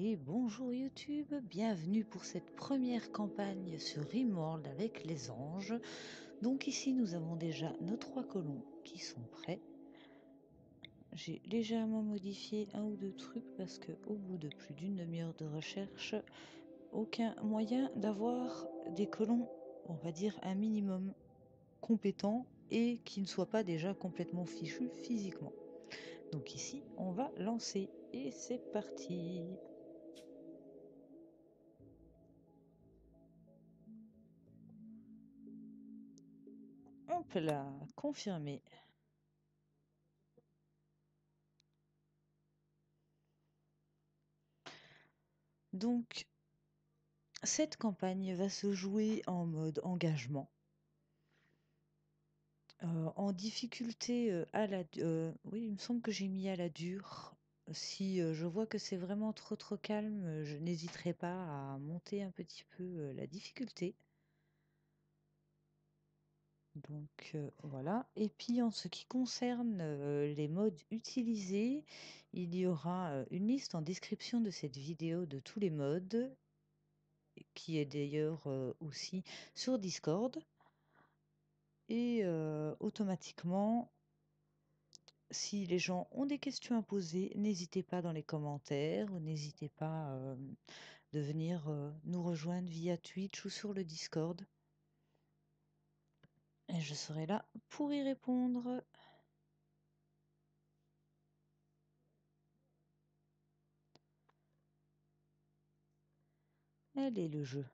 Et bonjour YouTube, bienvenue pour cette première campagne sur Rimworld avec les anges. Donc ici nous avons déjà nos 3 colons qui sont prêts. J'ai légèrement modifié un ou deux trucs parce que au bout de plus d'une demi-heure de recherche, aucun moyen d'avoir des colons, on va dire un minimum compétents et qui ne soient pas déjà complètement fichus physiquement. Donc ici on va lancer et c'est parti. Hop là, confirmé. Donc, cette campagne va se jouer en mode engagement. En difficulté à la... oui, il me semble que j'ai mis à la dure. Si je vois que c'est vraiment trop calme, je n'hésiterai pas à monter un petit peu la difficulté. Donc voilà. Et puis en ce qui concerne les modes utilisés, il y aura une liste en description de cette vidéo de tous les modes, qui est d'ailleurs aussi sur Discord. Et automatiquement, si les gens ont des questions à poser, n'hésitez pas dans les commentaires ou n'hésitez pas de venir nous rejoindre via Twitch ou sur le Discord. Et je serai là pour y répondre. Allez, le jeu.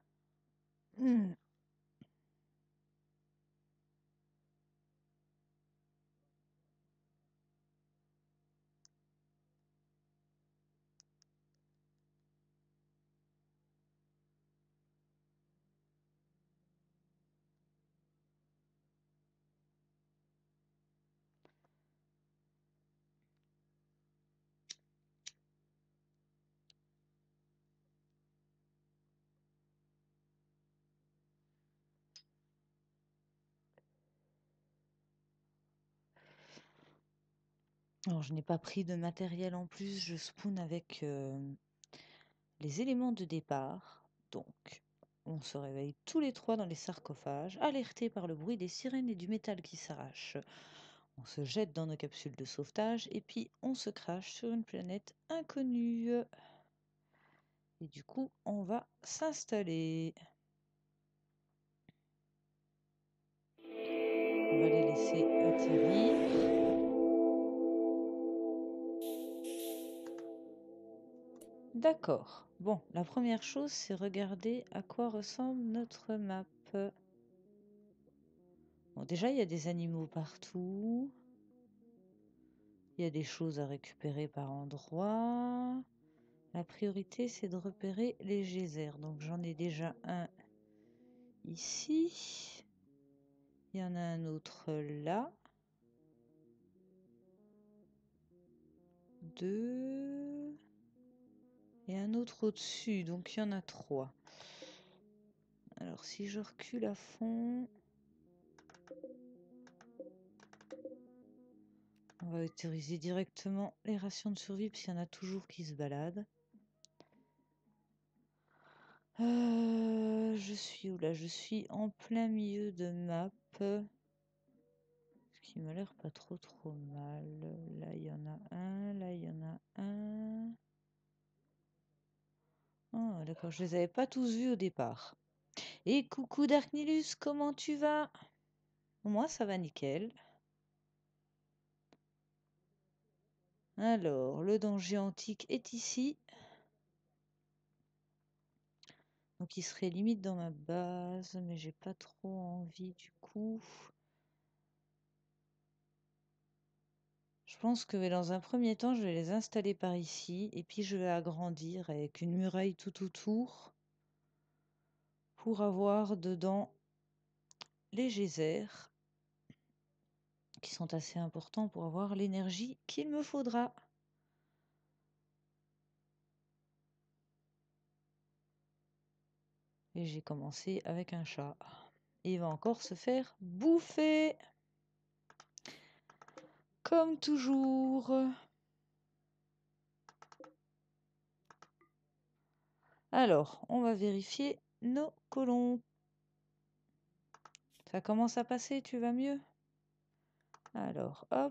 Alors, je n'ai pas pris de matériel en plus, je spawn avec les éléments de départ. Donc, on se réveille tous les 3 dans les sarcophages, alertés par le bruit des sirènes et du métal qui s'arrache. On se jette dans nos capsules de sauvetage et puis on se crache sur une planète inconnue. Et du coup, on va s'installer. On va les laisser atterrir. D'accord. Bon, la première chose, c'est regarder à quoi ressemble notre map. Bon, déjà, il y a des animaux partout. Il y a des choses à récupérer par endroits. La priorité, c'est de repérer les geysers. Donc, j'en ai déjà un ici. Il y en a un autre là. 2. Et un autre au-dessus. Donc, il y en a 3. Alors, si je recule à fond... On va autoriser directement les rations de survie, parce qu'il y en a toujours qui se baladent. Je suis où là? Je suis en plein milieu de map. Ce qui m'a l'air pas trop mal. Là, il y en a un. Là, il y en a un. Oh, d'accord, je les avais pas tous vus au départ. Et coucou Darknilus, comment tu vas? Moi, ça va nickel. Alors, le danger antique est ici. Donc, il serait limite dans ma base, mais j'ai pas trop envie du coup. Je pense que dans un premier temps, je vais les installer par ici, et puis je vais agrandir avec une muraille tout autour pour avoir dedans les geysers, qui sont assez importants pour avoir l'énergie qu'il me faudra. Et j'ai commencé avec un chat. Et il va encore se faire bouffer. Comme toujours. Alors, on va vérifier nos colons. Ça commence à passer, tu vas mieux? Alors, hop.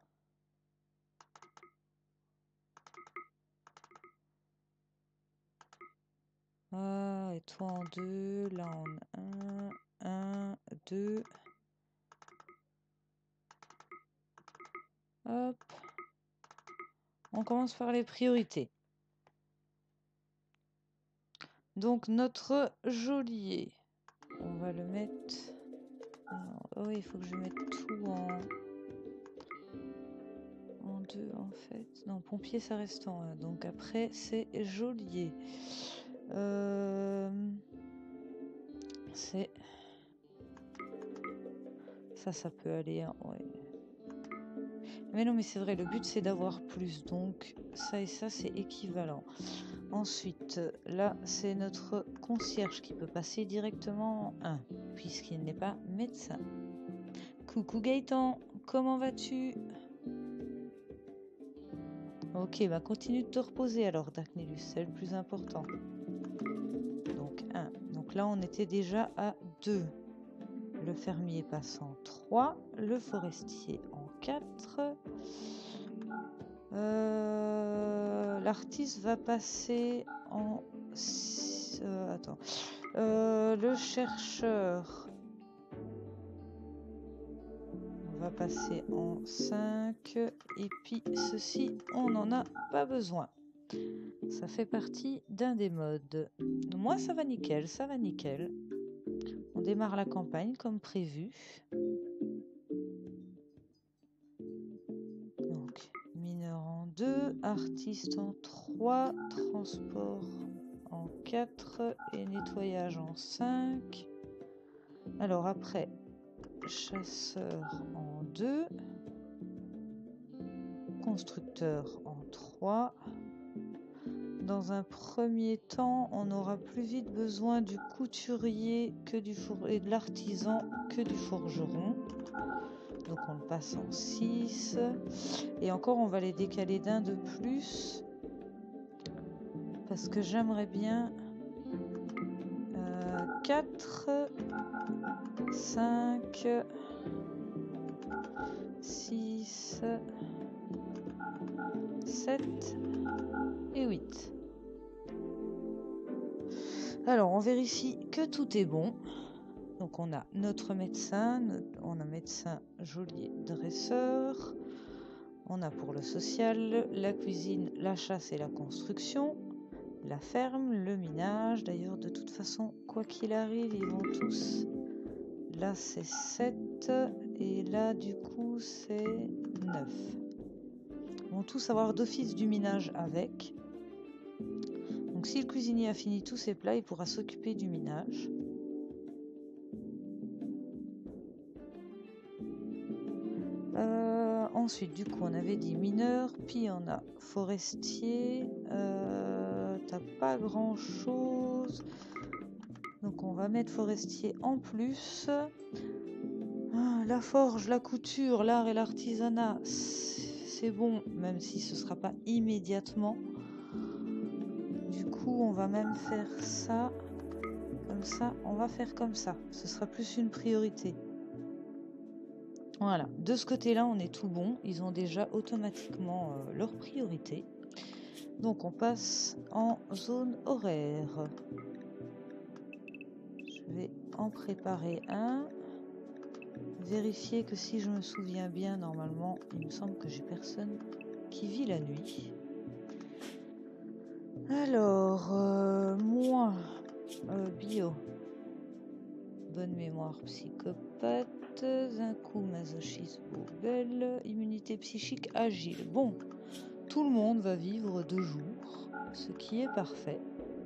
Ah, et toi en 2, là en 1, 2. Hop. On commence par les priorités. Donc, notre geôlier, on va le mettre... Alors, oh, il faut que je mette tout en 2 en fait. Non, pompier, ça reste en 1. Donc après, c'est geôlier. C'est... Ça peut aller, hein, ouais. Mais non, mais c'est vrai, le but c'est d'avoir plus. Donc ça et ça, c'est équivalent. Ensuite, là, c'est notre concierge qui peut passer directement en 1, puisqu'il n'est pas médecin. Coucou Gaëtan, comment vas-tu? Ok, bah continue de te reposer alors, Darknellus, c'est le plus important. Donc 1. Donc là, on était déjà à 2. Le fermier passe en 3. Le forestier en 4. L'artiste va passer en... attends. Le chercheur va passer en 5. Et puis ceci, on n'en a pas besoin. Ça fait partie d'un des modes. Moi, ça va nickel, ça va nickel. On démarre la campagne comme prévu. Donc, mineur en 2, artiste en 3, transport en 4 et nettoyage en 5. Alors après, chasseur en 2, constructeur en 3. Dans un premier temps, on aura plus vite besoin du couturier que et de l'artisan que du forgeron. Donc on le passe en 6. Et encore, on va les décaler d'un de plus. Parce que j'aimerais bien 4, 5, 6, 7 et 8. Alors, on vérifie que tout est bon. Donc, on a notre médecin, on a médecin, geôlier, dresseur. On a pour le social, la cuisine, la chasse et la construction. La ferme, le minage. D'ailleurs, de toute façon, quoi qu'il arrive, ils vont tous... Là, c'est 7. Et là, du coup, c'est 9. Ils vont tous avoir d'office du minage avec. Donc, si le cuisinier a fini tous ses plats, il pourra s'occuper du minage. Ensuite, du coup, on avait dit mineur, puis on a forestier. T'as pas grand-chose. Donc, on va mettre forestier en plus. La forge, la couture, l'art et l'artisanat, c'est bon, même si ce ne sera pas immédiatement. Du coup, on va même faire ça. Comme ça, on va faire comme ça. Ce sera plus une priorité. Voilà, de ce côté-là, on est tout bon. Ils ont déjà automatiquement leur priorité. Donc, on passe en zone horaire. Je vais en préparer un. Vérifier que si je me souviens bien, normalement, il me semble que j'ai personne qui vit la nuit. Alors, moi, bio, bonne mémoire, psychopathe, un coup masochisme, belle, immunité psychique, agile. Bon, tout le monde va vivre 2 jours, ce qui est parfait.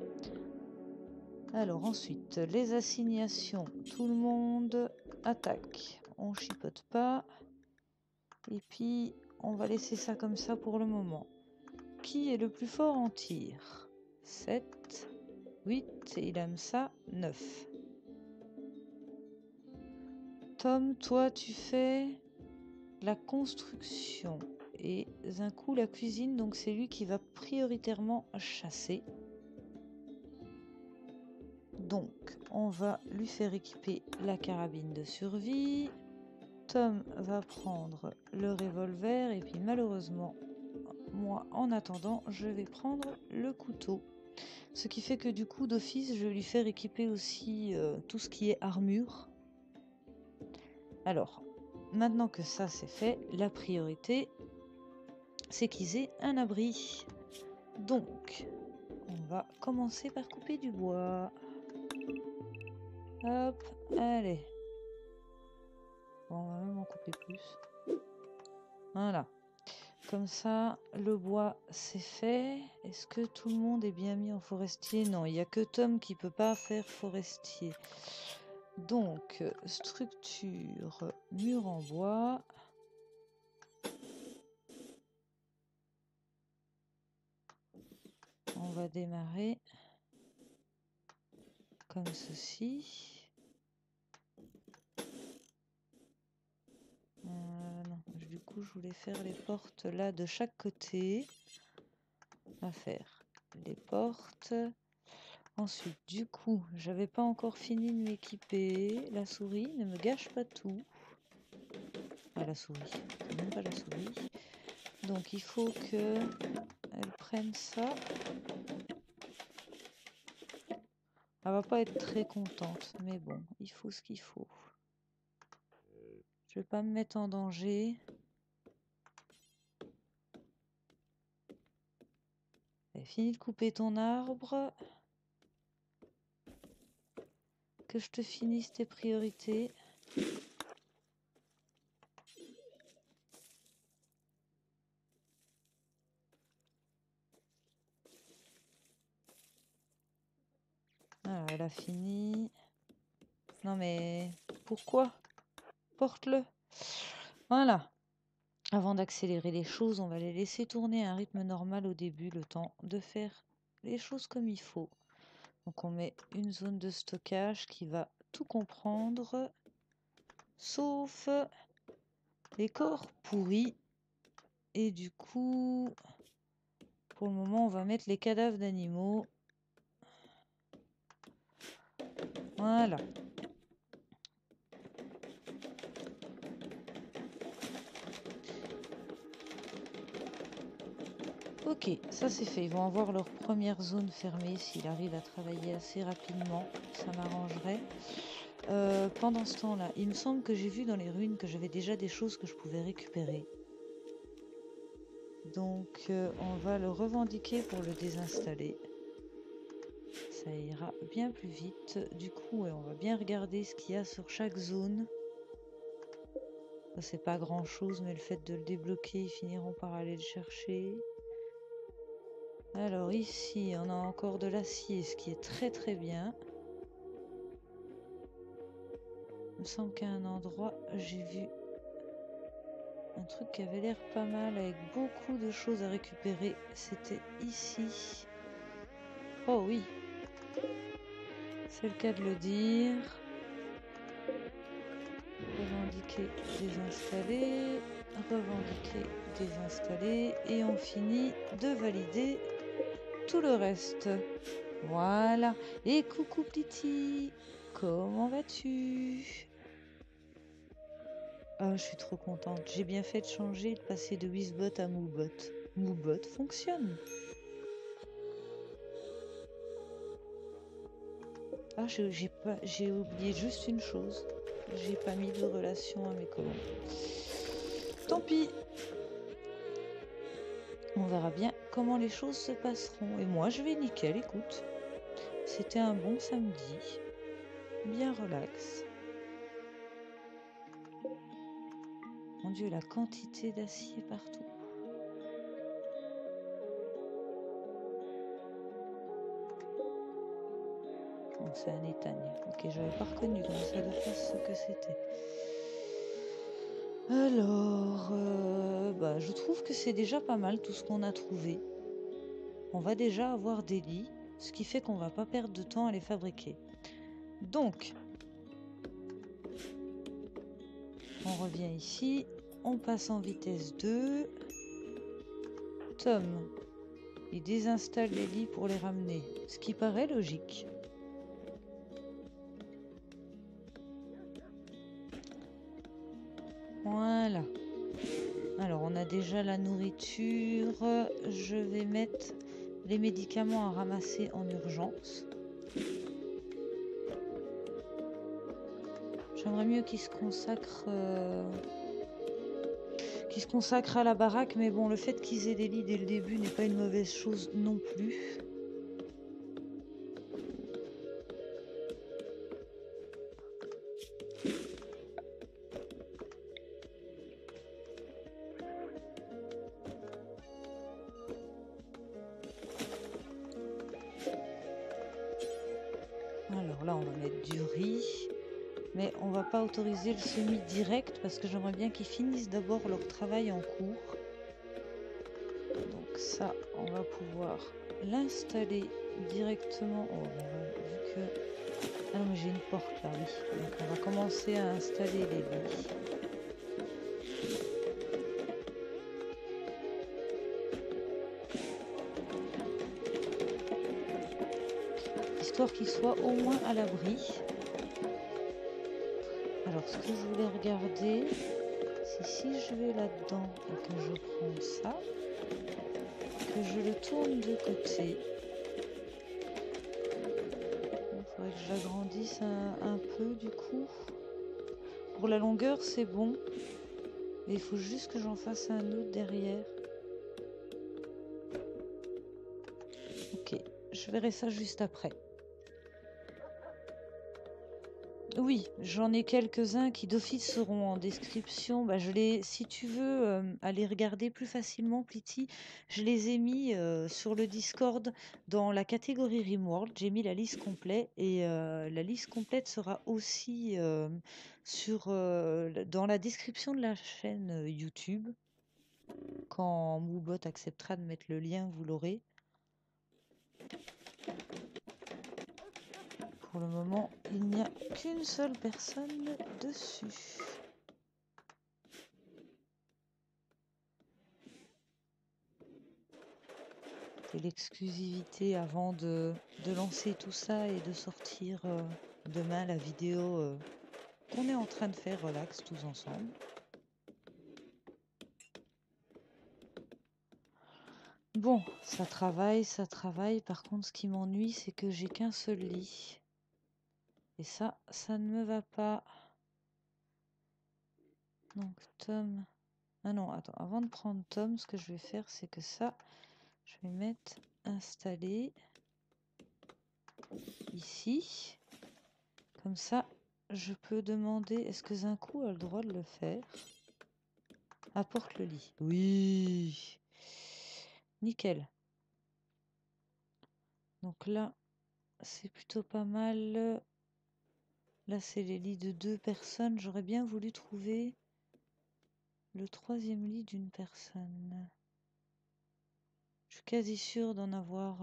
Alors ensuite, les assignations, tout le monde attaque. On chipote pas. Et puis, on va laisser ça comme ça pour le moment. Qui est le plus fort en tir? 7, 8, et il aime ça, 9. Tom, toi, tu fais la construction. Et un coup, la cuisine, donc c'est lui qui va prioritairement chasser. Donc, on va lui faire équiper la carabine de survie. Tom va prendre le revolver et puis malheureusement, moi, en attendant, je vais prendre le couteau. Ce qui fait que du coup, d'office, je vais lui faire équiper aussi tout ce qui est armure. Alors, maintenant que ça c'est fait, la priorité, c'est qu'ils aient un abri. Donc, on va commencer par couper du bois. Hop, allez. Bon, on va même en couper plus. Voilà. Comme ça, le bois, c'est fait. Est-ce que tout le monde est bien mis en forestier? Non, il n'y a que Tom qui peut pas faire forestier. Donc, structure, mur en bois. On va démarrer comme ceci. Non, du coup, je voulais faire les portes là de chaque côté. On va faire les portes. Ensuite, du coup, j'avais pas encore fini de m'équiper. La souris ne me gâche pas tout. Ah, la souris, c'est même pas la souris. Donc, il faut que elle prenne ça. Elle va pas être très contente, mais bon, il faut ce qu'il faut. Je vais pas me mettre en danger. J'ai fini de couper ton arbre. Que je te finisse tes priorités. Voilà, elle a fini. Non mais pourquoi? Porte-le. Voilà. Avant d'accélérer les choses, on va les laisser tourner à un rythme normal au début, le temps de faire les choses comme il faut. Donc on met une zone de stockage qui va tout comprendre, sauf les corps pourris. Et du coup, pour le moment, on va mettre les cadavres d'animaux. Voilà. Ok, ça c'est fait. Ils vont avoir leur première zone fermée s'il arrive à travailler assez rapidement. Ça m'arrangerait. Pendant ce temps-là, il me semble que j'ai vu dans les ruines que j'avais déjà des choses que je pouvais récupérer. Donc on va le revendiquer pour le désinstaller. Ça ira bien plus vite. Du coup, ouais, on va bien regarder ce qu'il y a sur chaque zone. Ça c'est pas grand chose, mais le fait de le débloquer, ils finiront par aller le chercher. Alors ici, on a encore de l'acier, ce qui est très très bien. Il me semble qu'à un endroit, j'ai vu un truc qui avait l'air pas mal, avec beaucoup de choses à récupérer. C'était ici. Oh oui, c'est le cas de le dire. Revendiquer, désinstaller. Revendiquer, désinstaller. Et on finit de valider tout le reste. Voilà. Et coucou Pliti, comment vas-tu? Ah, je suis trop contente. J'ai bien fait de changer, de passer de Wizbot à Moobot. Moobot fonctionne. Ah, j'ai oublié juste une chose. J'ai pas mis de relation à mes colons. Tant pis. On verra bien comment les choses se passeront. Et moi, je vais nickel, écoute. C'était un bon samedi. Bien relax. Mon Dieu, la quantité d'acier partout. Bon, c'est un étagne. Ok, j'avais pas reconnu, donc ça de face ce que c'était. Alors, bah, je trouve que c'est déjà pas mal tout ce qu'on a trouvé. On va déjà avoir des lits, ce qui fait qu'on va pas perdre de temps à les fabriquer. Donc, on revient ici, on passe en vitesse 2. Tom, il désinstalle les lits pour les ramener, ce qui paraît logique. a déjà la nourriture. Je vais mettre les médicaments à ramasser en urgence. J'aimerais mieux qu'ils se consacrent à la baraque, mais bon, le fait qu'ils aient des lits dès le début n'est pas une mauvaise chose non plus. Alors là, on va mettre du riz, mais on va pas autoriser le semi direct parce que j'aimerais bien qu'ils finissent d'abord leur travail en cours. Donc ça, on va pouvoir l'installer directement. Oh, vu que... Ah non, mais j'ai une porte là, oui. Donc on va commencer à installer les lits. Histoire qu'ils soient au moins à l'abri. Alors ce que je voulais regarder, c'est si je vais là-dedans et que je prends ça, que je le tourne de côté. Il faudrait que je l'agrandisse un peu du coup. Pour la longueur c'est bon, mais il faut juste que j'en fasse un autre derrière. Ok, je verrai ça juste après. Oui, j'en ai quelques-uns qui d'office seront en description. Bah, si tu veux aller regarder plus facilement, Plity, je les ai mis sur le Discord dans la catégorie Rimworld. J'ai mis la liste complète et la liste complète sera aussi dans la description de la chaîne YouTube. Quand Moobot acceptera de mettre le lien, vous l'aurez. Pour le moment, il n'y a qu'une seule personne dessus. C'est l'exclusivité avant de lancer tout ça et de sortir demain la vidéo qu'on est en train de faire relax tous ensemble. Bon, ça travaille, ça travaille. Par contre, ce qui m'ennuie, c'est que j'ai qu'un seul lit. Et ça ne me va pas. Donc Tom... Ah non, attends, avant de prendre Tom, ce que je vais faire, c'est que ça, je vais mettre installer ici. Comme ça, je peux demander, est-ce que Zinkou a le droit de le faire? Apporte le lit. Oui. Nickel. Donc là, c'est plutôt pas mal. Là, c'est les lits de 2 personnes. J'aurais bien voulu trouver le 3e lit d'une personne. Je suis quasi sûre d'en avoir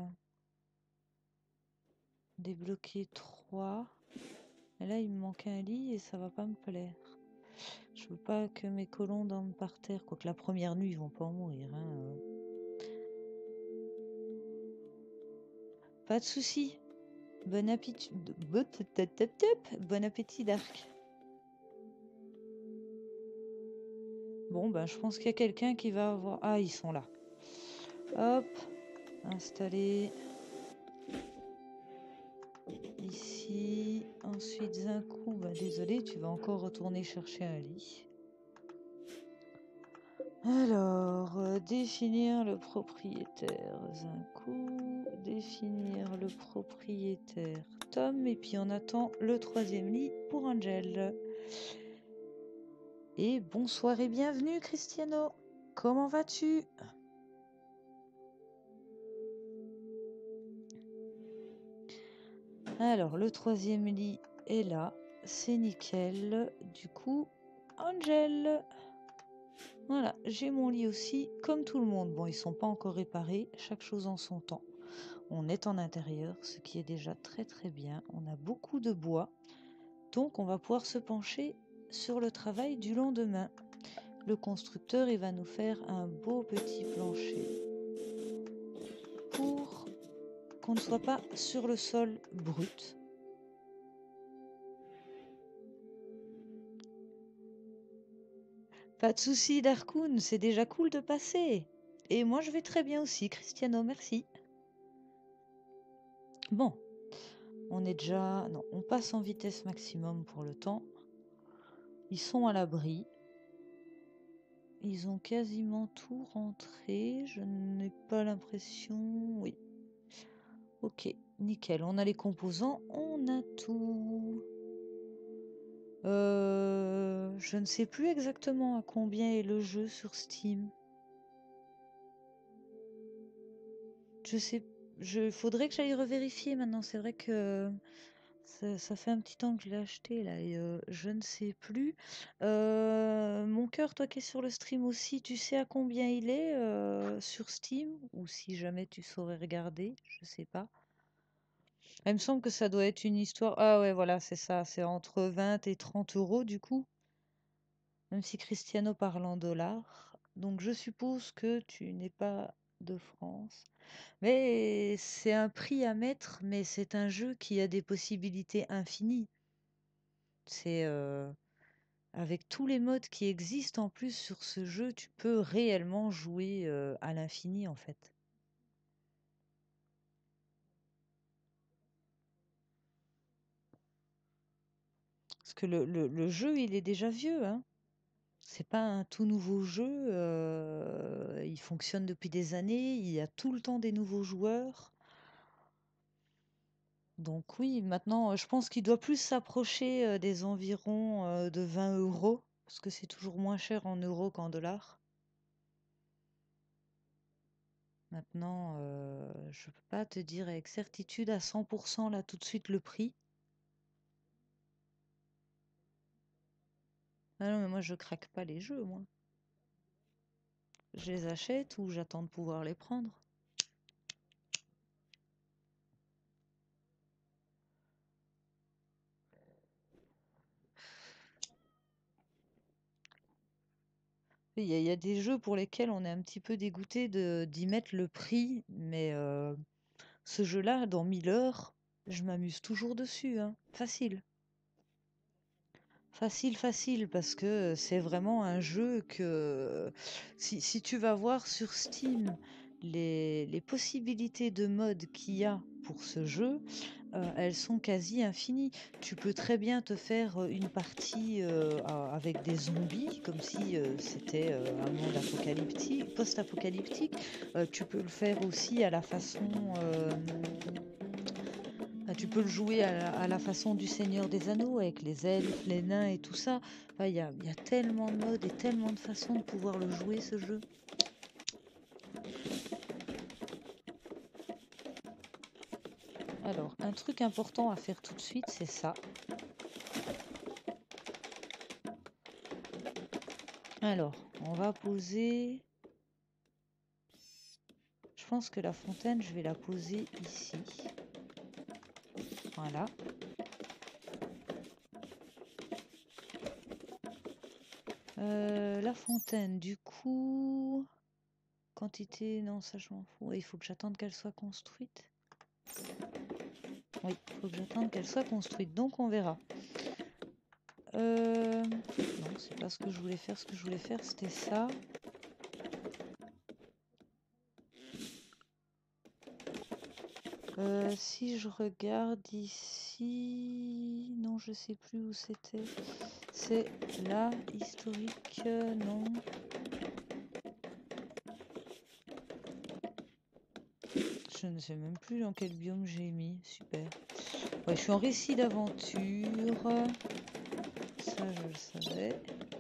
débloqué 3. Et là, il me manque un lit et ça va pas me plaire. Je veux pas que mes colons dorment par terre. Quoique la première nuit, ils vont pas en mourir. Hein. Pas de souci. Bon appétit. Bon appétit, Dark. Bon, ben, je pense qu'il y a quelqu'un qui va avoir... Ah, ils sont là. Hop. Installer. Ici. Ensuite, un coup. Ben, désolé, tu vas encore retourner chercher un lit. Alors, définir le propriétaire. Un coup. Définir le propriétaire. Tom. Et puis, on attend le 3e lit pour Angel. Et bonsoir et bienvenue, Cristiano. Comment vas-tu? Alors, le 3e lit est là. C'est nickel. Du coup, Angel. Voilà, j'ai mon lit aussi, comme tout le monde. Bon, ils sont pas encore réparés. Chaque chose en son temps. On est en intérieur, ce qui est déjà très très bien. On a beaucoup de bois. Donc, on va pouvoir se pencher sur le travail du lendemain. Le constructeur, il va nous faire un beau petit plancher pour qu'on ne soit pas sur le sol brut. Pas de souci, Darkoun, c'est déjà cool de passer. Et moi, je vais très bien aussi, Cristiano, merci. Bon, on est déjà... Non, on passe en vitesse maximum pour le temps. Ils sont à l'abri. Ils ont quasiment tout rentré. Je n'ai pas l'impression... Oui. Ok, nickel. On a les composants, on a tout. Je ne sais plus exactement à combien est le jeu sur Steam. Je sais... Faudrait que j'aille revérifier maintenant. C'est vrai que... Ça fait un petit temps que je l'ai acheté là et je ne sais plus. Mon cœur, toi qui es sur le stream aussi, tu sais à combien il est sur Steam? Ou si jamais tu saurais regarder, je sais pas. Il me semble que ça doit être une histoire. Ah ouais, voilà, c'est ça. C'est entre 20 et 30 euros du coup. Même si Cristiano parle en dollars. Donc je suppose que tu n'es pas de France. Mais c'est un prix à mettre, mais c'est un jeu qui a des possibilités infinies. C'est avec tous les modes qui existent en plus sur ce jeu, tu peux réellement jouer à l'infini en fait. Parce que le jeu, il est déjà vieux, hein. C'est pas un tout nouveau jeu. Il fonctionne depuis des années. Il y a tout le temps des nouveaux joueurs. Donc oui, maintenant, je pense qu'il doit plus s'approcher des environs de 20 euros. Parce que c'est toujours moins cher en euros qu'en dollars. Maintenant, je peux pas te dire avec certitude à 100% là tout de suite le prix. Ah non, mais moi je craque pas les jeux, moi. Je les achète ou j'attends de pouvoir les prendre. Il y a des jeux pour lesquels on est un petit peu dégoûté d'y mettre le prix, mais ce jeu-là, dans 1000 heures, je m'amuse toujours dessus, hein. Facile. Facile, facile, parce que c'est vraiment un jeu que si tu vas voir sur Steam les possibilités de mode qu'il y a pour ce jeu, elles sont quasi infinies. Tu peux très bien te faire une partie avec des zombies, comme si c'était un monde apocalyptique, post-apocalyptique. Tu peux le faire aussi à la façon... tu peux le jouer à la façon du Seigneur des Anneaux, avec les elfes, les nains et tout ça. Enfin, il y a tellement de modes et tellement de façons de pouvoir le jouer, ce jeu. Alors, un truc important à faire tout de suite, c'est ça. Alors, on va poser... Je pense que la fontaine, je vais la poser ici. Voilà. La fontaine, du coup... Quantité, non, ça je m'en fous. Il faut que j'attende qu'elle soit construite. Oui, il faut que j'attende qu'elle soit construite, donc on verra. Non, c'est pas ce que je voulais faire. Ce que je voulais faire, c'était ça. Si je regarde ici... Non, je sais plus où c'était. C'est là, historique, non. Je ne sais même plus dans quel biome j'ai mis. Super. Ouais, je suis en récit d'aventure. Ça, je le savais.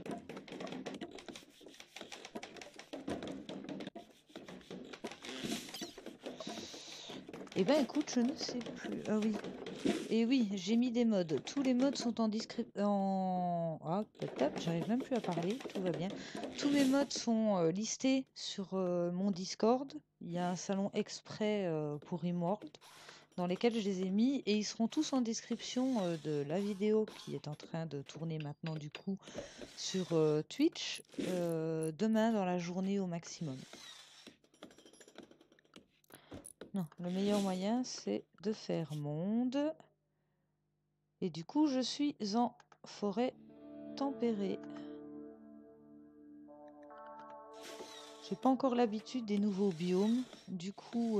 Eh ben écoute, je ne sais plus. Ah oui. Et oui, j'ai mis des modes. Tous les modes sont en description. Ah, peut-être, j'arrive même plus à parler. Tout va bien. Tous mes modes sont listés sur mon Discord. Il y a un salon exprès pour Rimworld dans lesquels je les ai mis et ils seront tous en description de la vidéo qui est en train de tourner maintenant du coup sur Twitch demain dans la journée au maximum. Non, le meilleur moyen c'est de faire monde. Et du coup, je suis en forêt tempérée. J'ai pas encore l'habitude des nouveaux biomes. Du coup,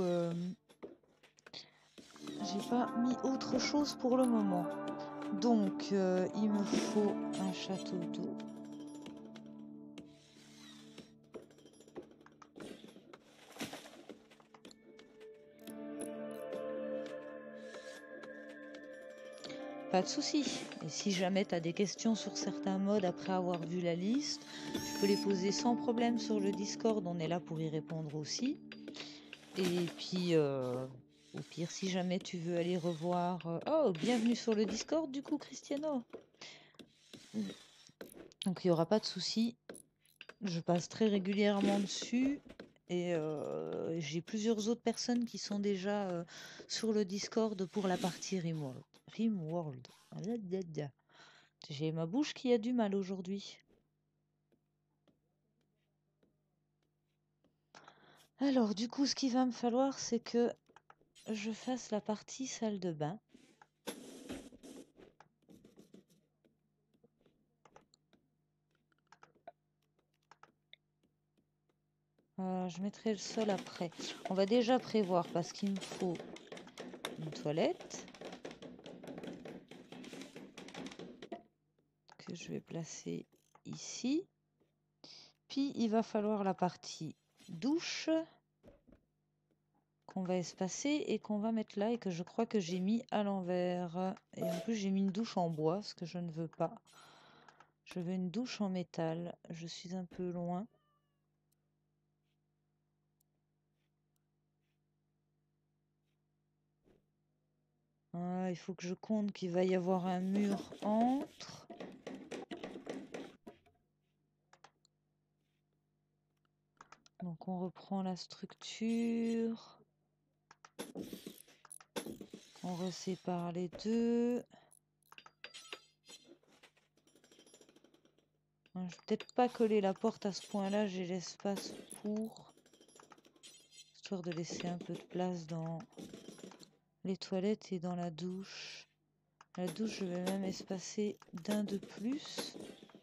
j'ai pas mis autre chose pour le moment. Donc, il me faut un château d'eau. Pas de souci. Et si jamais tu as des questions sur certains modes après avoir vu la liste, tu peux les poser sans problème sur le Discord. On est là pour y répondre aussi. Et puis, au pire, si jamais tu veux aller revoir... Oh, bienvenue sur le Discord du coup, Cristiano. Donc, il n'y aura pas de souci. Je passe très régulièrement dessus. Et j'ai plusieurs autres personnes qui sont déjà sur le Discord pour la partie Rimworld. Rimworld. J'ai ma bouche qui a du mal aujourd'hui. Alors, du coup, ce qu'il va me falloir, c'est que je fasse la partie salle de bain. Je mettrai le sol après. On va déjà prévoir parce qu'il me faut une toilette que je vais placer ici. Puis il va falloir la partie douche qu'on va espacer et qu'on va mettre là et que je crois que j'ai mis à l'envers. Et en plus j'ai mis une douche en bois, ce que je ne veux pas. Je veux une douche en métal. Je suis un peu loin. Ah, il faut que je compte qu'il va y avoir un mur entre. Donc on reprend la structure. On resépare les deux. Je vais peut-être pas coller la porte à ce point-là, j'ai l'espace pour. Histoire de laisser un peu de place dans les toilettes et dans la douche. La douche, je vais même espacer d'un de plus.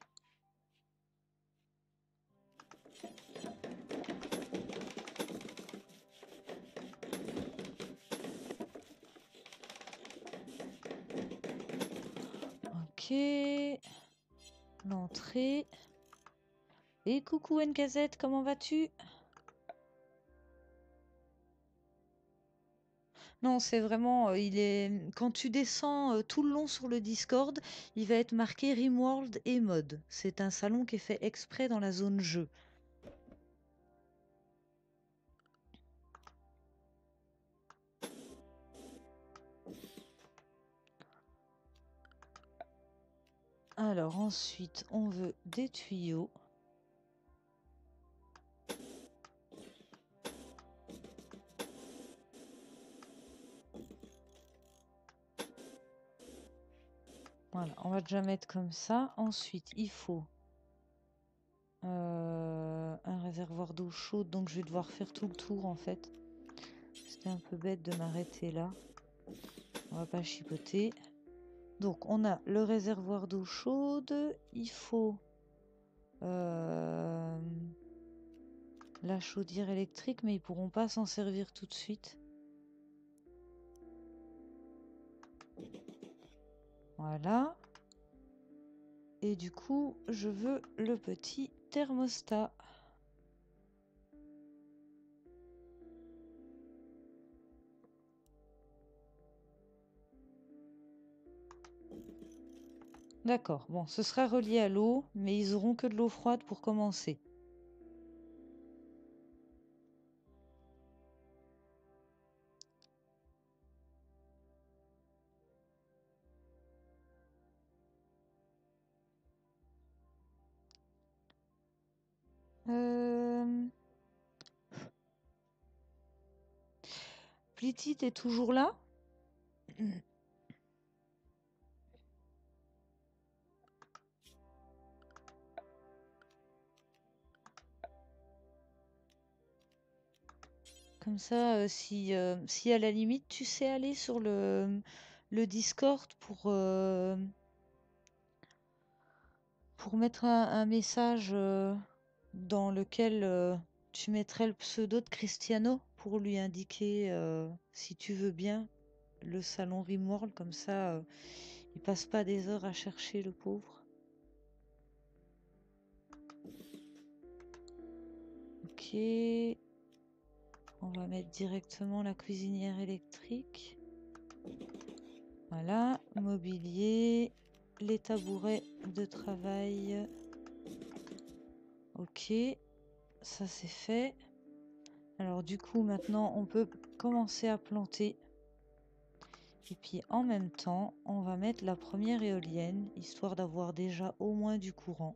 Ok. L'entrée. Et coucou NKZ, comment vas-tu? Non, c'est vraiment, il est quand tu descends tout le long sur le Discord, il va être marqué Rimworld et mode. C'est un salon qui est fait exprès dans la zone jeu. Alors ensuite, on veut des tuyaux. Voilà, on va déjà mettre comme ça. Ensuite, il faut un réservoir d'eau chaude, donc je vais devoir faire tout le tour en fait. C'était un peu bête de m'arrêter là. On va pas chipoter. Donc on a le réservoir d'eau chaude. Il faut la chaudière électrique, mais ils pourront pas s'en servir tout de suite. Voilà. Et du coup, je veux le petit thermostat. D'accord, bon, ce sera relié à l'eau, mais ils auront que de l'eau froide pour commencer. Plitit est toujours là? Comme ça, si à la limite tu sais aller sur le Discord pour mettre un message dans lequel Tu mettrais le pseudo de Cristiano pour lui indiquer, si tu veux bien, le salon Rimworld, comme ça, il passe pas des heures à chercher le pauvre. Ok. On va mettre directement la cuisinière électrique. Voilà, mobilier, les tabourets de travail. Ok, ça c'est fait. Alors du coup, maintenant, on peut commencer à planter. Et puis en même temps, on va mettre la première éolienne, histoire d'avoir déjà au moins du courant.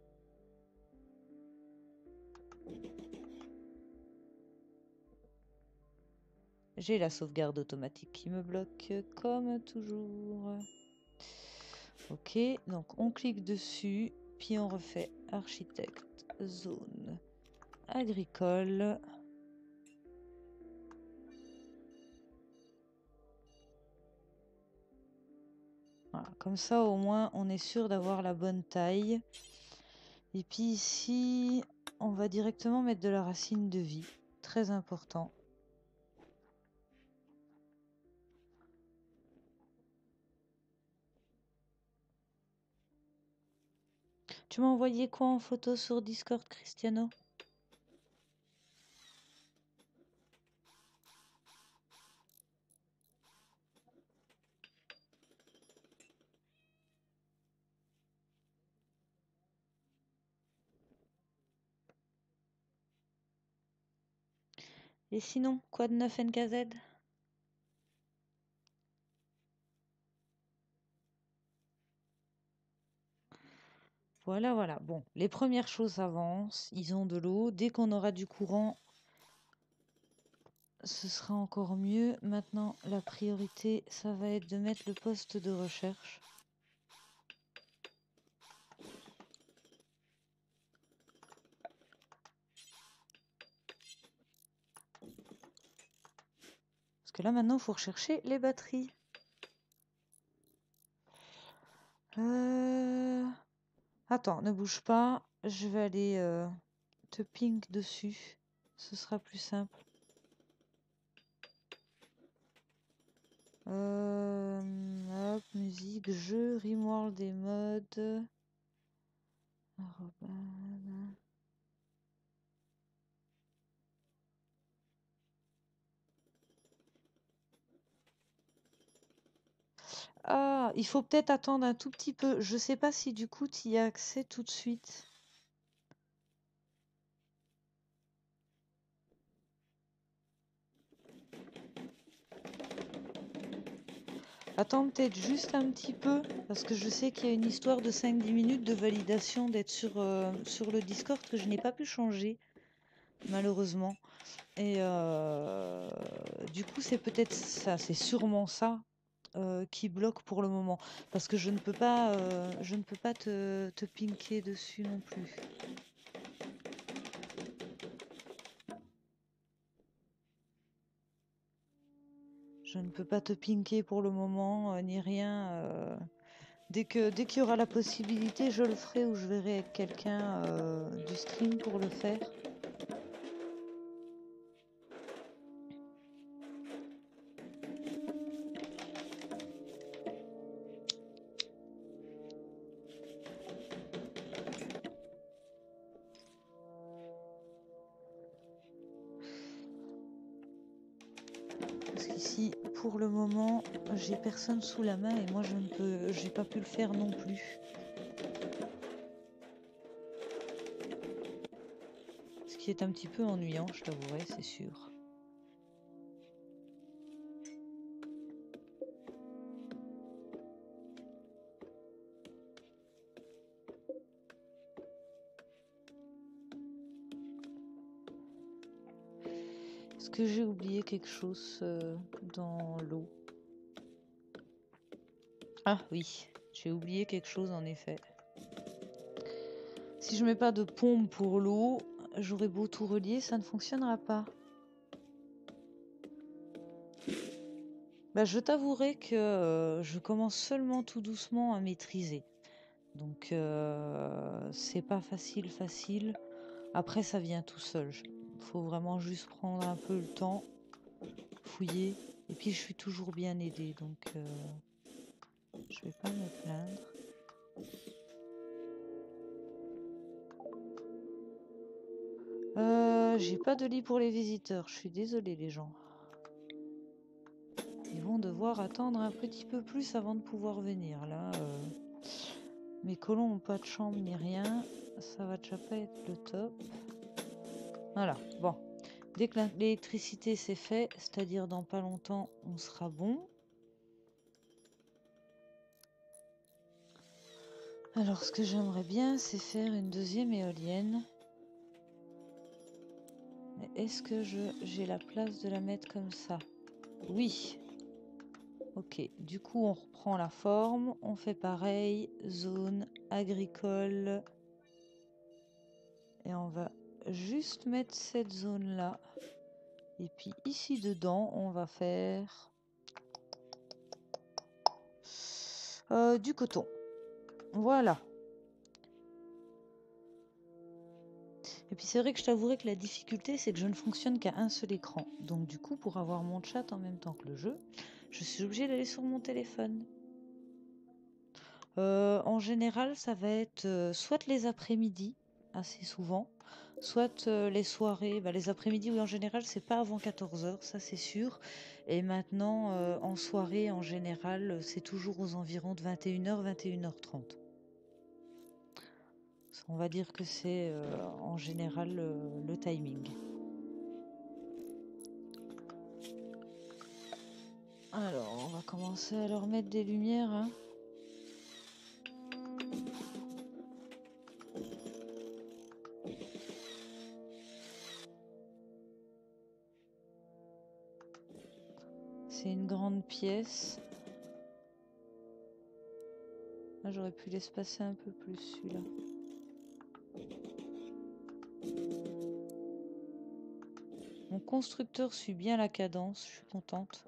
J'ai la sauvegarde automatique qui me bloque, comme toujours. Ok, donc on clique dessus, puis on refait architecte, zone, agricole. Voilà, comme ça au moins on est sûr d'avoir la bonne taille. Et puis ici, on va directement mettre de la racine de vie, très important. Tu m'as envoyé quoi en photo sur Discord, Cristiano? Et sinon, quoi de neuf NKZ? Voilà, voilà. Bon, les premières choses avancent. Ils ont de l'eau. Dès qu'on aura du courant, ce sera encore mieux. Maintenant, la priorité, ça va être de mettre le poste de recherche. Parce que là, maintenant, il faut rechercher les batteries. Attends, ne bouge pas. Je vais aller te ping dessus. Ce sera plus simple. Hop, musique, jeu, Rimworld des modes. Arrobase. Ah, il faut peut-être attendre un tout petit peu. Je sais pas si du coup tu y as accès tout de suite. Attends peut-être juste un petit peu, parce que je sais qu'il y a une histoire de 5-10 minutes de validation d'être sur le Discord que je n'ai pas pu changer, malheureusement. Et du coup, c'est peut-être ça, c'est sûrement ça qui bloque pour le moment. Parce que je ne peux pas te pinker dessus non plus. Je ne peux pas te pinker pour le moment, ni rien. Dès qu'il y aura la possibilité, je le ferai ou je verrai avec quelqu'un du stream pour le faire. Parce qu'ici, pour le moment, j'ai personne sous la main et moi j'ai pas pu le faire non plus. Ce qui est un petit peu ennuyant, je t'avouerai, c'est sûr. Est-ce que j'ai oublié quelque chose dans l'eau? Ah oui, j'ai oublié quelque chose en effet. Si je mets pas de pompe pour l'eau, j'aurai beau tout relier, ça ne fonctionnera pas. Bah, je t'avouerai que je commence seulement tout doucement à maîtriser. Donc c'est pas facile. Après ça vient tout seul. Faut vraiment juste prendre un peu le temps, fouiller. Et puis je suis toujours bien aidée, donc je vais pas me plaindre. J'ai pas de lit pour les visiteurs. Je suis désolée les gens. Ils vont devoir attendre un petit peu plus avant de pouvoir venir. Là, mes colons n'ont pas de chambre ni rien. Ça va déjà pas être le top. Voilà, bon. Dès que l'électricité c'est fait, c'est-à-dire dans pas longtemps, on sera bon. Alors, ce que j'aimerais bien, c'est faire une deuxième éolienne. Mais est-ce que j'ai la place de la mettre comme ça? Oui. Ok, du coup, on reprend la forme. On fait pareil, zone agricole. Et on va juste mettre cette zone-là. Et puis ici dedans, on va faire du coton. Voilà. Et puis c'est vrai que je t'avouerai que la difficulté, c'est que je ne fonctionne qu'à un seul écran. Donc du coup, pour avoir mon chat en même temps que le jeu, je suis obligée d'aller sur mon téléphone. En général, ça va être soit les après-midi, assez souvent, soit les soirées. Bah, les après-midi, oui, en général, c'est pas avant 14h, ça c'est sûr. Et maintenant, en soirée, en général, c'est toujours aux environs de 21h, 21h30. On va dire que c'est en général le timing. Alors, on va commencer à leur mettre des lumières, hein. C'est une grande pièce. Ah, j'aurais pu l'espacer un peu plus, celui-là. Mon constructeur suit bien la cadence, je suis contente.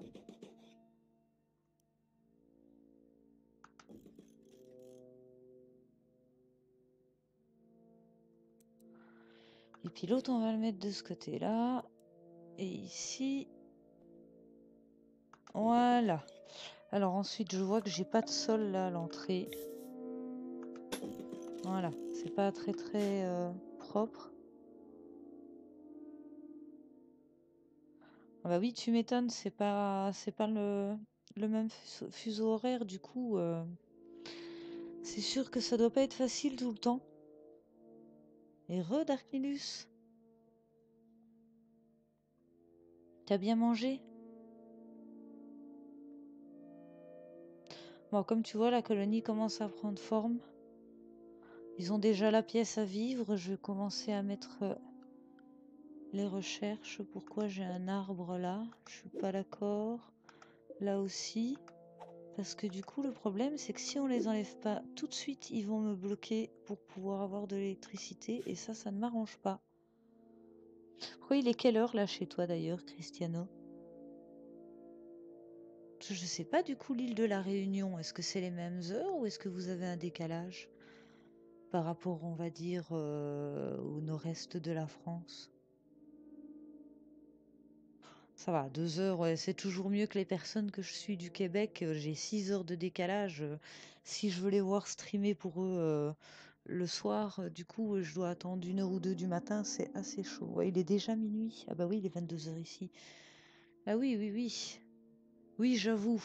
Et puis l'autre, on va le mettre de ce côté-là. Et ici. Voilà. Alors ensuite, je vois que j'ai pas de sol là à l'entrée. Voilà. C'est pas très très propre. Ah bah oui, tu m'étonnes, c'est pas le même fuseau horaire. Du coup, c'est sûr que ça doit pas être facile tout le temps. Et Darknilus, t'as bien mangé? Bon, comme tu vois, la colonie commence à prendre forme. Ils ont déjà la pièce à vivre. Je vais commencer à mettre les recherches. Pourquoi j'ai un arbre là? Je suis pas d'accord. Là aussi. Parce que du coup, le problème, c'est que si on les enlève pas tout de suite, ils vont me bloquer pour pouvoir avoir de l'électricité. Et ça ne m'arrange pas. Pourquoi il est quelle heure là chez toi d'ailleurs, Cristiano? Je sais pas du coup l'île de la Réunion. Est-ce que c'est les mêmes heures ou est-ce que vous avez un décalage par rapport, on va dire, au nord-est de la France? Ça va, 2 heures, ouais, c'est toujours mieux que les personnes que je suis du Québec. J'ai 6 heures de décalage. Si je veux les voir streamer pour eux le soir, du coup, je dois attendre 1 heure ou deux du matin. C'est assez chaud. Ouais, il est déjà minuit. Ah bah oui, il est 22 heures ici. Ah oui, oui, oui. Oui, j'avoue.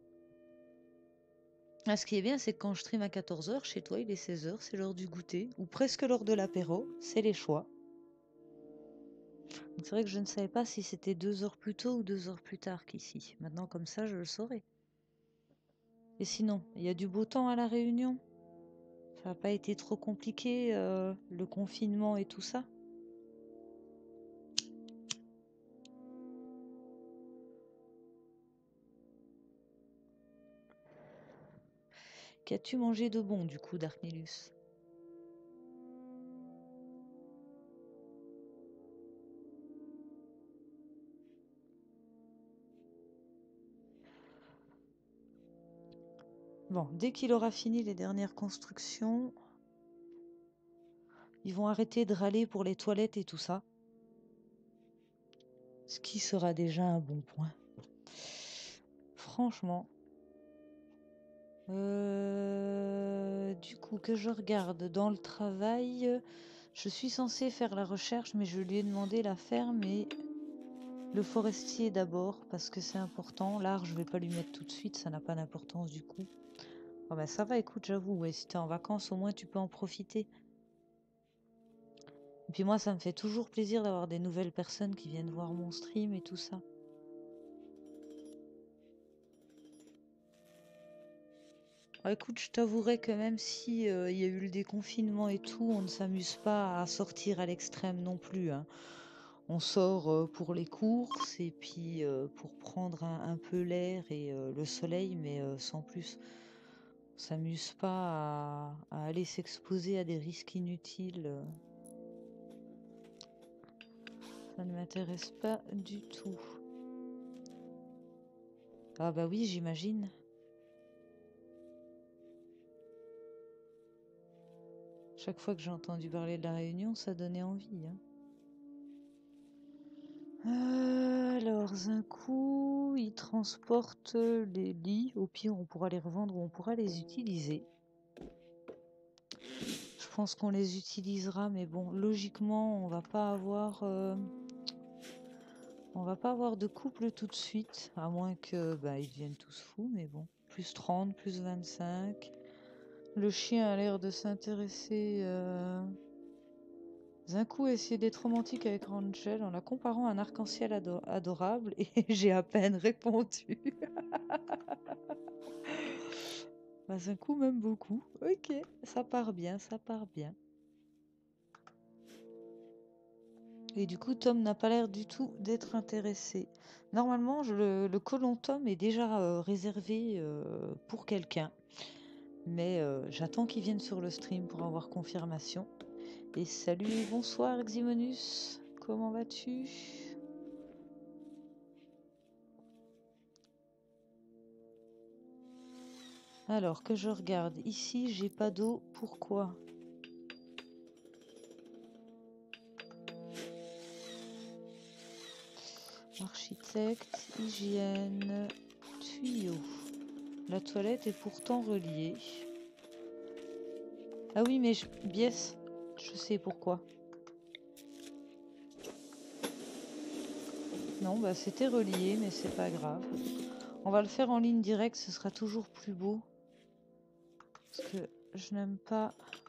Ah, ce qui est bien, c'est que quand je stream à 14 heures, chez toi, il est 16 heures, c'est l'heure du goûter, ou presque l'heure de l'apéro. C'est les choix. C'est vrai que je ne savais pas si c'était 2 heures plus tôt ou 2 heures plus tard qu'ici. Maintenant, comme ça, je le saurai. Et sinon, il y a du beau temps à La Réunion? Ça n'a pas été trop compliqué, le confinement et tout ça? Qu'as-tu mangé de bon, du coup, Darknilus? Bon, dès qu'il aura fini les dernières constructions, ils vont arrêter de râler pour les toilettes et tout ça. Ce qui sera déjà un bon point. Franchement. Du coup, que je regarde dans le travail, je suis censée faire la recherche, mais je lui ai demandé la ferme et le forestier d'abord, parce que c'est important. L'art, je vais pas lui mettre tout de suite, ça n'a pas d'importance du coup. Ah bah ça va, écoute, j'avoue, ouais, si t'es en vacances, au moins tu peux en profiter. Et puis moi, ça me fait toujours plaisir d'avoir des nouvelles personnes qui viennent voir mon stream et tout ça. Ah, écoute, je t'avouerai que même si il y a eu le déconfinement et tout, on ne s'amuse pas à sortir à l'extrême non plus, hein. On sort pour les courses et puis pour prendre un peu l'air et le soleil, mais sans plus. On s'amuse pas à aller s'exposer à des risques inutiles. Ça ne m'intéresse pas du tout. Ah bah oui, j'imagine. Chaque fois que j'ai entendu parler de la Réunion, ça donnait envie, hein. Alors, un coup, ils transportent les lits. Au pire, on pourra les revendre ou on pourra les utiliser. Je pense qu'on les utilisera, mais bon, logiquement, on va pas avoir de couple tout de suite, à moins que bah, ils deviennent tous fous, mais bon. Plus 30, plus 25. Le chien a l'air de s'intéresser. D'un coup, essayer d'être romantique avec Rangel en la comparant à un arc-en-ciel adorable, et j'ai à peine répondu. Bah, d'un coup, même beaucoup. Ok, ça part bien, ça part bien. Et du coup, Tom n'a pas l'air du tout d'être intéressé. Normalement, le colon Tom est déjà réservé pour quelqu'un. Mais j'attends qu'il vienne sur le stream pour avoir confirmation. Et salut, bonsoir Eximonus. Comment vas-tu? Alors que je regarde. Ici, j'ai pas d'eau. Pourquoi? Architecte, hygiène, tuyau. La toilette est pourtant reliée. Ah oui, mais Bies, je sais pourquoi. Non, bah c'était relié, mais c'est pas grave. On va le faire en ligne directe, ce sera toujours plus beau. Parce que je n'aime pas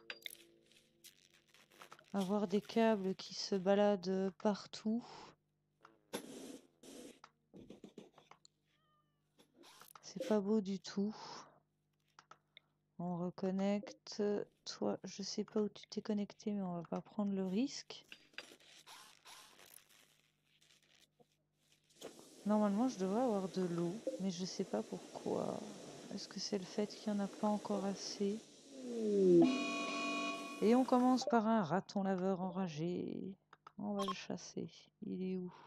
avoir des câbles qui se baladent partout. C'est pas beau du tout. On reconnecte. Toi, je sais pas où tu t'es connecté, mais on va pas prendre le risque. Normalement, je devrais avoir de l'eau, mais je sais pas pourquoi. Est-ce que c'est le fait qu'il n'y en a pas encore assez? Et on commence par un raton laveur enragé. On va le chasser. Il est où?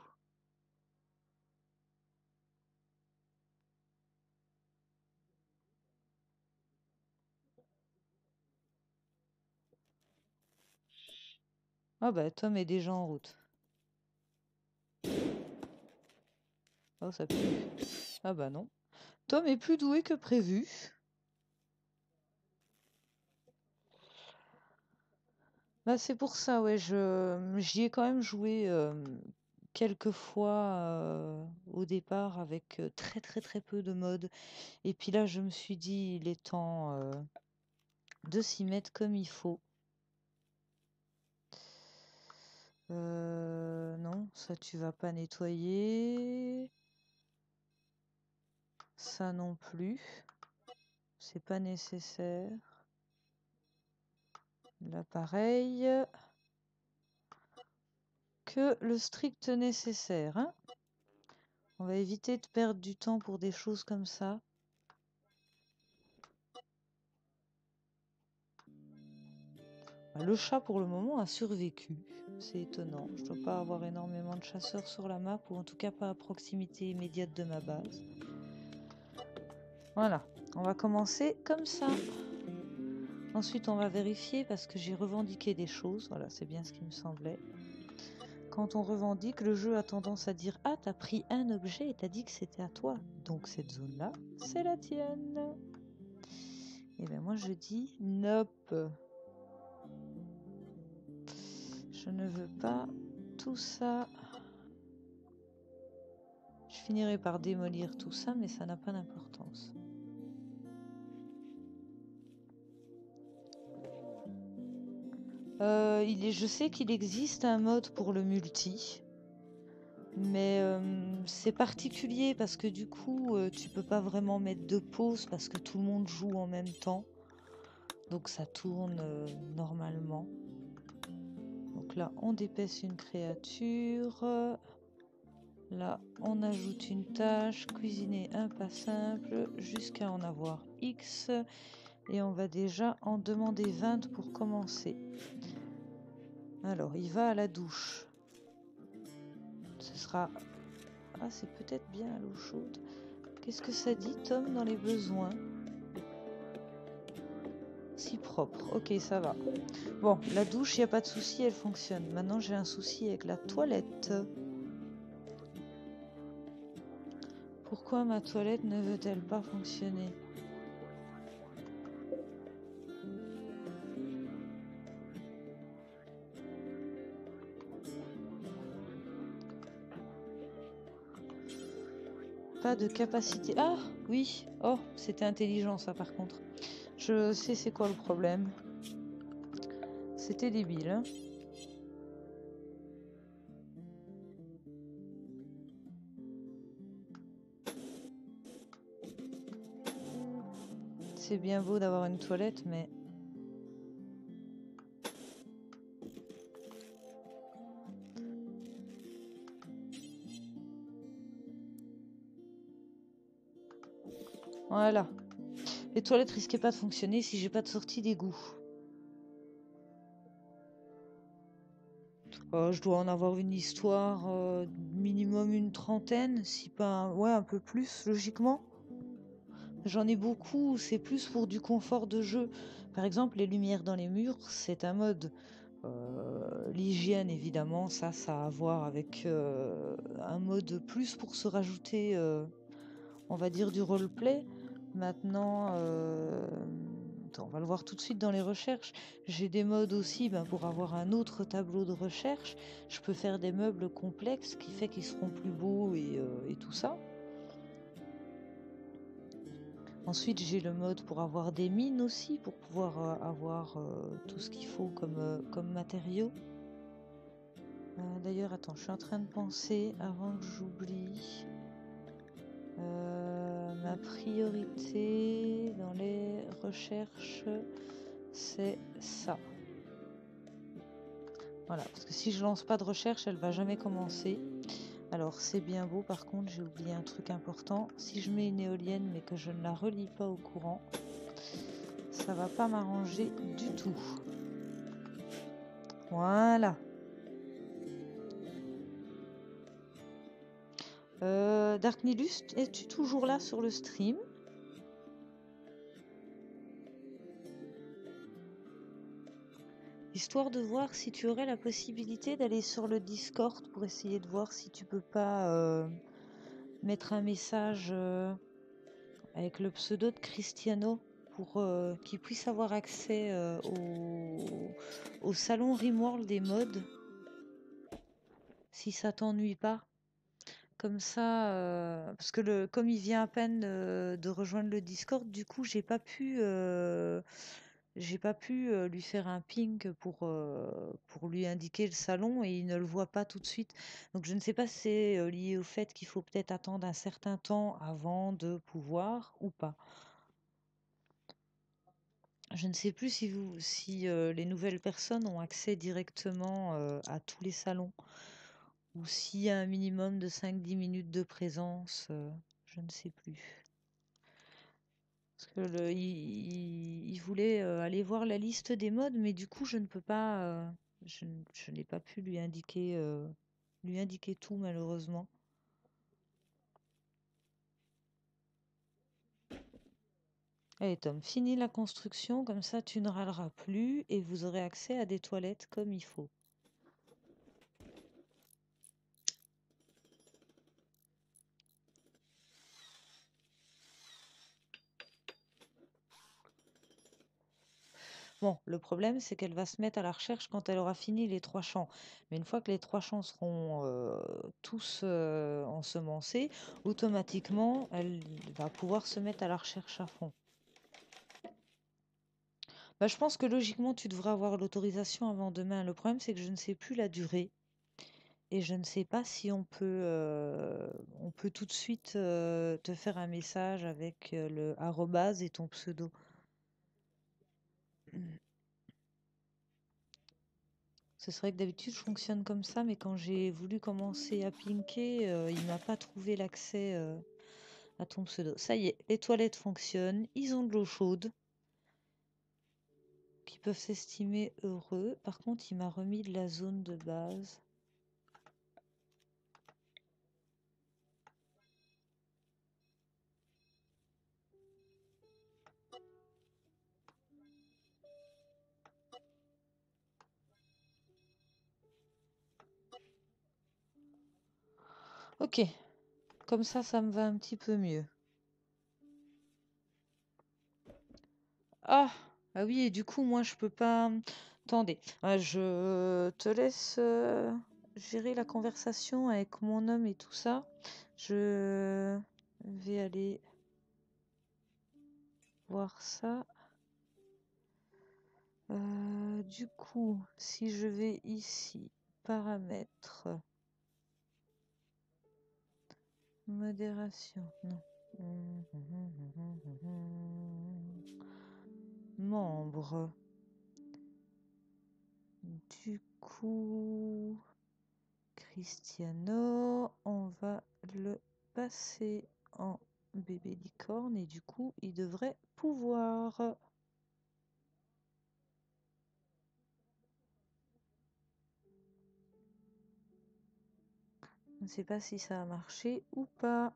Ah bah Tom est déjà en route. Oh ça pue. Ah bah non. Tom est plus doué que prévu. Bah c'est pour ça, ouais, j'y ai quand même joué quelques fois au départ avec très très très peu de modes. Et puis là je me suis dit il est temps de s'y mettre comme il faut. Non, ça tu vas pas nettoyer. Ça non plus. C'est pas nécessaire. Là pareil. Que le strict nécessaire, hein. On va éviter de perdre du temps pour des choses comme ça. Le chat pour le moment a survécu. C'est étonnant. Je dois pas avoir énormément de chasseurs sur la map, ou en tout cas pas à proximité immédiate de ma base. Voilà, on va commencer comme ça. Ensuite on va vérifier parce que j'ai revendiqué des choses. Voilà, c'est bien ce qui me semblait. quand on revendique, le jeu a tendance à dire: ah, t'as pris un objet et t'as dit que c'était à toi. Donc cette zone-là, c'est la tienne. Et bien moi je dis nope. Je ne veux pas tout ça. Je finirai par démolir tout ça, mais ça n'a pas d'importance. Je sais qu'il existe un mode pour le multi, mais c'est particulier parce que du coup, tu peux pas vraiment mettre de pause parce que tout le monde joue en même temps. Donc ça tourne normalement. Donc là, on dépaisse une créature. Là, on ajoute une tâche, cuisiner un pas simple, jusqu'à en avoir X. Et on va déjà en demander 20 pour commencer. Alors, il va à la douche. Ce sera... Ah, c'est peut-être bien à l'eau chaude. Qu'est-ce que ça dit, Tom, dans les besoins? Si propre. Ok, ça va. Bon, la douche, il n'y a pas de souci, elle fonctionne. Maintenant, j'ai un souci avec la toilette. Pourquoi ma toilette ne veut-elle pas fonctionner? Pas de capacité. Ah, oui. Oh, c'était intelligent, ça, par contre. Je sais c'est quoi le problème. C'était débile, hein. C'est bien beau d'avoir une toilette, mais... Voilà. Les toilettes risquaient pas de fonctionner si j'ai pas de sortie d'égout. Je dois en avoir une histoire, minimum une trentaine, si pas... Ouais, un peu plus, logiquement. J'en ai beaucoup, c'est plus pour du confort de jeu. Par exemple, les lumières dans les murs, c'est un mode. L'hygiène, évidemment, ça a à voir avec un mode plus pour se rajouter, on va dire, du roleplay. Maintenant, attends, on va le voir tout de suite dans les recherches. J'ai des modes aussi pour avoir un autre tableau de recherche. Je peux faire des meubles complexes qui fait qu'ils seront plus beaux et tout ça. Ensuite, j'ai le mode pour avoir des mines aussi, pour pouvoir avoir tout ce qu'il faut comme matériaux. D'ailleurs, attends, je suis en train de penser, avant que j'oublie, ma priorité dans les recherches, c'est ça. Voilà, parce que si je lance pas de recherche, elle va jamais commencer. Alors c'est bien beau, par contre j'ai oublié un truc important. Si je mets une éolienne mais que je ne la relie pas au courant, ça va pas m'arranger du tout. Voilà. Dark Nilus, es-tu toujours là sur le stream? Histoire de voir si tu aurais la possibilité d'aller sur le Discord pour essayer de voir si tu peux pas mettre un message avec le pseudo de Cristiano pour qu'il puisse avoir accès au salon Rimworld des mods, si ça t'ennuie pas. Comme ça, parce que comme il vient à peine de rejoindre le Discord, du coup, j'ai pas pu lui faire un ping pour lui indiquer le salon et il ne le voit pas tout de suite. Donc je ne sais pas si c'est lié au fait qu'il faut peut-être attendre un certain temps avant de pouvoir ou pas. Je ne sais plus si les nouvelles personnes ont accès directement à tous les salons ou s'il y a un minimum de 5-10 minutes de présence, je ne sais plus. Parce que il voulait aller voir la liste des modes, mais du coup, je ne peux pas, je n'ai pas pu lui indiquer tout, malheureusement. Allez, Tom, finis la construction, comme ça tu ne râleras plus et vous aurez accès à des toilettes comme il faut. Bon, le problème, c'est qu'elle va se mettre à la recherche quand elle aura fini les 3 champs. Mais une fois que les 3 champs seront tous ensemencés, automatiquement, elle va pouvoir se mettre à la recherche à fond. Bah, je pense que logiquement, tu devrais avoir l'autorisation avant demain. Le problème, c'est que je ne sais plus la durée. Et je ne sais pas si on peut tout de suite te faire un message avec le arrobase et ton pseudo. Ce serait que d'habitude je fonctionne comme ça, mais quand j'ai voulu commencer à pinker, il m'a pas trouvé l'accès à ton pseudo. Ça y est, les toilettes fonctionnent, ils ont de l'eau chaude, qui peuvent s'estimer heureux. Par contre, il m'a remis de la zone de base. Ok, comme ça me va un petit peu mieux. Ah, ah oui, et du coup, moi, je peux pas. Attendez, je te laisse gérer la conversation avec mon homme et tout ça. Je vais aller voir ça. Du coup, si je vais ici, paramètres, modération, non. Membre. Du coup, Cristiano, on va le passer en bébé licorne et du coup, il devrait pouvoir. Je ne sais pas si ça a marché ou pas.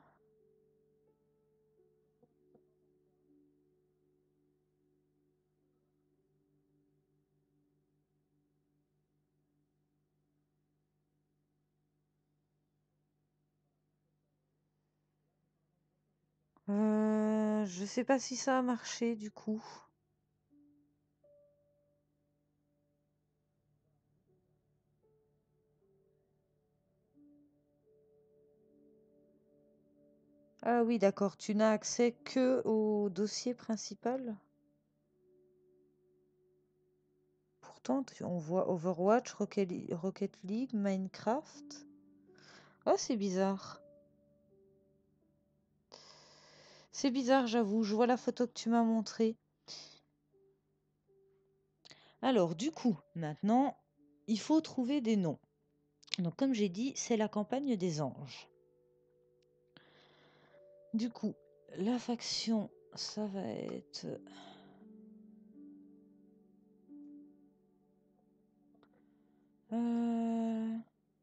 Je sais pas si ça a marché du coup. Ah oui, d'accord, tu n'as accès que au dossier principal. Pourtant, on voit Overwatch, Rocket League, Minecraft. Oh, c'est bizarre. C'est bizarre, j'avoue. Je vois la photo que tu m'as montrée. Alors, du coup, maintenant, il faut trouver des noms. Donc, comme j'ai dit, c'est la campagne des anges. Du coup, la faction, ça va être... Euh...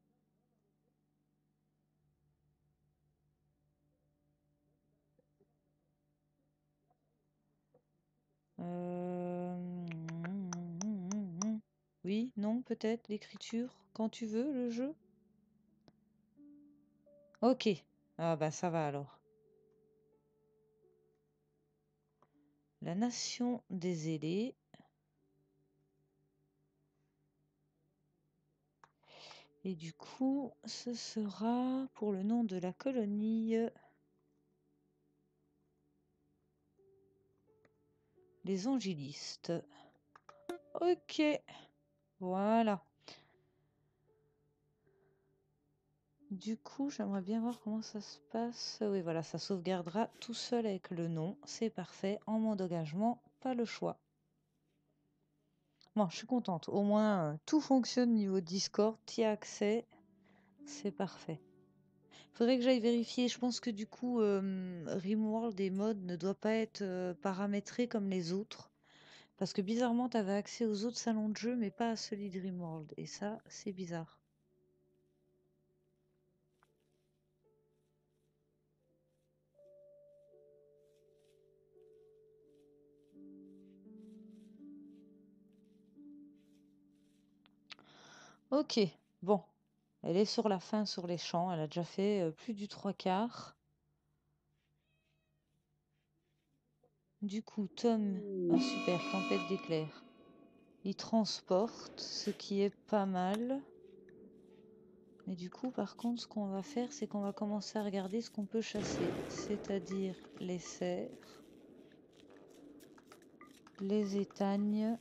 euh, Oui, non, peut-être, l'écriture, quand tu veux, le jeu. Ok. Ah bah ça va alors. La nation des ailés. Et du coup, ce sera pour le nom de la colonie les angélistes. Ok, voilà. Du coup, j'aimerais bien voir comment ça se passe. Oui, voilà, ça sauvegardera tout seul avec le nom. C'est parfait. En mode engagement, pas le choix. Bon, je suis contente. Au moins, tout fonctionne niveau Discord. T'y as accès. C'est parfait. Faudrait que j'aille vérifier. Je pense que du coup, Rimworld et mode ne doit pas être paramétré comme les autres. Parce que bizarrement, tu avais accès aux autres salons de jeu, mais pas à celui de Rimworld. Et ça, c'est bizarre. Ok, bon. Elle est sur la fin sur les champs. Elle a déjà fait plus du 3/4. Du coup, Tom, ah super, tempête d'éclairs. Il transporte, ce qui est pas mal. Mais du coup, par contre, ce qu'on va faire, c'est qu'on va commencer à regarder ce qu'on peut chasser. C'est-à-dire les cerfs, les étagnes,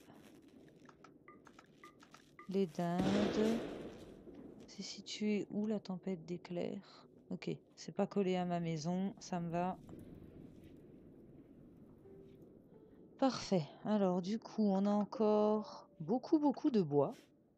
les dindes. C'est situé où la tempête d'éclairs? Ok, c'est pas collé à ma maison, ça me va. Parfait. Alors du coup, on a encore beaucoup de bois.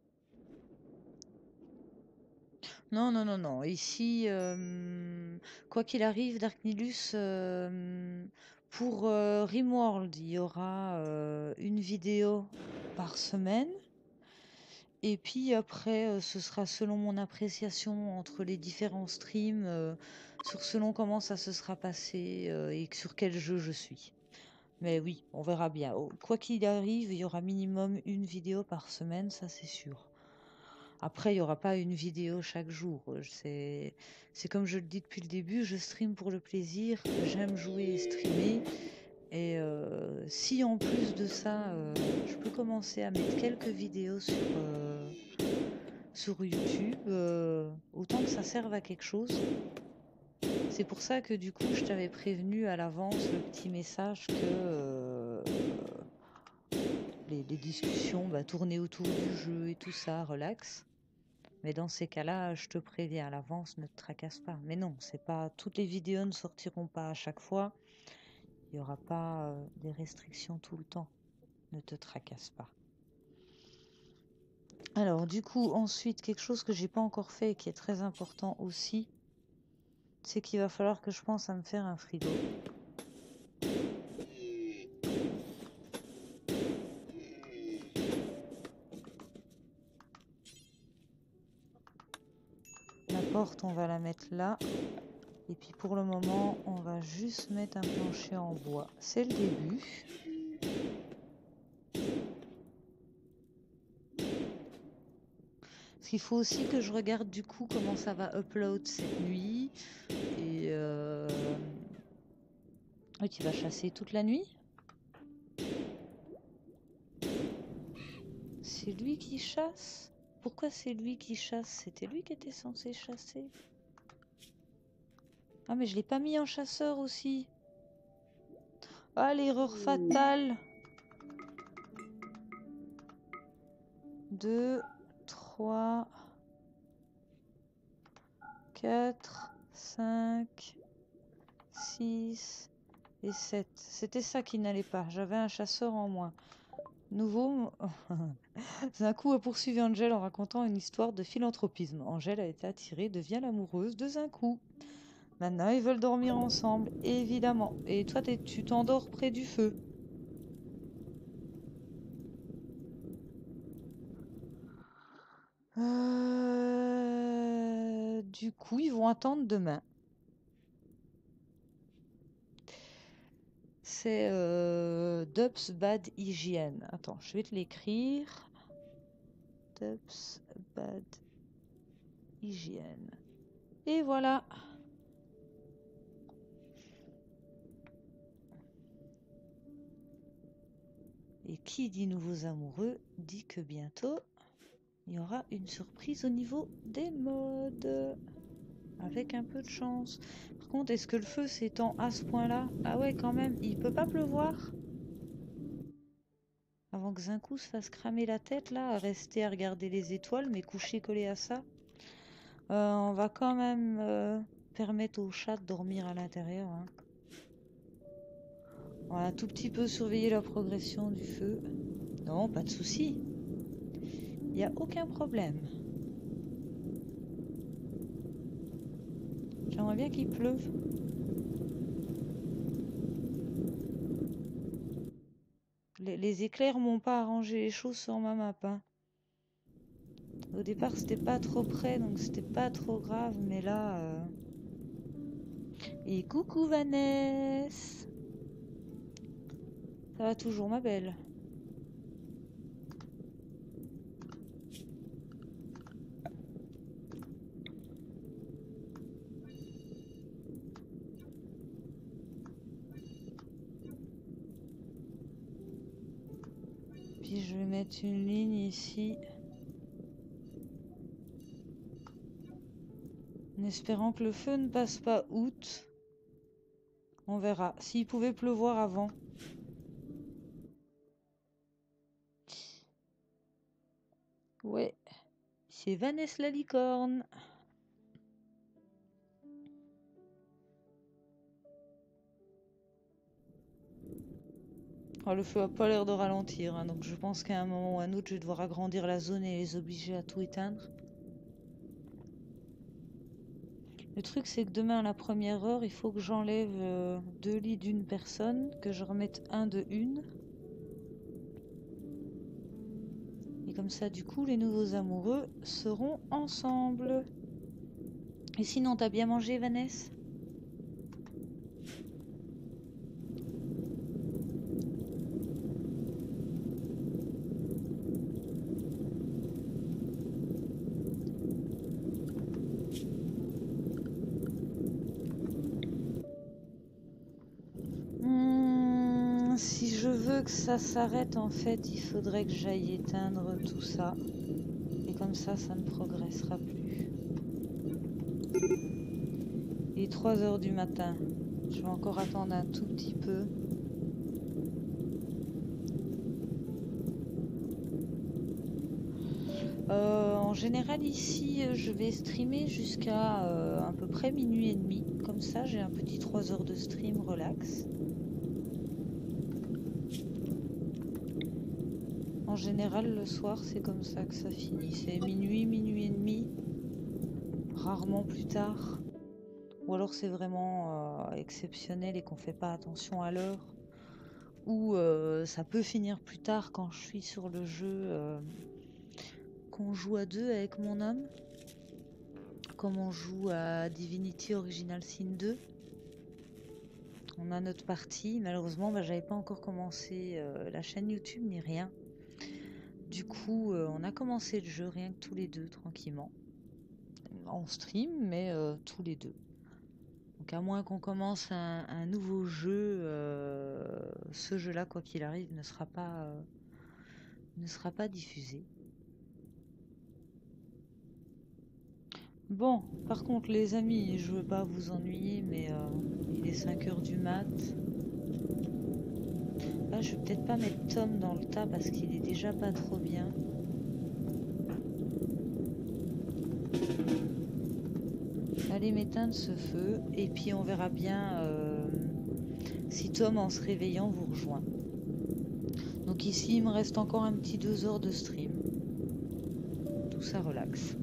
Non, non, non, non. Ici, quoi qu'il arrive, Dark Nilus, pour Rimworld, il y aura une vidéo par semaine. Et puis après, ce sera selon mon appréciation entre les différents streams, sur selon comment ça se sera passé et sur quel jeu je suis. Mais oui, on verra bien. Quoi qu'il arrive, il y aura minimum une vidéo par semaine, ça c'est sûr. Après, il n'y aura pas une vidéo chaque jour. C'est comme je le dis depuis le début, je stream pour le plaisir, j'aime jouer et streamer. Et si en plus de ça, je peux commencer à mettre quelques vidéos sur YouTube, autant que ça serve à quelque chose. C'est pour ça que du coup, je t'avais prévenu à l'avance le petit message que les discussions tournaient autour du jeu et tout ça, relax. Mais dans ces cas-là, je te préviens à l'avance, ne te tracasse pas. Mais non, c'est pas toutes les vidéos ne sortiront pas à chaque fois. Il n'y aura pas des restrictions tout le temps. Ne te tracasse pas. Alors du coup, ensuite, quelque chose que j'ai pas encore fait et qui est très important aussi, c'est qu'il va falloir que je pense à me faire un frigo. La porte, on va la mettre là. Et puis pour le moment, on va juste mettre un plancher en bois. C'est le début. Parce qu'il faut aussi que je regarde du coup comment ça va upload cette nuit. Et oui, tu vas chasser toute la nuit? C'est lui qui chasse? Pourquoi c'est lui qui chasse? C'était lui qui était censé chasser. Ah mais je l'ai pas mis en chasseur aussi. Ah, l'erreur fatale. 2, 3, 4, 5, 6 et 7. C'était ça qui n'allait pas. J'avais un chasseur en moins. Nouveau. Zinkou a poursuivi Angel en racontant une histoire de philanthropisme. Angel a été attirée, devient l'amoureuse de Zinkou. Maintenant, ils veulent dormir ensemble, évidemment. Et toi, tu t'endors près du feu. Du coup, ils vont attendre demain. C'est Dubs Bad Hygiene. Attends, je vais te l'écrire. Dubs Bad Hygiene. Et voilà. Et qui dit nouveaux amoureux dit que bientôt, il y aura une surprise au niveau des modes. Avec un peu de chance. Par contre, est-ce que le feu s'étend à ce point-là? Ah ouais, quand même. Il peut pas pleuvoir? Avant que Zinkou se fasse cramer la tête, là, à rester à regarder les étoiles, mais couché collé à ça. On va quand même permettre au chat de dormir à l'intérieur. Hein. On va un tout petit peu surveiller la progression du feu. Non, pas de souci. Il n'y a aucun problème. J'aimerais bien qu'il pleuve. Les éclairs m'ont pas arrangé les choses sur ma map. Hein. Au départ, c'était pas trop près, donc c'était pas trop grave, mais là... Et coucou Vanessa! Ça va toujours, ma belle? Je vais mettre une ligne ici. En espérant que le feu ne passe pas août. On verra. S'il pouvait pleuvoir avant. Ouais. C'est Vanessa la licorne. Oh, le feu a pas l'air de ralentir, hein, donc je pense qu'à un moment ou à un autre, je vais devoir agrandir la zone et les obliger à tout éteindre. Le truc, c'est que demain à la première heure, il faut que j'enlève 2 lits d'une personne, que je remette un de une. Et comme ça, du coup, les nouveaux amoureux seront ensemble. Et sinon, t'as bien mangé, Vanessa? Si je veux que ça s'arrête, en fait, il faudrait que j'aille éteindre tout ça. Et comme ça ne progressera plus. Il est 3 h du matin. Je vais encore attendre un tout petit peu. En général, ici, je vais streamer jusqu'à à peu près minuit et demi. Comme ça, j'ai un petit 3 h de stream relax. En général, le soir, c'est comme ça que ça finit. C'est minuit, minuit et demi. Rarement plus tard. Ou alors c'est vraiment exceptionnel et qu'on fait pas attention à l'heure. Ou ça peut finir plus tard quand je suis sur le jeu qu'on joue à deux avec mon homme. Comme on joue à Divinity Original Sin 2. On a notre partie. Malheureusement, j'avais pas encore commencé la chaîne YouTube ni rien. Du coup, on a commencé le jeu rien que tous les deux, tranquillement. En stream, mais tous les deux. Donc à moins qu'on commence un nouveau jeu, ce jeu-là, quoi qu'il arrive, ne sera pas diffusé. Bon, par contre les amis, je veux pas vous ennuyer, mais il est 5 h du mat. Là, je vais peut-être pas mettre Tom dans le tas parce qu'il est déjà pas trop bien. Allez m'éteindre ce feu et puis on verra bien si Tom en se réveillant vous rejoint. Donc ici il me reste encore un petit 2 h de stream. Tout ça relax.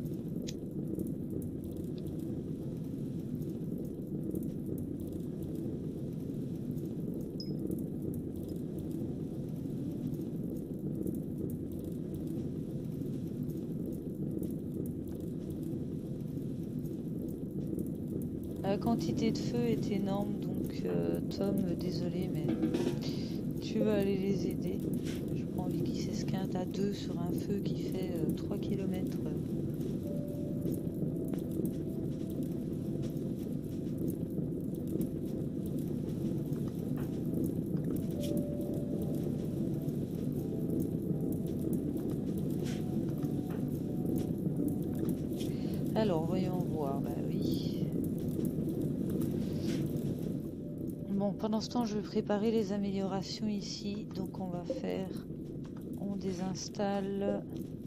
La quantité de feu est énorme, donc Tom, désolé, mais tu vas aller les aider. J'ai pas envie qu'ils s'esquintent à deux sur un feu qui fait 3 km. Alors, voyons voir, bah oui. Bon, pendant ce temps, je vais préparer les améliorations ici. Donc, on va faire... On désinstalle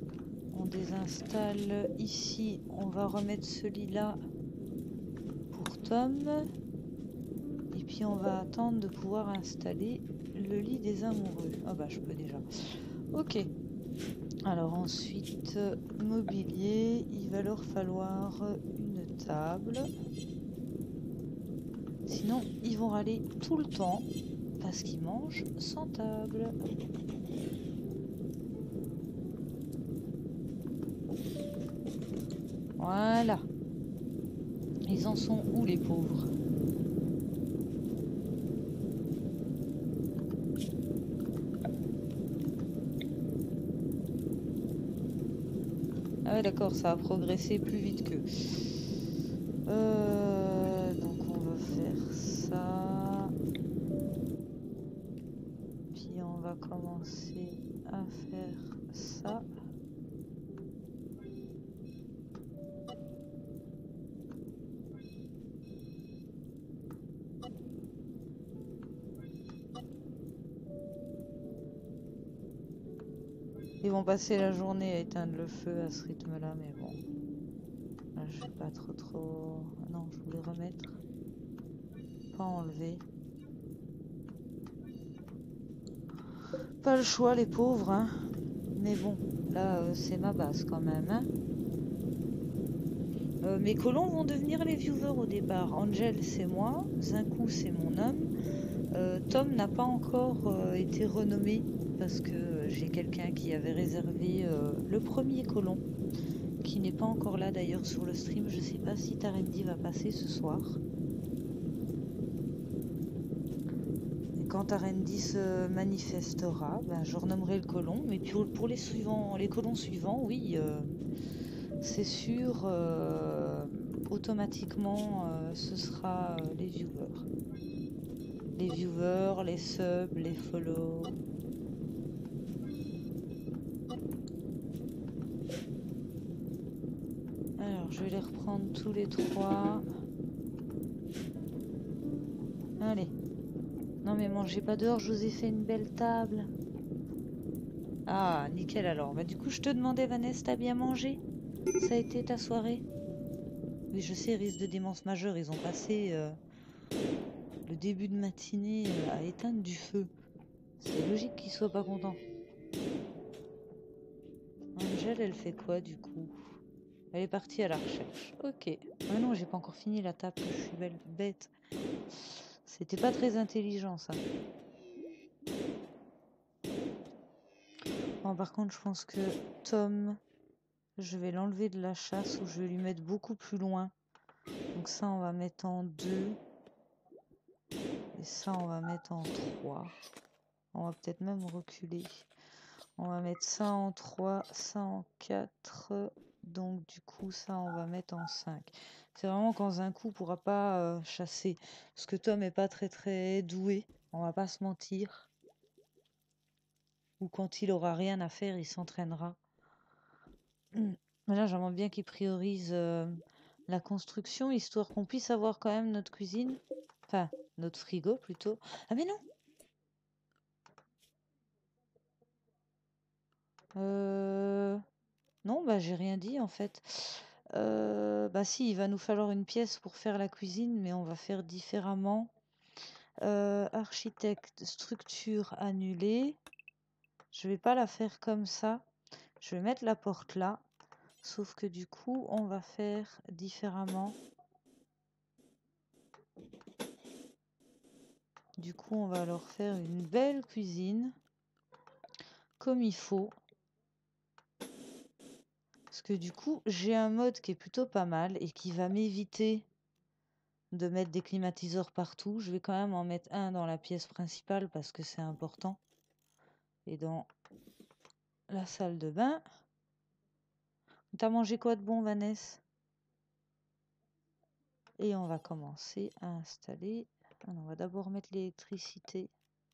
ici. On va remettre ce lit-là pour Tom. Et puis, on va attendre de pouvoir installer le lit des amoureux. Ah bah, je peux déjà. Ok. Alors ensuite, mobilier, il va leur falloir une table. Sinon, ils vont râler tout le temps parce qu'ils mangent sans table. Voilà. Ils en sont où les pauvres? Ah ouais, d'accord, ça a progressé plus vite que... donc on va faire ça. Puis on va commencer à faire Ils vont passer la journée à éteindre le feu à ce rythme-là, mais bon. Là, je vais pas trop... Non, je voulais remettre. Pas enlever. Pas le choix, les pauvres, hein. Mais bon, là, c'est ma base quand même, hein. Mes colons vont devenir les viewers au départ. Angel, c'est moi. Zinku, c'est mon homme. Tom n'a pas encore été renommé parce que j'ai quelqu'un qui avait réservé le premier colon, qui n'est pas encore là d'ailleurs sur le stream. Je sais pas si Tarendi va passer ce soir. Et quand Tarendi se manifestera, ben, je renommerai le colon. Mais pour les suivants, les colons suivants, oui, c'est sûr, automatiquement, ce sera les viewers. Les viewers, les subs, les follow. Alors, je vais les reprendre tous les trois. Allez. Non mais mangez pas dehors, je vous ai fait une belle table. Ah, nickel alors. Bah du coup, je te demandais, Vanessa, t'as bien mangé? Ça a été ta soirée? Oui, je sais, risque de démence majeure, ils ont passé le début de matinée à éteindre du feu. C'est logique qu'ils soient pas contents. Angel, elle fait quoi du coup? Elle est partie à la recherche. Ok. Ah non, j'ai pas encore fini la table, je suis bête. C'était pas très intelligent ça. Bon, par contre, je pense que Tom, je vais l'enlever de la chasse ou je vais lui mettre beaucoup plus loin. Donc ça, on va mettre en 2. Et ça, on va mettre en 3. On va peut-être même reculer. On va mettre ça en 3, ça en 4. Donc du coup, ça, on va mettre en 5. C'est vraiment quand un coup pourra pas chasser. Parce que Tom est pas très doué. On va pas se mentir. Ou quand il aura rien à faire, il s'entraînera. Mais là, j'aimerais bien qu'il priorise la construction, histoire qu'on puisse avoir quand même notre cuisine. Enfin, notre frigo plutôt. Ah mais non! Non, bah j'ai rien dit en fait. Bah si, il va nous falloir une pièce pour faire la cuisine, mais on va faire différemment. Architecte, structure annulée. Je vais pas la faire comme ça. Je vais mettre la porte là. Sauf que du coup, on va faire différemment. Du coup, on va leur faire une belle cuisine. Comme il faut. Parce que du coup, j'ai un mode qui est plutôt pas mal et qui va m'éviter de mettre des climatiseurs partout. Je vais quand même en mettre un dans la pièce principale parce que c'est important. Et dans la salle de bain. T'as mangé quoi de bon, Vanessa? Et on va commencer à installer. Ah non, on va d'abord mettre l'électricité.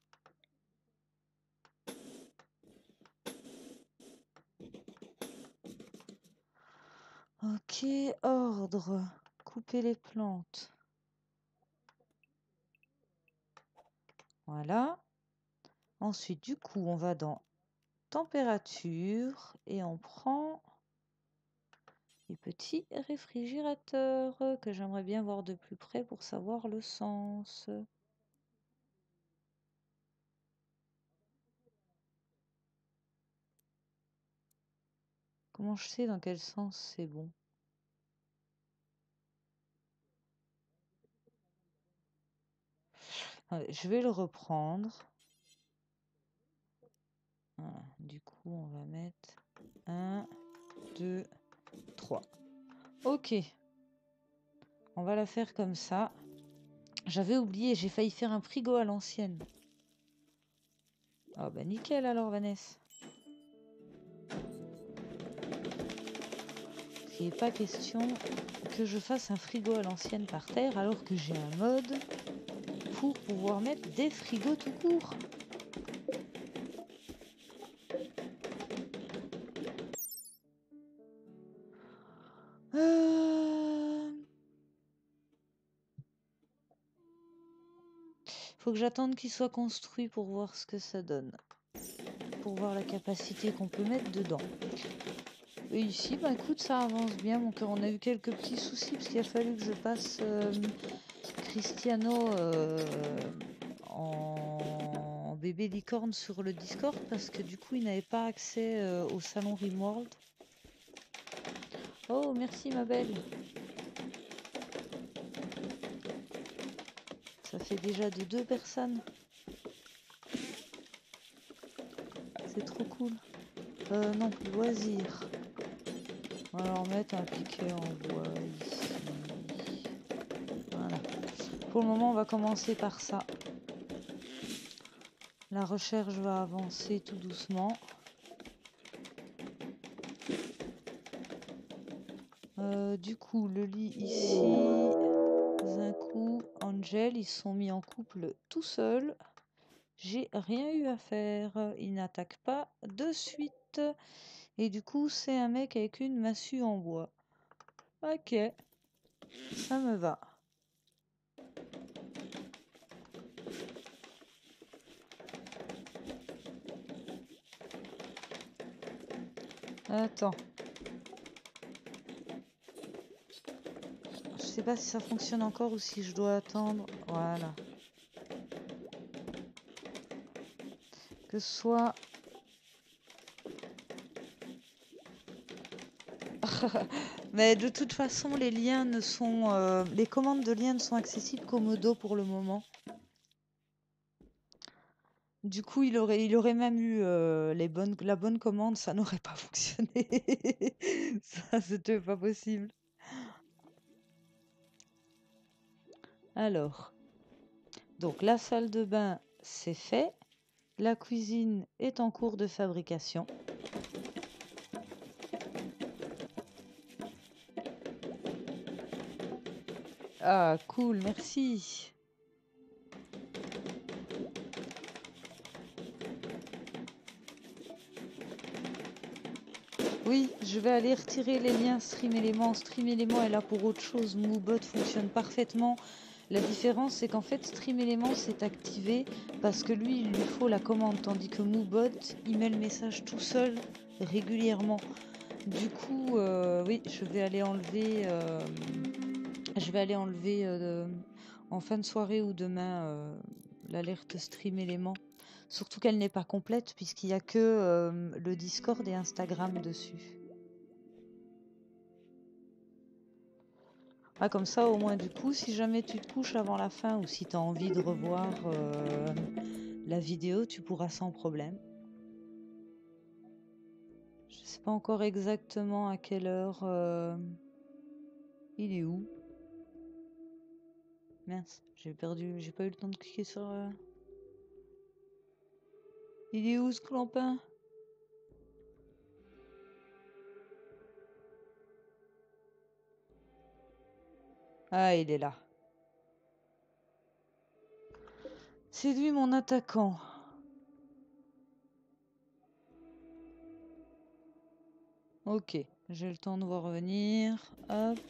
Ok, ordre. Couper les plantes. Voilà. Ensuite, du coup, on va dans température et on prend les petits réfrigérateurs que j'aimerais bien voir de plus près pour savoir le sens. Comment je sais dans quel sens c'est bon? Allez, je vais le reprendre. Voilà, du coup, on va mettre 1, 2, 3. Ok. On va la faire comme ça. J'avais oublié, j'ai failli faire un frigo à l'ancienne. Ah bah nickel alors, Vanessa. Il n'est pas question que je fasse un frigo à l'ancienne par terre alors que j'ai un mode pour pouvoir mettre des frigos tout court. Faut que j'attende qu'il soit construit pour voir ce que ça donne. pour voir la capacité qu'on peut mettre dedans. Et ici, bah écoute, ça avance bien mon cœur. On a eu quelques petits soucis parce qu'il a fallu que je passe Cristiano en bébé licorne sur le Discord parce que du coup, il n'avait pas accès au salon Rimworld. Oh, merci ma belle. Ça fait déjà de 2 personnes. C'est trop cool. Non, loisir. On va leur mettre un piquet en bois ici. Voilà. Pour le moment, on va commencer par ça. La recherche va avancer tout doucement. Du coup, le lit ici. Un coup, Angel, ils se sont mis en couple tout seuls. J'ai rien eu à faire. Ils n'attaquent pas de suite. Et du coup, c'est un mec avec une massue en bois. Ok, ça me va. Attends. Je sais pas si ça fonctionne encore ou si je dois attendre. Voilà. Que ce soit... Mais de toute façon, les liens ne sont... les commandes de liens ne sont accessibles qu'au modo pour le moment. Du coup, il aurait même eu la bonne commande, ça n'aurait pas fonctionné. Ça, c'était pas possible. Alors, donc la salle de bain, c'est fait. La cuisine est en cours de fabrication. Ah, cool, merci. Oui, je vais aller retirer les liens Stream Element. Stream Element est là pour autre chose. Moobot fonctionne parfaitement. La différence, c'est qu'en fait, Stream Element s'est activé parce que lui, il lui faut la commande, tandis que Moobot, il met le message tout seul régulièrement. Du coup, oui, je vais aller enlever en fin de soirée ou demain l'alerte Stream Element. Surtout qu'elle n'est pas complète puisqu'il n'y a que le Discord et Instagram dessus. Ah, comme ça, au moins, du coup, si jamais tu te couches avant la fin ou si tu as envie de revoir la vidéo, tu pourras sans problème. Je sais pas encore exactement à quelle heure il est où. Mince, j'ai pas eu le temps de cliquer sur... Il est où ce clampin? Ah, il est là. C'est lui mon attaquant. Ok, j'ai le temps de voir venir. Hop.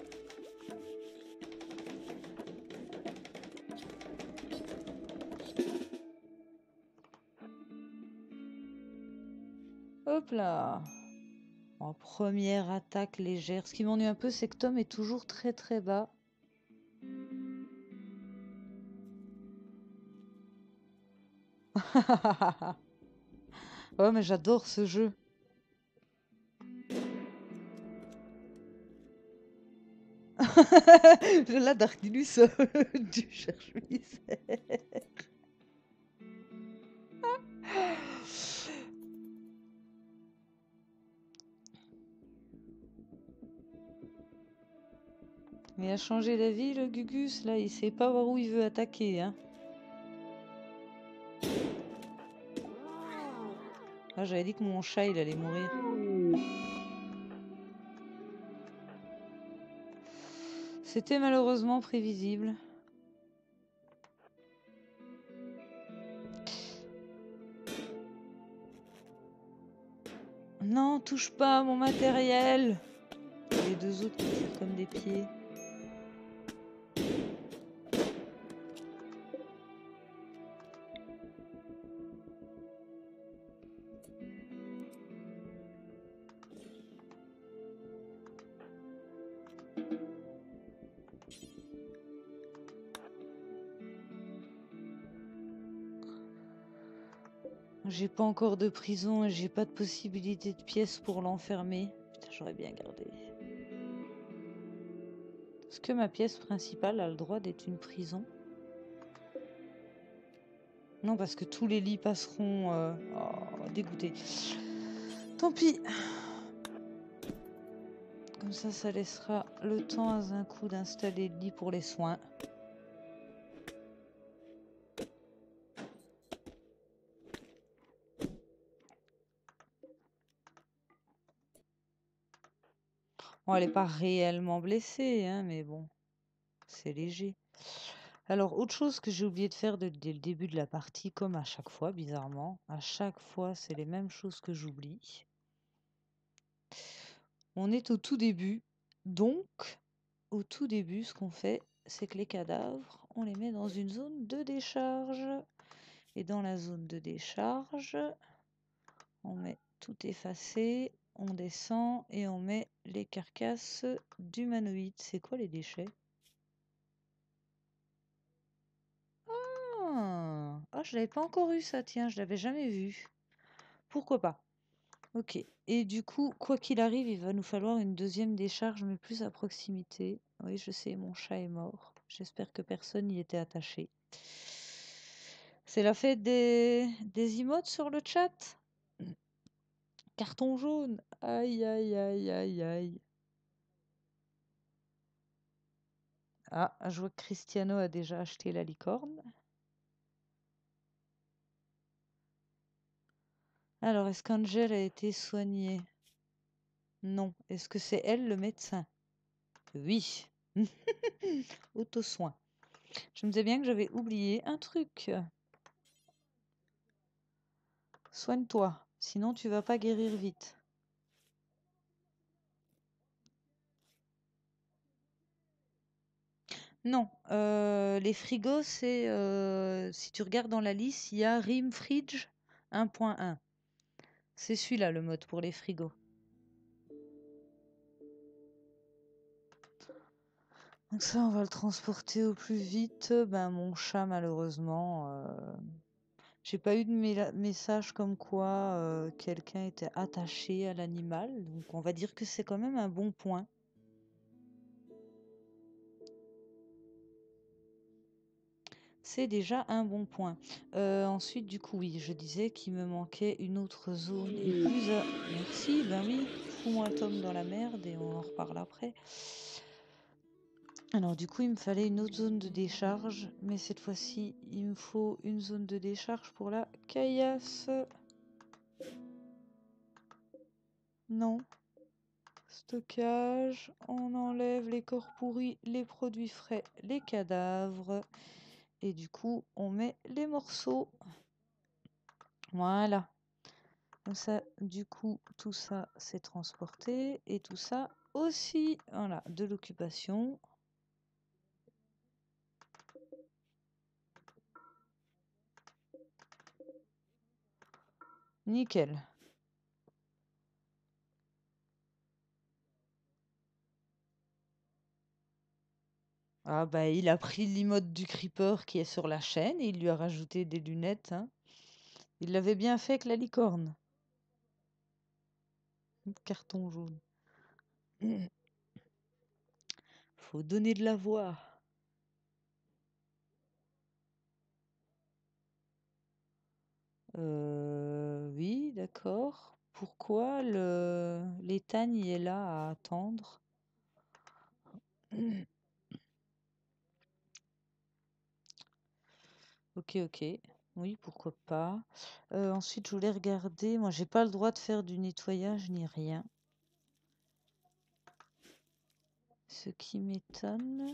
Hop là. En première attaque légère. Ce qui m'ennuie un peu, c'est que Tom est toujours très très bas. Ouais, mais j'adore ce jeu. La Darknus du cherche-mystère. Mais il a changé d'avis, le Gugus. Là, il sait pas voir où il veut attaquer. Hein. Ah, j'avais dit que mon chat, il allait mourir. C'était malheureusement prévisible. Non, touche pas à mon matériel. Les deux autres qui tirent comme des pieds. J'ai pas encore de prison et j'ai pas de possibilité de pièce pour l'enfermer. Putain, j'aurais bien gardé. Est-ce que ma pièce principale a le droit d'être une prison? Non, parce que tous les lits passeront... Oh, dégoûté. Tant pis. Comme ça laissera le temps à un coup d'installer le lit pour les soins. Bon, elle n'est pas réellement blessée, hein, mais bon, c'est léger. Alors, autre chose que j'ai oublié de faire dès le début de la partie, comme à chaque fois, bizarrement. À chaque fois, c'est les mêmes choses que j'oublie. On est au tout début. Donc, au tout début, ce qu'on fait, c'est que les cadavres, on les met dans une zone de décharge. Et dans la zone de décharge, on met tout effacé, on descend et on met les carcasses d'humanoïdes. C'est quoi les déchets? Ah, je l'avais pas encore eu ça, tiens, je l'avais jamais vu. Pourquoi pas? Ok. Et du coup, quoi qu'il arrive, il va nous falloir une deuxième décharge, mais plus à proximité. Oui, je sais, mon chat est mort. J'espère que personne n'y était attaché. C'est la fête des emotes sur le chat? Carton jaune. Aïe, aïe, aïe, aïe, aïe. Ah, je vois que Cristiano a déjà acheté la licorne. Alors, est-ce qu'Angel a été soignée? Non. Est-ce que c'est elle le médecin? Oui. Auto-soin. Je me disais bien que j'avais oublié un truc. Soigne-toi, sinon tu vas pas guérir vite. Non, les frigos, c'est... si tu regardes dans la liste, il y a Rim Fridge 1.1. C'est celui-là le mode pour les frigos. Donc ça, on va le transporter au plus vite. Ben, mon chat, malheureusement, j'ai pas eu de message comme quoi quelqu'un était attaché à l'animal. Donc on va dire que c'est quand même un bon point. C'est déjà un bon point. Ensuite, du coup, oui, je disais qu'il me manquait une autre zone et plus à... Merci, ben oui, fous-moi Tom dans la merde et on en reparle après. Alors du coup, il me fallait une autre zone de décharge, mais cette fois-ci, il me faut une zone de décharge pour la caillasse. Non. Stockage, on enlève les corps pourris, les produits frais, les cadavres. Et du coup, on met les morceaux. Voilà. Comme ça, du coup, tout ça, c'est transporté. Et tout ça aussi. Voilà, de l'occupation. Nickel. Ah bah, il a pris l'emote du creeper qui est sur la chaîne et il lui a rajouté des lunettes, hein. Il l'avait bien fait avec la licorne. Carton jaune. Faut donner de la voix. Oui, d'accord. Pourquoi l'étagne est là à attendre? Ok, ok. Oui, pourquoi pas. Ensuite, je voulais regarder. Moi, j'ai pas le droit de faire du nettoyage ni rien. Ce qui m'étonne,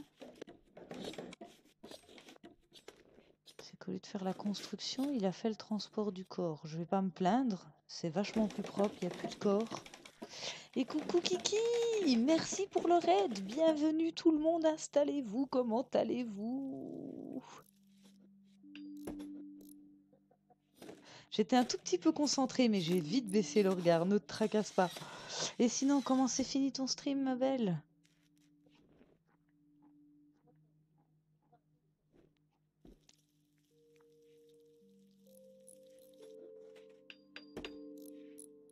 c'est qu'au lieu de faire la construction, il a fait le transport du corps. Je vais pas me plaindre. C'est vachement plus propre, il n'y a plus de corps. Et coucou Kiki! Merci pour le raid. Bienvenue tout le monde, installez-vous. Comment allez-vous? J'étais un tout petit peu concentrée, mais j'ai vite baissé le regard. Ne te tracasse pas. Et sinon, comment c'est fini ton stream, ma belle?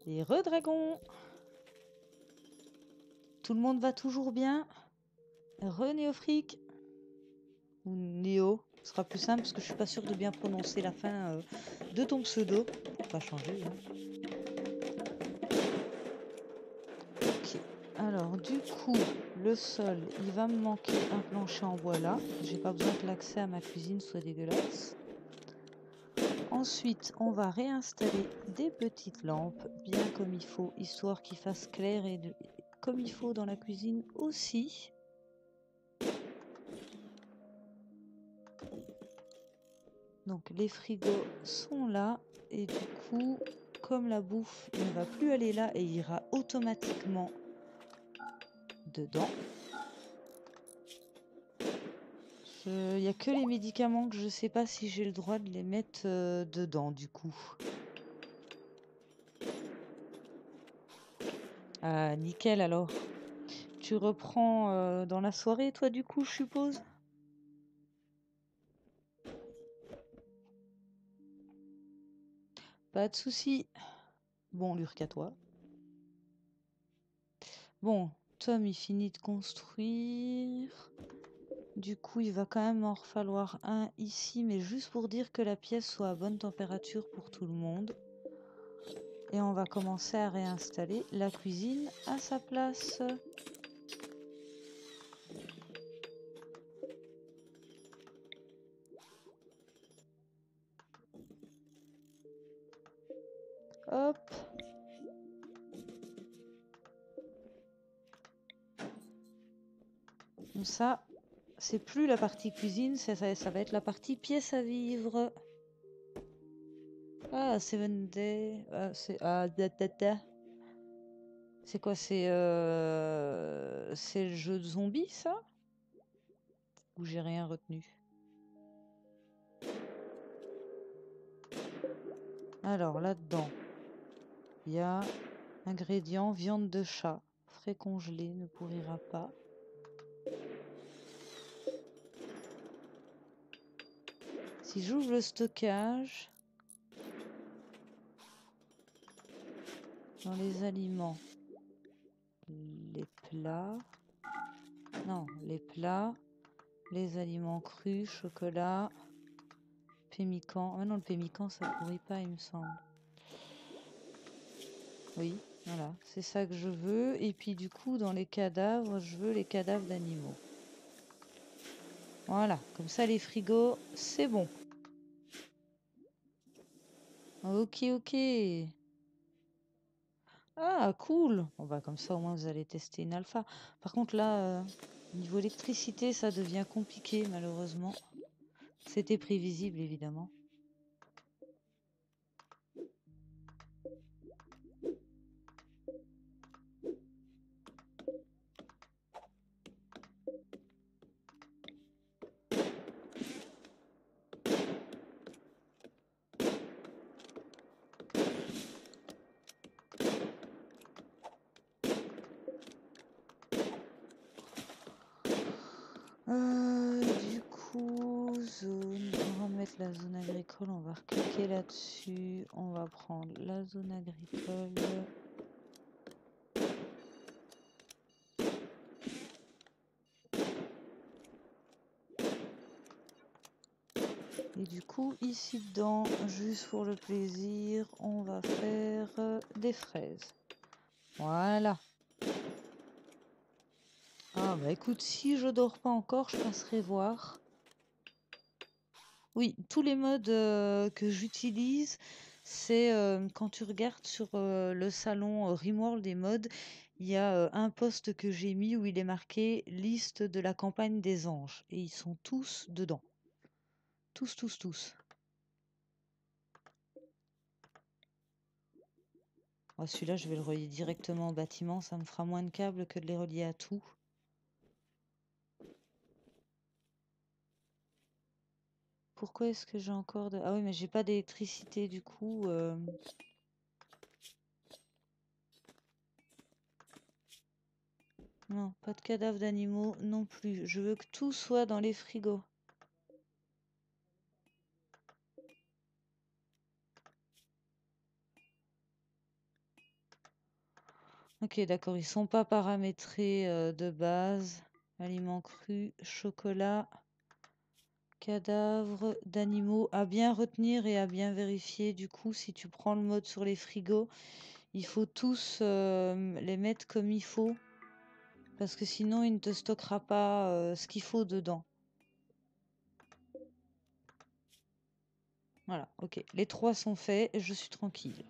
Et re-dragon. Tout le monde va toujours bien. Re-néofric. Ou Néo. Ce sera plus simple parce que je suis pas sûre de bien prononcer la fin de ton pseudo. Pour pas changer. Hein. Ok. Alors du coup, le sol, il va me manquer un plancher en bois là. J'ai pas besoin que l'accès à ma cuisine soit dégueulasse. Ensuite, on va réinstaller des petites lampes, bien comme il faut, histoire qu'il fasse clair et comme il faut dans la cuisine aussi. Donc les frigos sont là et du coup, comme la bouffe ne va plus aller là et ira automatiquement dedans. Il n'y a que les médicaments que je sais pas si j'ai le droit de les mettre dedans du coup. Ah, nickel alors. Tu reprends dans la soirée toi du coup je suppose? Pas de souci. Bon, Lurk à toi. Bon, Tom il finit de construire. Du coup, il va quand même en falloir un ici, mais juste pour dire que la pièce soit à bonne température pour tout le monde. Et on va commencer à réinstaller la cuisine à sa place. Hop. Comme ça, c'est plus la partie cuisine, ça va être la partie pièce à vivre. Ah, Seven Day. C'est C'est quoi? C'est le jeu de zombies, ça? Ou j'ai rien retenu? Alors, là-dedans, il y a ingrédients viande de chat. Frais congelé, ne pourrira pas. Si j'ouvre le stockage, dans les aliments, les plats, non, les plats, les aliments crus, chocolat, pémican. Ah non, le pémican, ça pourrit pas, il me semble. Oui, voilà, c'est ça que je veux. Et puis du coup, dans les cadavres, je veux les cadavres d'animaux. Voilà, comme ça les frigos, c'est bon. Ok, ok. Ah, cool. Bon, bah, comme ça, au moins, vous allez tester une alpha. Par contre, là, niveau électricité, ça devient compliqué, malheureusement. C'était prévisible, évidemment. Du coup, zone, on va mettre la zone agricole, on va recliquer là-dessus, on va prendre la zone agricole. Et du coup, ici dedans, juste pour le plaisir, on va faire des fraises. Voilà. Ah bah écoute, si je dors pas encore, je passerai voir. Oui, tous les modes que j'utilise, c'est quand tu regardes sur le salon Rimworld des modes, il y a un post que j'ai mis où il est marqué liste de la campagne des anges. Et ils sont tous dedans. Tous, tous, tous. Oh, celui-là, je vais le relier directement au bâtiment. Ça me fera moins de câbles que de les relier à tout. Pourquoi est-ce que j'ai encore de... Ah oui, mais j'ai pas d'électricité du coup. Non, pas de cadavres d'animaux non plus. Je veux que tout soit dans les frigos. Ok, d'accord, ils sont pas paramétrés de base. Aliments crus, chocolat, cadavres d'animaux. À bien retenir et à bien vérifier. Du coup, si tu prends le mode sur les frigos, il faut tous les mettre comme il faut. Parce que sinon, il ne te stockera pas ce qu'il faut dedans. Voilà, ok. Les 3 sont faits, je suis tranquille.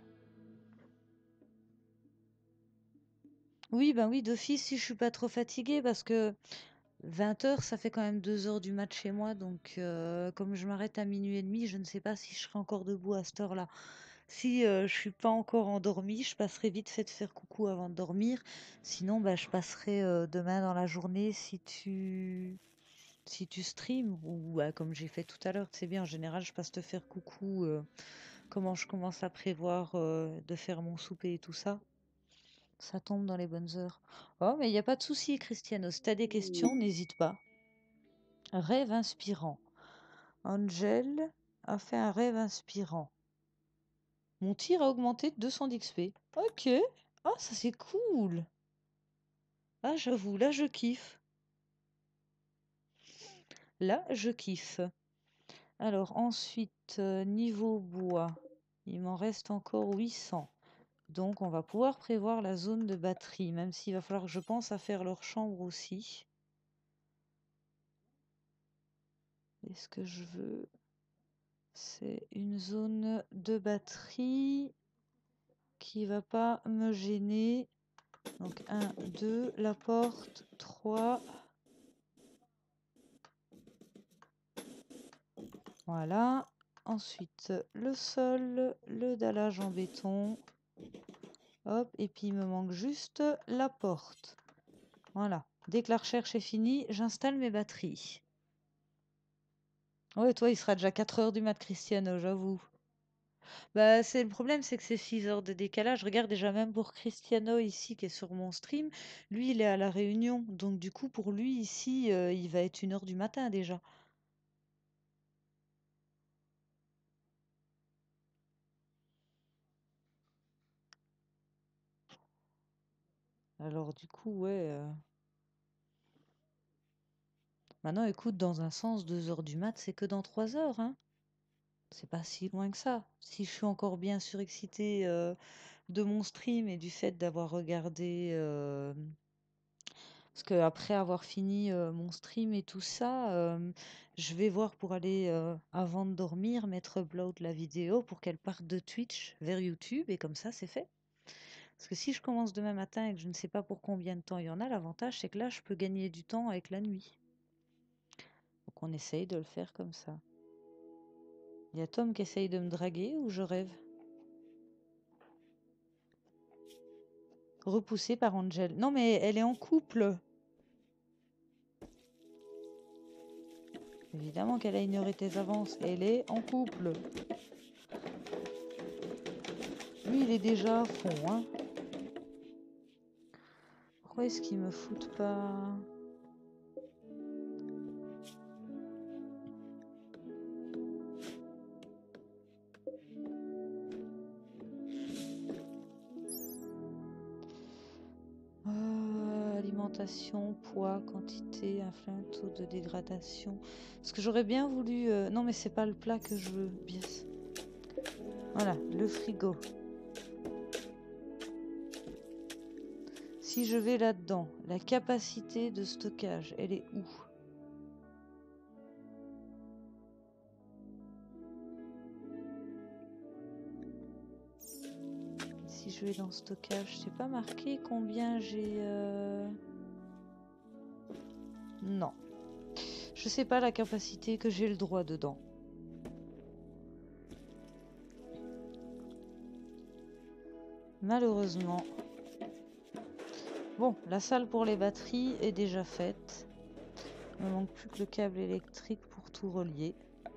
Oui, ben oui, d'office, si je suis pas trop fatiguée, parce que 20 h, ça fait quand même 2 heures du mat chez moi, donc comme je m'arrête à minuit et demi, je ne sais pas si je serai encore debout à cette heure-là. Si je suis pas encore endormie, je passerai vite fait de faire coucou avant de dormir. Sinon, bah, je passerai demain dans la journée si tu streams ou comme j'ai fait tout à l'heure. C'est bien, en général, je passe te faire coucou comment je commence à prévoir de faire mon souper et tout ça. Ça tombe dans les bonnes heures. Oh, mais il n'y a pas de souci, Cristiano. Si tu as des questions, n'hésite pas. Rêve inspirant. Angel a fait un rêve inspirant. Mon tir a augmenté de 200 d'XP. Ok. Ah, ça c'est cool. Ah, j'avoue, là je kiffe. Là, je kiffe. Alors ensuite, niveau bois, il m'en reste encore 800. Donc on va pouvoir prévoir la zone de batterie, même s'il va falloir que je pense à faire leur chambre aussi. Et ce que je veux, c'est une zone de batterie qui va pas me gêner. Donc 1, 2, la porte, 3. Voilà. Ensuite, le sol, le dallage en béton. Hop, et puis il me manque juste la porte. Voilà. Dès que la recherche est finie, j'installe mes batteries. Ouais, toi, il sera déjà 4 heures du mat, Cristiano, j'avoue. Bah, c'est le problème, c'est que c'est 6 heures de décalage. Regarde déjà même pour Cristiano ici qui est sur mon stream, lui il est à la Réunion. Donc du coup pour lui ici, il va être 1 heure du matin déjà. Alors du coup, ouais. Maintenant écoute, dans un sens, 2 heures du mat, c'est que dans 3 heures, hein. C'est pas si loin que ça. Si je suis encore bien surexcitée de mon stream et du fait d'avoir regardé parce que après avoir fini mon stream et tout ça, je vais voir pour aller, avant de dormir, mettre upload la vidéo pour qu'elle parte de Twitch vers YouTube et comme ça, c'est fait. Parce que si je commence demain matin et que je ne sais pas pour combien de temps il y en a, l'avantage, c'est que là, je peux gagner du temps avec la nuit. Donc on essaye de le faire comme ça. Il y a Tom qui essaye de me draguer ou je rêve? Repoussée par Angel. Non, mais elle est en couple. Évidemment qu'elle a ignoré tes avances. Elle est en couple. Lui, il est déjà à fond, hein. Pourquoi est-ce qu'ils me foutent pas... Alimentation, poids, quantité, influen, taux de dégradation. Parce que j'aurais bien voulu... Non, mais c'est pas le plat que je veux. Yes. Voilà, le frigo. Si je vais là-dedans, la capacité de stockage, elle est où? Si je vais dans stockage, c'est pas marqué combien j'ai... Non. Je sais pas la capacité que j'ai le droit dedans. Malheureusement. Bon, la salle pour les batteries est déjà faite. Il me manque plus que le câble électrique pour tout relier.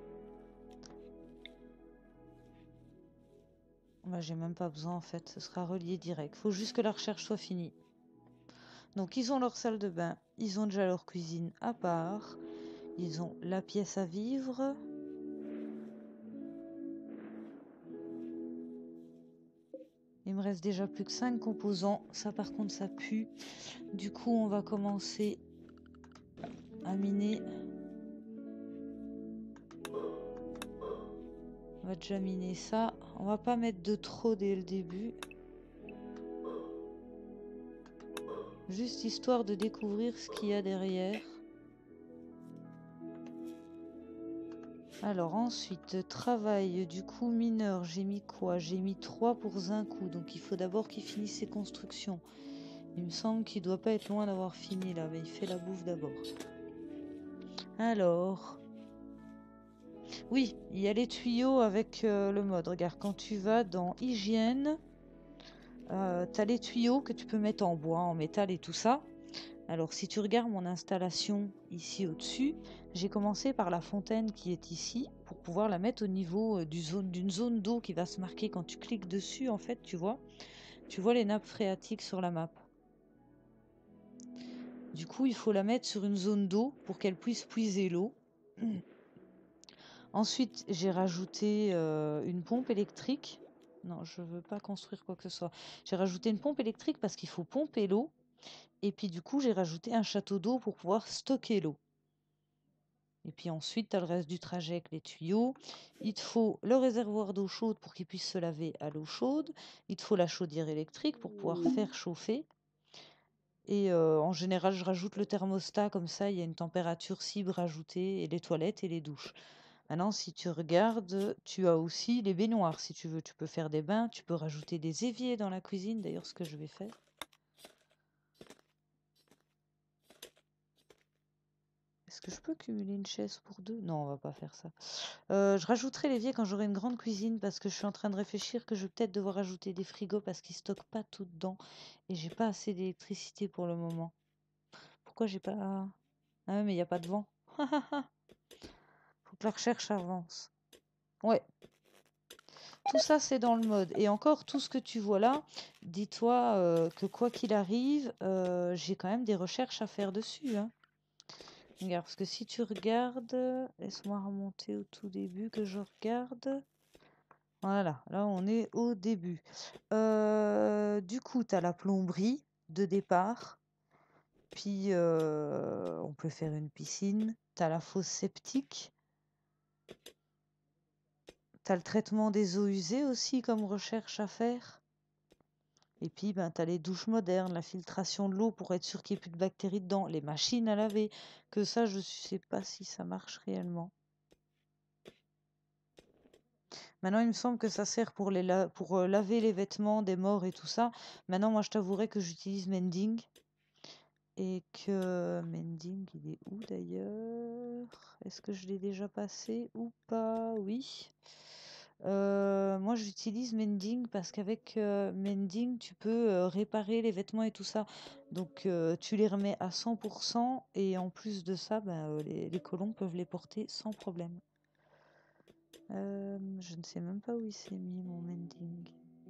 Bah, j'ai même pas besoin en fait, ce sera relié direct. Faut juste que la recherche soit finie. Donc ils ont leur salle de bain, ils ont déjà leur cuisine à part, ils ont la pièce à vivre. Il me reste déjà plus que 5 composants. Ça par contre ça pue. Du coup on va commencer à miner. On va déjà miner ça. On va pas mettre de trop dès le début. Juste histoire de découvrir ce qu'il y a derrière. Alors ensuite, travail du coup mineur, j'ai mis quoi? J'ai mis 3 pour un coup, donc il faut d'abord qu'il finisse ses constructions. Il me semble qu'il doit pas être loin d'avoir fini là, mais il fait la bouffe d'abord. Alors, oui, il y a les tuyaux avec le mode. Regarde, quand tu vas dans hygiène, tu as les tuyaux que tu peux mettre en bois, en métal et tout ça. Alors si tu regardes mon installation ici au-dessus, j'ai commencé par la fontaine qui est ici pour pouvoir la mettre au niveau d'une zone d'eau qui va se marquer quand tu cliques dessus en fait, tu vois les nappes phréatiques sur la map. Du coup, il faut la mettre sur une zone d'eau pour qu'elle puisse puiser l'eau. Ensuite, j'ai rajouté une pompe électrique. Non, je veux pas construire quoi que ce soit. J'ai rajouté une pompe électrique parce qu'il faut pomper l'eau. Et puis du coup, j'ai rajouté un château d'eau pour pouvoir stocker l'eau. Et puis ensuite, tu as le reste du trajet avec les tuyaux. Il te faut le réservoir d'eau chaude pour qu'il puisse se laver à l'eau chaude. Il te faut la chaudière électrique pour pouvoir faire chauffer. Et en général, je rajoute le thermostat, comme ça, il y a une température cible rajoutée, et les toilettes et les douches. Maintenant, si tu regardes, tu as aussi les baignoires. Si tu veux, tu peux faire des bains, tu peux rajouter des éviers dans la cuisine, d'ailleurs, ce que je vais faire. Est-ce que je peux cumuler une chaise pour deux? Non, on va pas faire ça. Je rajouterai l'évier quand j'aurai une grande cuisine parce que je suis en train de réfléchir que je vais peut-être devoir ajouter des frigos parce qu'ils stockent pas tout dedans et j'ai pas assez d'électricité pour le moment. Pourquoi j'ai pas... Ah ouais, mais il n'y a pas de vent. Faut que la recherche avance. Ouais, tout ça c'est dans le mode. Et encore, tout ce que tu vois là, dis-toi que quoi qu'il arrive, j'ai quand même des recherches à faire dessus, hein. Regarde, parce que si tu regardes, laisse-moi remonter au tout début que je regarde. Voilà, là on est au début. Du coup, tu as la plomberie de départ, puis on peut faire une piscine. Tu as la fosse septique. Tu as le traitement des eaux usées aussi comme recherche à faire. Et puis, ben, tu as les douches modernes, la filtration de l'eau pour être sûr qu'il n'y ait plus de bactéries dedans, les machines à laver, que ça, je ne sais pas si ça marche réellement. Maintenant, il me semble que ça sert pour laver les vêtements des morts et tout ça. Maintenant, moi, je t'avouerai que j'utilise Mending. Et que Mending, il est où d'ailleurs? Est-ce que je l'ai déjà passé ou pas? Oui. Moi, j'utilise Mending parce qu'avec Mending, tu peux réparer les vêtements et tout ça. Donc, tu les remets à 100% et en plus de ça, ben, les colons peuvent les porter sans problème. Je ne sais même pas où il s'est mis mon Mending.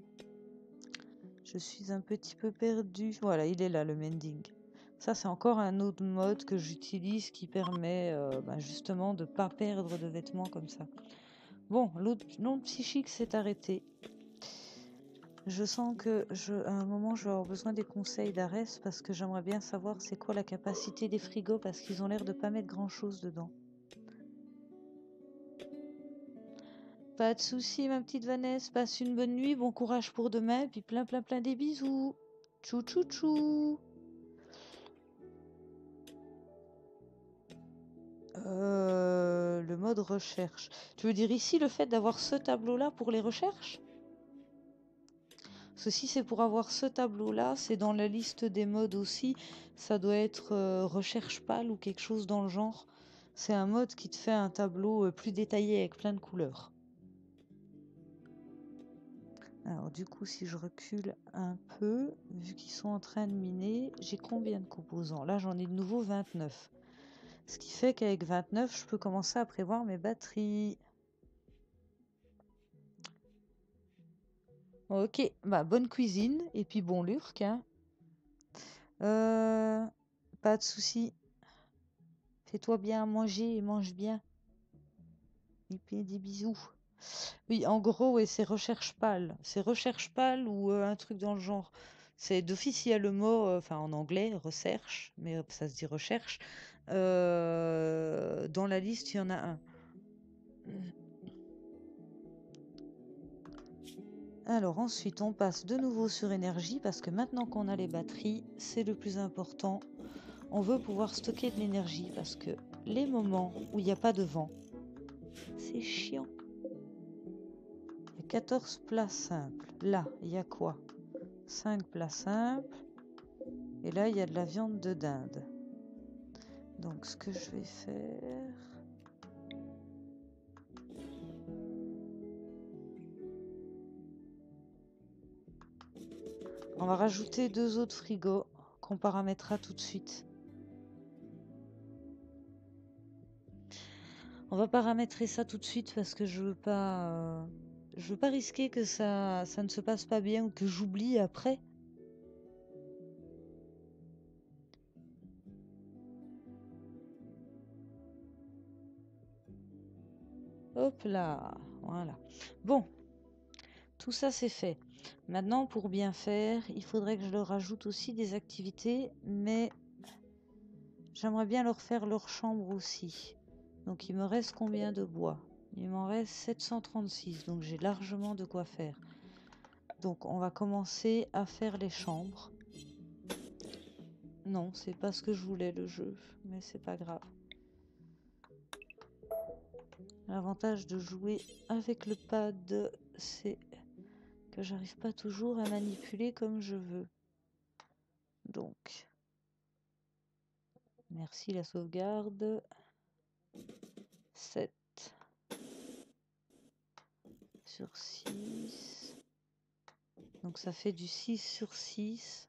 Je suis un petit peu perdue. Voilà, il est là, le Mending. Ça, c'est encore un autre mode que j'utilise qui permet justement de ne pas perdre de vêtements comme ça. Bon, l'autre non psychique s'est arrêté. Je sens que à un moment, je vais avoir besoin des conseils d'Arès parce que j'aimerais bien savoir c'est quoi la capacité des frigos parce qu'ils ont l'air de pas mettre grand-chose dedans. Pas de souci, ma petite Vanessa. Passe une bonne nuit, bon courage pour demain, et puis plein des bisous. Tchou tchou tchou. Le mode recherche. Tu veux dire ici le fait d'avoir ce tableau-là pour les recherches? Ceci c'est pour avoir ce tableau-là, c'est dans la liste des modes aussi. Ça doit être recherche pâle ou quelque chose dans le genre. C'est un mode qui te fait un tableau plus détaillé avec plein de couleurs. Alors du coup, si je recule un peu, vu qu'ils sont en train de miner, j'ai combien de composants? Là, j'en ai de nouveau 29. Ce qui fait qu'avec 29, je peux commencer à prévoir mes batteries. Ok, bah bonne cuisine et puis bon lurk, hein. Pas de souci. Fais-toi bien à manger et mange bien. Et puis des bisous. Oui, en gros, ouais, c'est recherche pâle. C'est recherche pâle ou un truc dans le genre. C'est d'office, il y a le mot, enfin en anglais, recherche, mais ça se dit recherche. Dans la liste, il y en a un. Alors ensuite, on passe de nouveau sur énergie parce que maintenant qu'on a les batteries, c'est le plus important. On veut pouvoir stocker de l'énergie parce que les moments où il n'y a pas de vent, c'est chiant. Il y a 14 plats simples. Là, il y a quoi? 5 plats simples. Et là, il y a de la viande de dinde. Donc, ce que je vais faire... On va rajouter 2 autres frigos qu'on paramétrera tout de suite. On va paramétrer ça tout de suite parce que je veux pas risquer que ça ne se passe pas bien ou que j'oublie après. Hop là, voilà. Bon, tout ça c'est fait. Maintenant, pour bien faire, il faudrait que je leur rajoute aussi des activités, mais j'aimerais bien leur faire leur chambre aussi. Donc il me reste combien de bois? Il m'en reste 736, donc j'ai largement de quoi faire. Donc on va commencer à faire les chambres. Non, c'est pas ce que je voulais le jeu, mais c'est pas grave. L'avantage de jouer avec le pad, c'est que j'arrive pas toujours à manipuler comme je veux. Donc, merci la sauvegarde. 7 sur 6. Donc ça fait du 6 sur 6.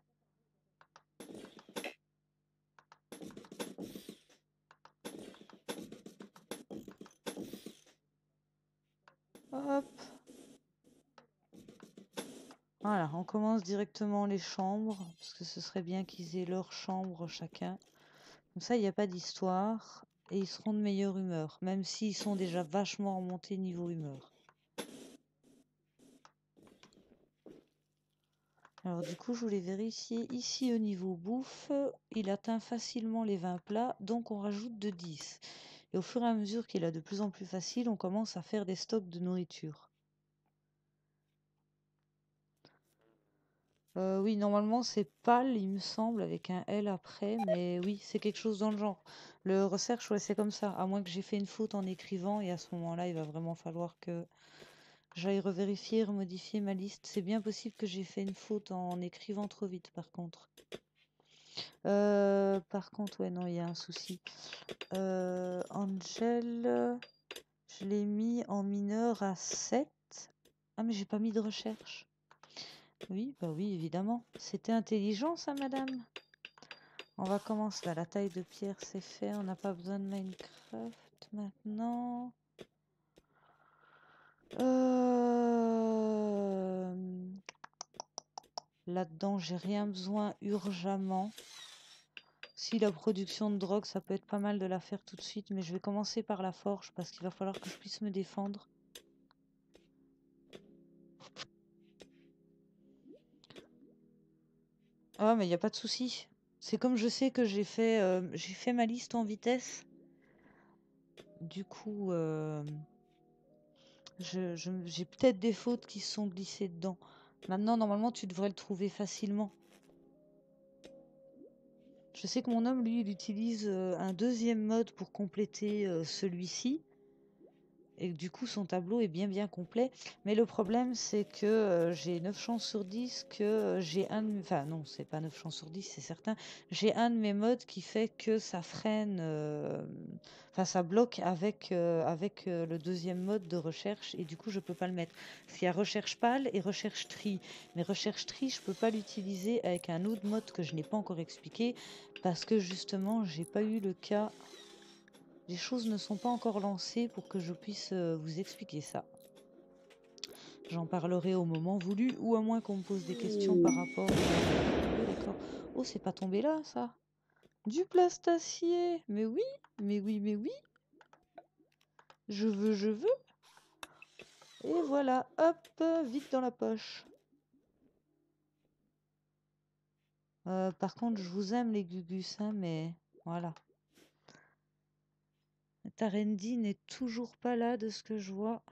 Hop. Voilà, on commence directement les chambres, parce que ce serait bien qu'ils aient leur chambre chacun. Comme ça, il n'y a pas d'histoire, et ils seront de meilleure humeur, même s'ils sont déjà vachement remontés niveau humeur. Alors du coup, je voulais vérifier ici au niveau bouffe, il atteint facilement les 20 plats, donc on rajoute de 10. Et au fur et à mesure qu'il a de plus en plus facile, on commence à faire des stocks de nourriture. Oui, normalement c'est pâle, il me semble, avec un L après, mais oui, c'est quelque chose dans le genre. Le recherche, ouais, c'est comme ça, à moins que j'ai fait une faute en écrivant, et à ce moment-là, il va vraiment falloir que j'aille revérifier, remodifier ma liste. C'est bien possible que j'ai fait une faute en écrivant trop vite, par contre. Par contre, ouais, non, il y a un souci. Angel, je l'ai mis en mineur à 7. Ah, mais j'ai pas mis de recherche. Oui, bah oui, évidemment. C'était intelligent, ça, madame. On va commencer. Là, la taille de pierre, c'est fait. On n'a pas besoin de Minecraft maintenant. Là-dedans, j'ai rien besoin urgemment. Si la production de drogue, ça peut être pas mal de la faire tout de suite, mais je vais commencer par la forge parce qu'il va falloir que je puisse me défendre. Ah, mais il n'y a pas de souci. C'est comme je sais que j'ai fait ma liste en vitesse. Du coup, j'ai peut-être des fautes qui se sont glissées dedans. Maintenant, normalement, tu devrais le trouver facilement. Je sais que mon homme, lui, il utilise un deuxième mode pour compléter celui-ci. Et du coup, son tableau est bien complet. Mais le problème, c'est que j'ai 9 chances sur 10 que j'ai un... Enfin, non, c'est pas 9 chances sur 10, c'est certain. J'ai un de mes modes qui fait que ça freine... Enfin, ça bloque avec le deuxième mode de recherche. Et du coup, je peux pas le mettre. Parce qu'il y a recherche pâle et recherche tri. Mais recherche tri, je peux pas l'utiliser avec un autre mode que je n'ai pas encore expliqué. Parce que justement, j'ai pas eu le cas... Les choses ne sont pas encore lancées pour que je puisse vous expliquer ça. J'en parlerai au moment voulu, ou à moins qu'on me pose des questions par rapport... Oui, d'accord. Oh, c'est pas tombé là, ça. Du plastacier. Mais oui, mais oui, mais oui. Je veux, je veux. Et voilà, hop, vite dans la poche. Par contre, je vous aime les Gugus, hein, mais voilà. Tarendi n'est toujours pas là de ce que je vois.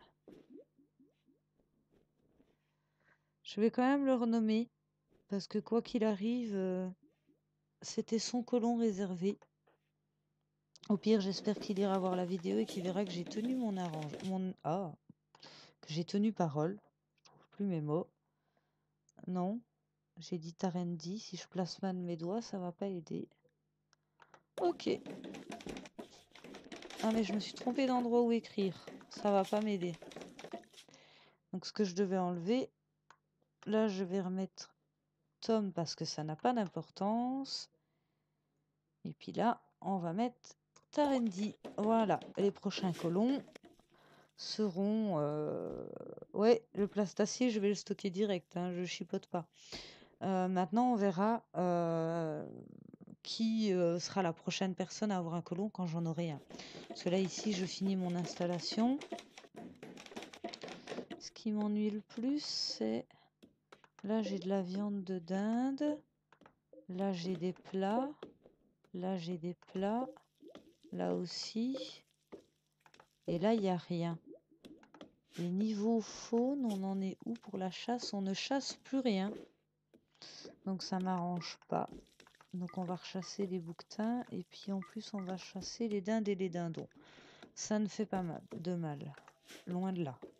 Je vais quand même le renommer, parce que quoi qu'il arrive, c'était son colon réservé. Au pire, j'espère qu'il ira voir la vidéo et qu'il verra que j'ai tenu que j'ai tenu parole. Je trouve plus mes mots. Non, j'ai dit Tarendi. Si je place mal mes doigts, ça va pas aider. Ok. Ah mais je me suis trompée d'endroit où écrire. Ça va pas m'aider. Donc ce que je devais enlever, là je vais remettre Tom parce que ça n'a pas d'importance. Et puis là, on va mettre Tarendi. Voilà, les prochains colons seront... Ouais, le plastacier, je vais le stocker direct, hein, je chipote pas. Maintenant, on verra qui sera la prochaine personne à avoir un colon quand j'en aurai un. Parce que là, ici, je finis mon installation. Ce qui m'ennuie le plus, c'est... Là, j'ai de la viande de dinde. Là, j'ai des plats. Là, j'ai des plats. Là aussi. Et là, il n'y a rien. Et niveau faune, on en est où pour la chasse? On ne chasse plus rien. Donc, ça m'arrange pas. Donc, on va rechasser les bouquetins. Et puis, en plus, on va chasser les dindes et les dindons. Ça ne fait pas mal de mal. Loin de là.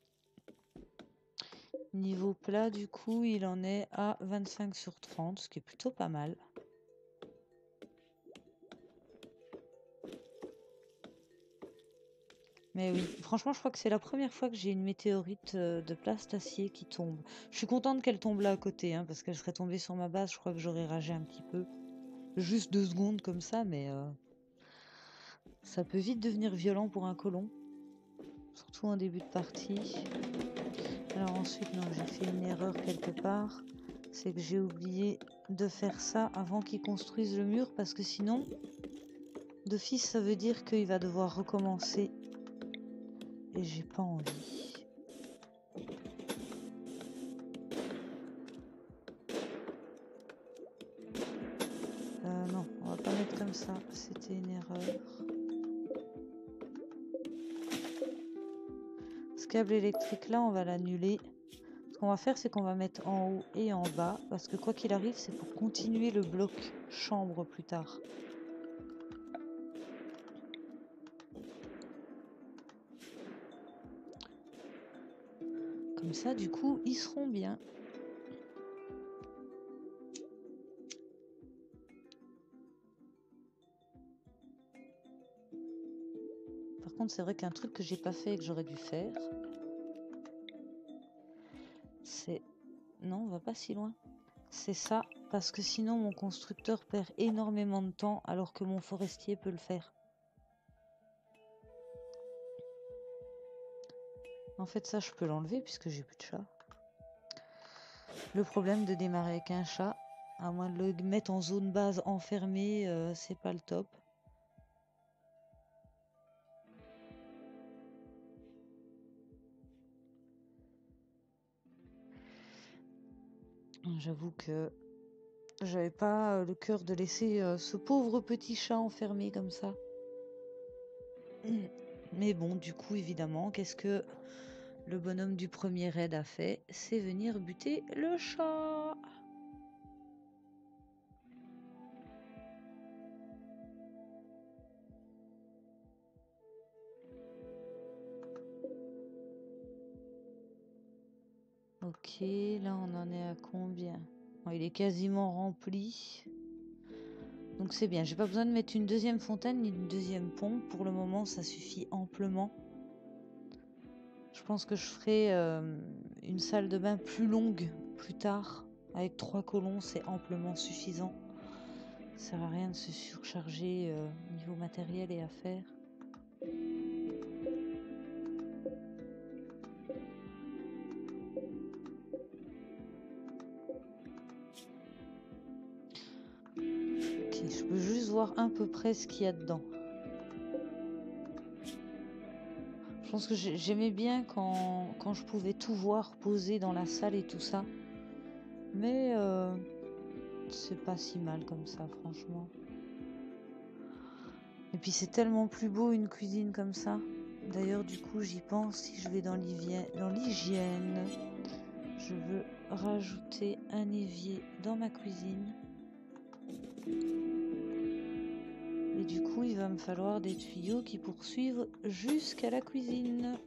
Niveau plat, du coup, il en est à 25 sur 30, ce qui est plutôt pas mal. Mais oui, franchement, je crois que c'est la première fois que j'ai une météorite de plastacier qui tombe. Je suis contente qu'elle tombe là à côté, hein, parce qu'elle serait tombée sur ma base, je crois que j'aurais ragé un petit peu. Juste 2 secondes comme ça, mais ça peut vite devenir violent pour un colon. Surtout en début de partie. Alors ensuite, non, j'ai fait une erreur quelque part. C'est que j'ai oublié de faire ça avant qu'il construise le mur, parce que sinon, d'office, ça veut dire qu'il va devoir recommencer. Et j'ai pas envie. Non, on va pas mettre comme ça. C'était une erreur. Ce câble électrique là, on va l'annuler. Ce qu'on va faire, c'est qu'on va mettre en haut et en bas. Parce que quoi qu'il arrive, c'est pour continuer le bloc chambre plus tard. Comme ça, du coup, ils seront bien. Par contre, c'est vrai qu'un truc que j'ai pas fait et que j'aurais dû faire, c'est... Non, on va pas si loin. C'est ça, parce que sinon mon constructeur perd énormément de temps alors que mon forestier peut le faire. En fait, ça, je peux l'enlever puisque j'ai plus de chat. Le problème de démarrer avec un chat, à moins de le mettre en zone base enfermée, c'est pas le top. J'avoue que j'avais pas le cœur de laisser ce pauvre petit chat enfermé comme ça. Mais bon, du coup, évidemment, qu'est-ce que le bonhomme du premier raid a fait? C'est venir buter le chat. Ok, là on en est à combien? Bon, il est quasiment rempli. Donc c'est bien, j'ai pas besoin de mettre une deuxième fontaine ni une deuxième pompe. Pour le moment, ça suffit amplement. Je pense que je ferai une salle de bain plus longue plus tard. Avec 3 colons, c'est amplement suffisant. Ça sert à rien de se surcharger niveau matériel et affaires. Ok, je peux juste voir à peu près ce qu'il y a dedans. Je pense que j'aimais bien quand je pouvais tout voir posé dans la salle et tout ça. Mais c'est pas si mal comme ça, franchement. Et puis c'est tellement plus beau une cuisine comme ça. D'ailleurs, du coup, j'y pense, si je vais dans l'hygiène, je veux rajouter un évier dans ma cuisine. Et du coup, il va me falloir des tuyaux qui poursuivent jusqu'à la cuisine.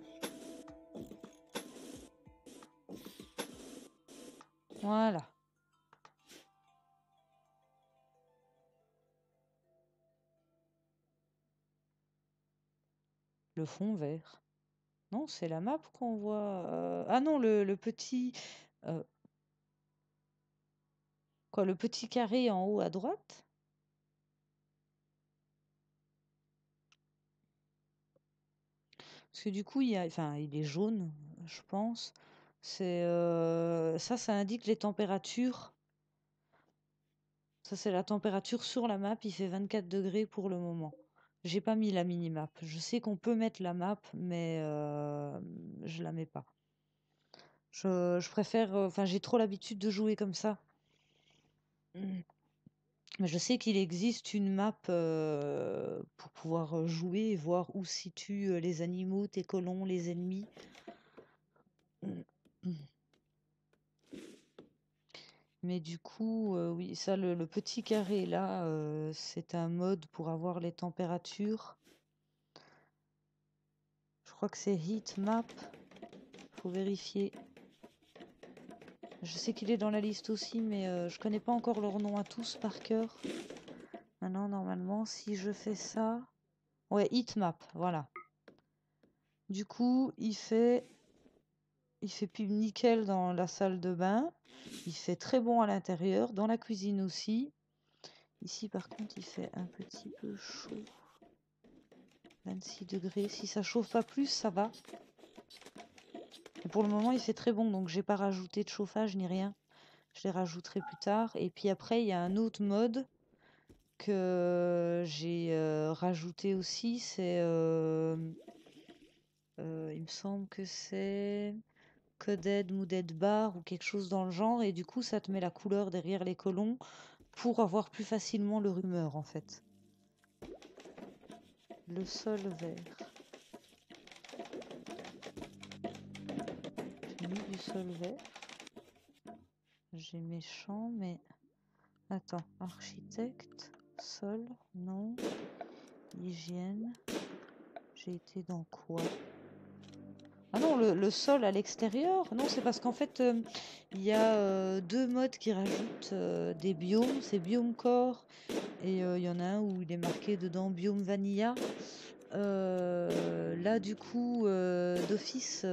Voilà. Le fond vert. Non, c'est la map qu'on voit. Ah non, le petit... euh, Quoi, le petit carré en haut à droite? Parce que du coup, enfin, il est jaune, je pense. Ça indique les températures. Ça, c'est la température sur la map. Il fait 24 degrés pour le moment. J'ai pas mis la mini-map. Je sais qu'on peut mettre la map, mais je la mets pas. Je préfère... Enfin, j'ai trop l'habitude de jouer comme ça. Mais je sais qu'il existe une map pour pouvoir jouer et voir où se situent les animaux, tes colons, les ennemis. Mais du coup, oui, ça, le petit carré là, c'est un mode pour avoir les températures. Je crois que c'est heat map. Faut vérifier. Je sais qu'il est dans la liste aussi, mais je connais pas encore leur nom à tous par cœur. Maintenant, normalement, si je fais ça... Ouais, heat map, voilà. Du coup, il fait plus nickel dans la salle de bain. Il fait très bon à l'intérieur, dans la cuisine aussi. Ici, par contre, il fait un petit peu chaud. 26 degrés. Si ça chauffe pas plus, ça va. Et pour le moment, il fait très bon, donc j'ai pas rajouté de chauffage ni rien. Je les rajouterai plus tard. Et puis après, il y a un autre mode que j'ai rajouté aussi. C'est, il me semble que c'est Coded Mooded Bar ou quelque chose dans le genre. Et du coup, ça te met la couleur derrière les colons pour avoir plus facilement le rumeur en fait. Le sol vert. J'ai mis du sol vert. J'ai mes champs, mais... Attends, architecte, sol, non. Hygiène. J'ai été dans quoi? Ah non, le sol à l'extérieur. Non, c'est parce qu'en fait, il y a deux modes qui rajoutent des biomes. C'est biome corps. Et il y en a un où il est marqué dedans biome vanilla. Là, du coup, d'office,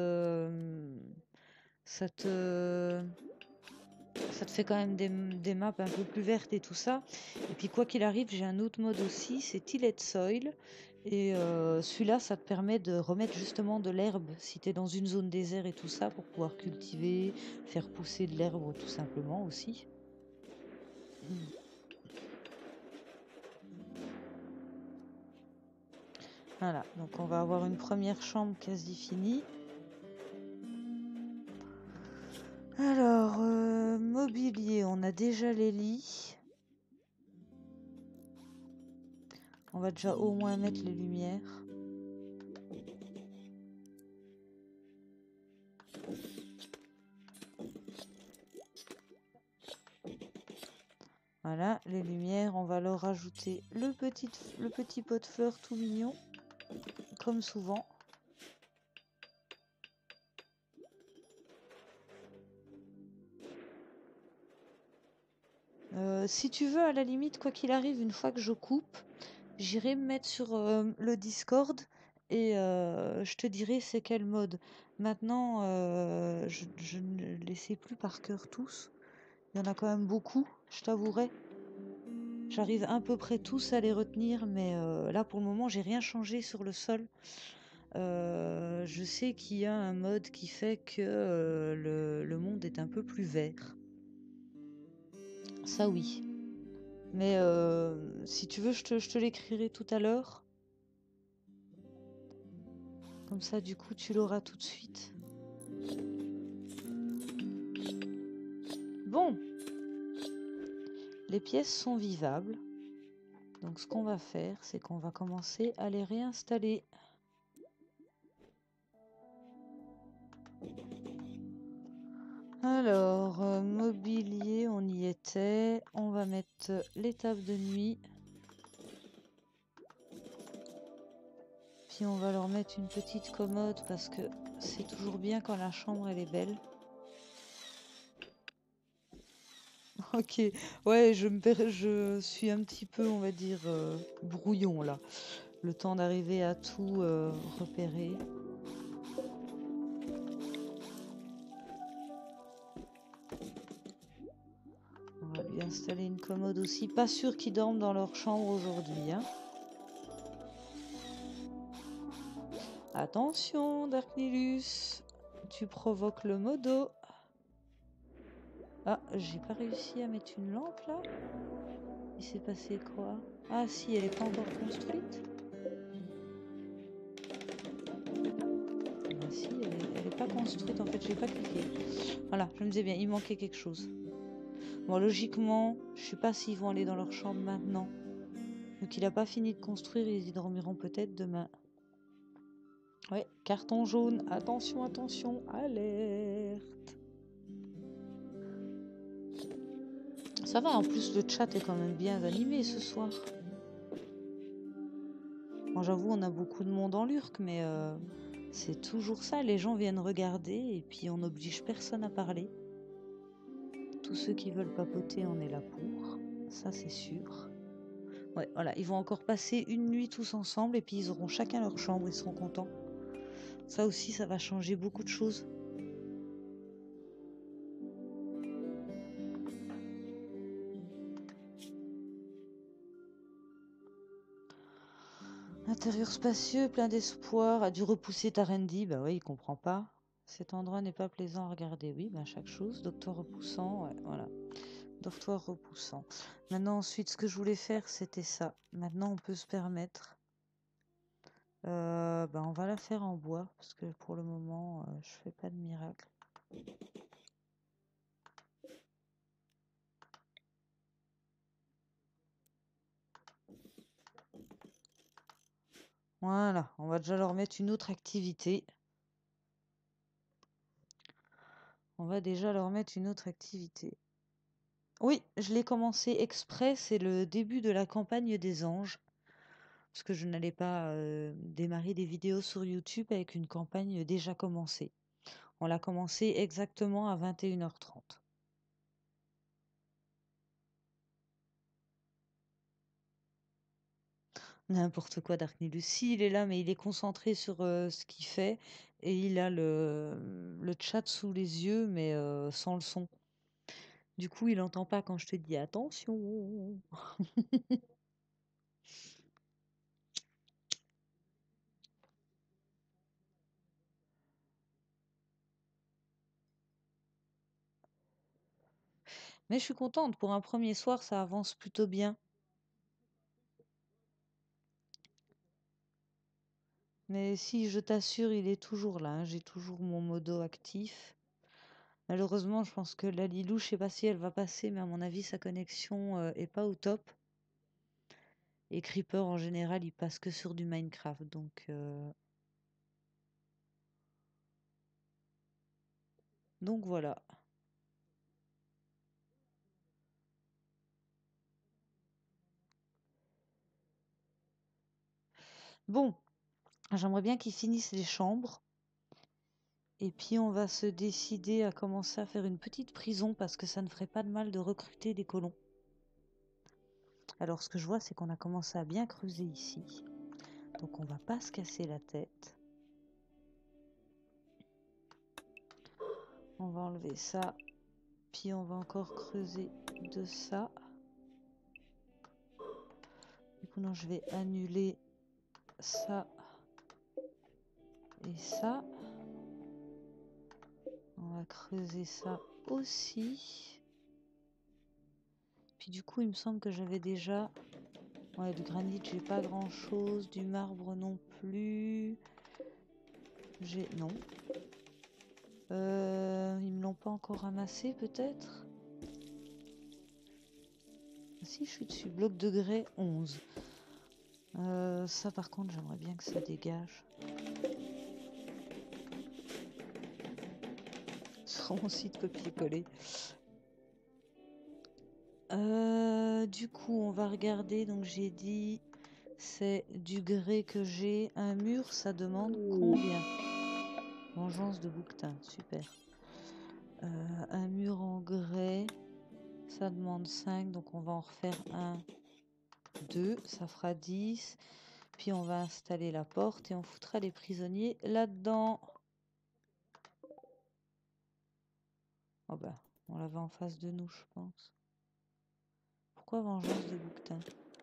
ça te fait quand même des maps un peu plus vertes et tout ça. Et puis quoi qu'il arrive, j'ai un autre mode aussi, c'est Tilled Soil. Et celui-là, ça te permet de remettre justement de l'herbe si tu es dans une zone désert et tout ça, pour pouvoir cultiver, faire pousser de l'herbe tout simplement aussi. Voilà, donc on va avoir une première chambre quasi finie. Alors, mobilier, on a déjà les lits. On va déjà au moins mettre les lumières. Voilà, les lumières, on va leur rajouter le petit pot de fleurs tout mignon, comme souvent. Si tu veux, à la limite, quoi qu'il arrive, une fois que je coupe, j'irai me mettre sur le Discord et je te dirai c'est quel mode. Maintenant, je ne les sais plus par cœur tous. Il y en a quand même beaucoup, je t'avouerai. J'arrive à peu près tous à les retenir, mais là pour le moment, j'ai rien changé sur le sol. Je sais qu'il y a un mode qui fait que le monde est un peu plus vert. Ça oui. Mais si tu veux, je te l'écrirai tout à l'heure. Comme ça, du coup, tu l'auras tout de suite. Bon, les pièces sont vivables. Donc, ce qu'on va faire, c'est qu'on va commencer à les réinstaller. Alors, mobilier, on y était. On va mettre les tables de nuit. Puis on va leur mettre une petite commode parce que c'est toujours bien quand la chambre elle est belle. Ok, ouais, je suis un petit peu, on va dire, brouillon là. Le temps d'arriver à tout repérer. On va lui installer une commode aussi. Pas sûr qu'ils dorment dans leur chambre aujourd'hui, hein. Attention, Dark Nilus, tu provoques le modo. Ah, j'ai pas réussi à mettre une lampe là. Il s'est passé quoi? Ah si, elle est pas encore construite. Ah si, elle est pas construite en fait, j'ai pas cliqué. Voilà, je me disais bien, il manquait quelque chose. Bon, logiquement, je sais pas s'ils vont aller dans leur chambre maintenant. Donc il a pas fini de construire, ils y dormiront peut-être demain. Ouais, carton jaune, attention, attention, alerte. Ça va, en plus le chat est quand même bien animé ce soir. Bon, j'avoue, on a beaucoup de monde en lurk, mais c'est toujours ça, les gens viennent regarder et puis on n'oblige personne à parler. Tous ceux qui veulent papoter, on est là pour, ça c'est sûr. Ouais, voilà, ils vont encore passer une nuit tous ensemble et puis ils auront chacun leur chambre, ils seront contents. Ça aussi, ça va changer beaucoup de choses. Intérieur spacieux, plein d'espoir, a dû repousser Tarendi, bah oui, il comprend pas. Cet endroit n'est pas plaisant à regarder, oui, bah chaque chose. Docteur repoussant, ouais, voilà. Dortoir repoussant. Maintenant, ensuite, ce que je voulais faire, c'était ça. Maintenant, on peut se permettre. Bah, on va la faire en bois, parce que pour le moment, je fais pas de miracle. Voilà, on va déjà leur mettre une autre activité. On va déjà leur mettre une autre activité. Oui, je l'ai commencé exprès, c'est le début de la campagne des anges. Parce que je n'allais pas démarrer des vidéos sur YouTube avec une campagne déjà commencée. On l'a commencé exactement à 21h30. N'importe quoi, Dark Nilus. Si, il est là, mais il est concentré sur ce qu'il fait. Et il a le chat sous les yeux, mais sans le son. Du coup, il n'entend pas quand je te dis attention. Mais je suis contente. Pour un premier soir, ça avance plutôt bien. Mais si, je t'assure, il est toujours là, hein. J'ai toujours mon modo actif. Malheureusement, je pense que la Lilou, je sais pas si elle va passer, mais à mon avis, sa connexion est pas au top. Et Creeper, en général, il passe que sur du Minecraft. Donc voilà. Bon, j'aimerais bien qu'ils finissent les chambres. Et puis on va se décider à commencer à faire une petite prison parce que ça ne ferait pas de mal de recruter des colons. Alors ce que je vois, c'est qu'on a commencé à bien creuser ici. Donc on va pas se casser la tête. On va enlever ça. Puis on va encore creuser de ça. Du coup non, je vais annuler ça et ça. On va creuser ça aussi. Puis du coup, il me semble que j'avais déjà... Ouais, du granit, j'ai pas grand chose. Du marbre non plus. J'ai... Non. Ils me l'ont pas encore ramassé peut-être? Ah, si, je suis dessus. Bloc de grès 11. Ça par contre j'aimerais bien que ça dégage. Sur mon site copier-coller. Du coup on va regarder. Donc j'ai dit c'est du grès que j'ai. Un mur ça demande combien? Vengeance de bouquetin, super. Un mur en grès ça demande 5. Donc on va en refaire un, 2, ça fera 10. Puis on va installer la porte et on foutra les prisonniers là-dedans. Oh bah, on l'avait en face de nous, je pense. Pourquoi vengeance de bouquetin?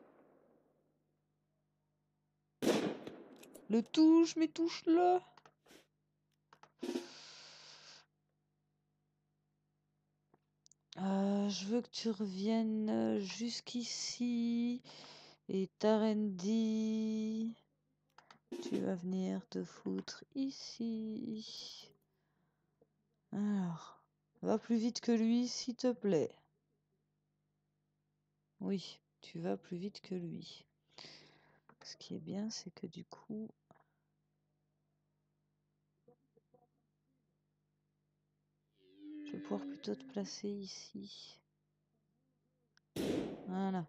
Le touche, mais touche-le! Je veux que tu reviennes jusqu'ici. Et Tarendi, tu vas venir te foutre ici. Alors, va plus vite que lui, s'il te plaît. Oui, tu vas plus vite que lui. Ce qui est bien, c'est que du coup... Je vais pouvoir plutôt te placer ici. Voilà.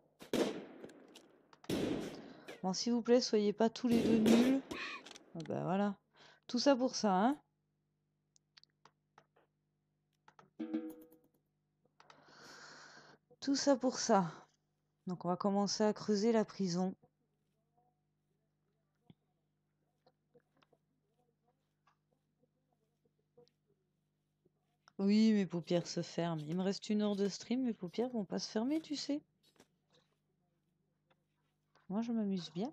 Bon, s'il vous plaît, soyez pas tous les deux nuls. Ah bah voilà. Tout ça pour ça, hein? Tout ça pour ça. Donc on va commencer à creuser la prison. Oui, mes paupières se ferment. Il me reste 1 heure de stream, mes paupières vont pas se fermer, tu sais. Moi, je m'amuse bien.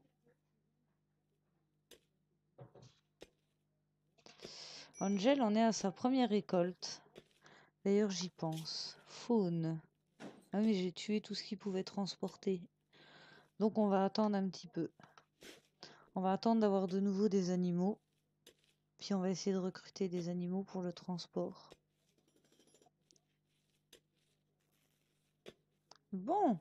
Angel en est à sa première récolte. D'ailleurs, j'y pense. Faune. Ah oui, mais j'ai tué tout ce qui pouvait transporter. Donc on va attendre un petit peu. On va attendre d'avoir de nouveau des animaux. Puis on va essayer de recruter des animaux pour le transport. Bon.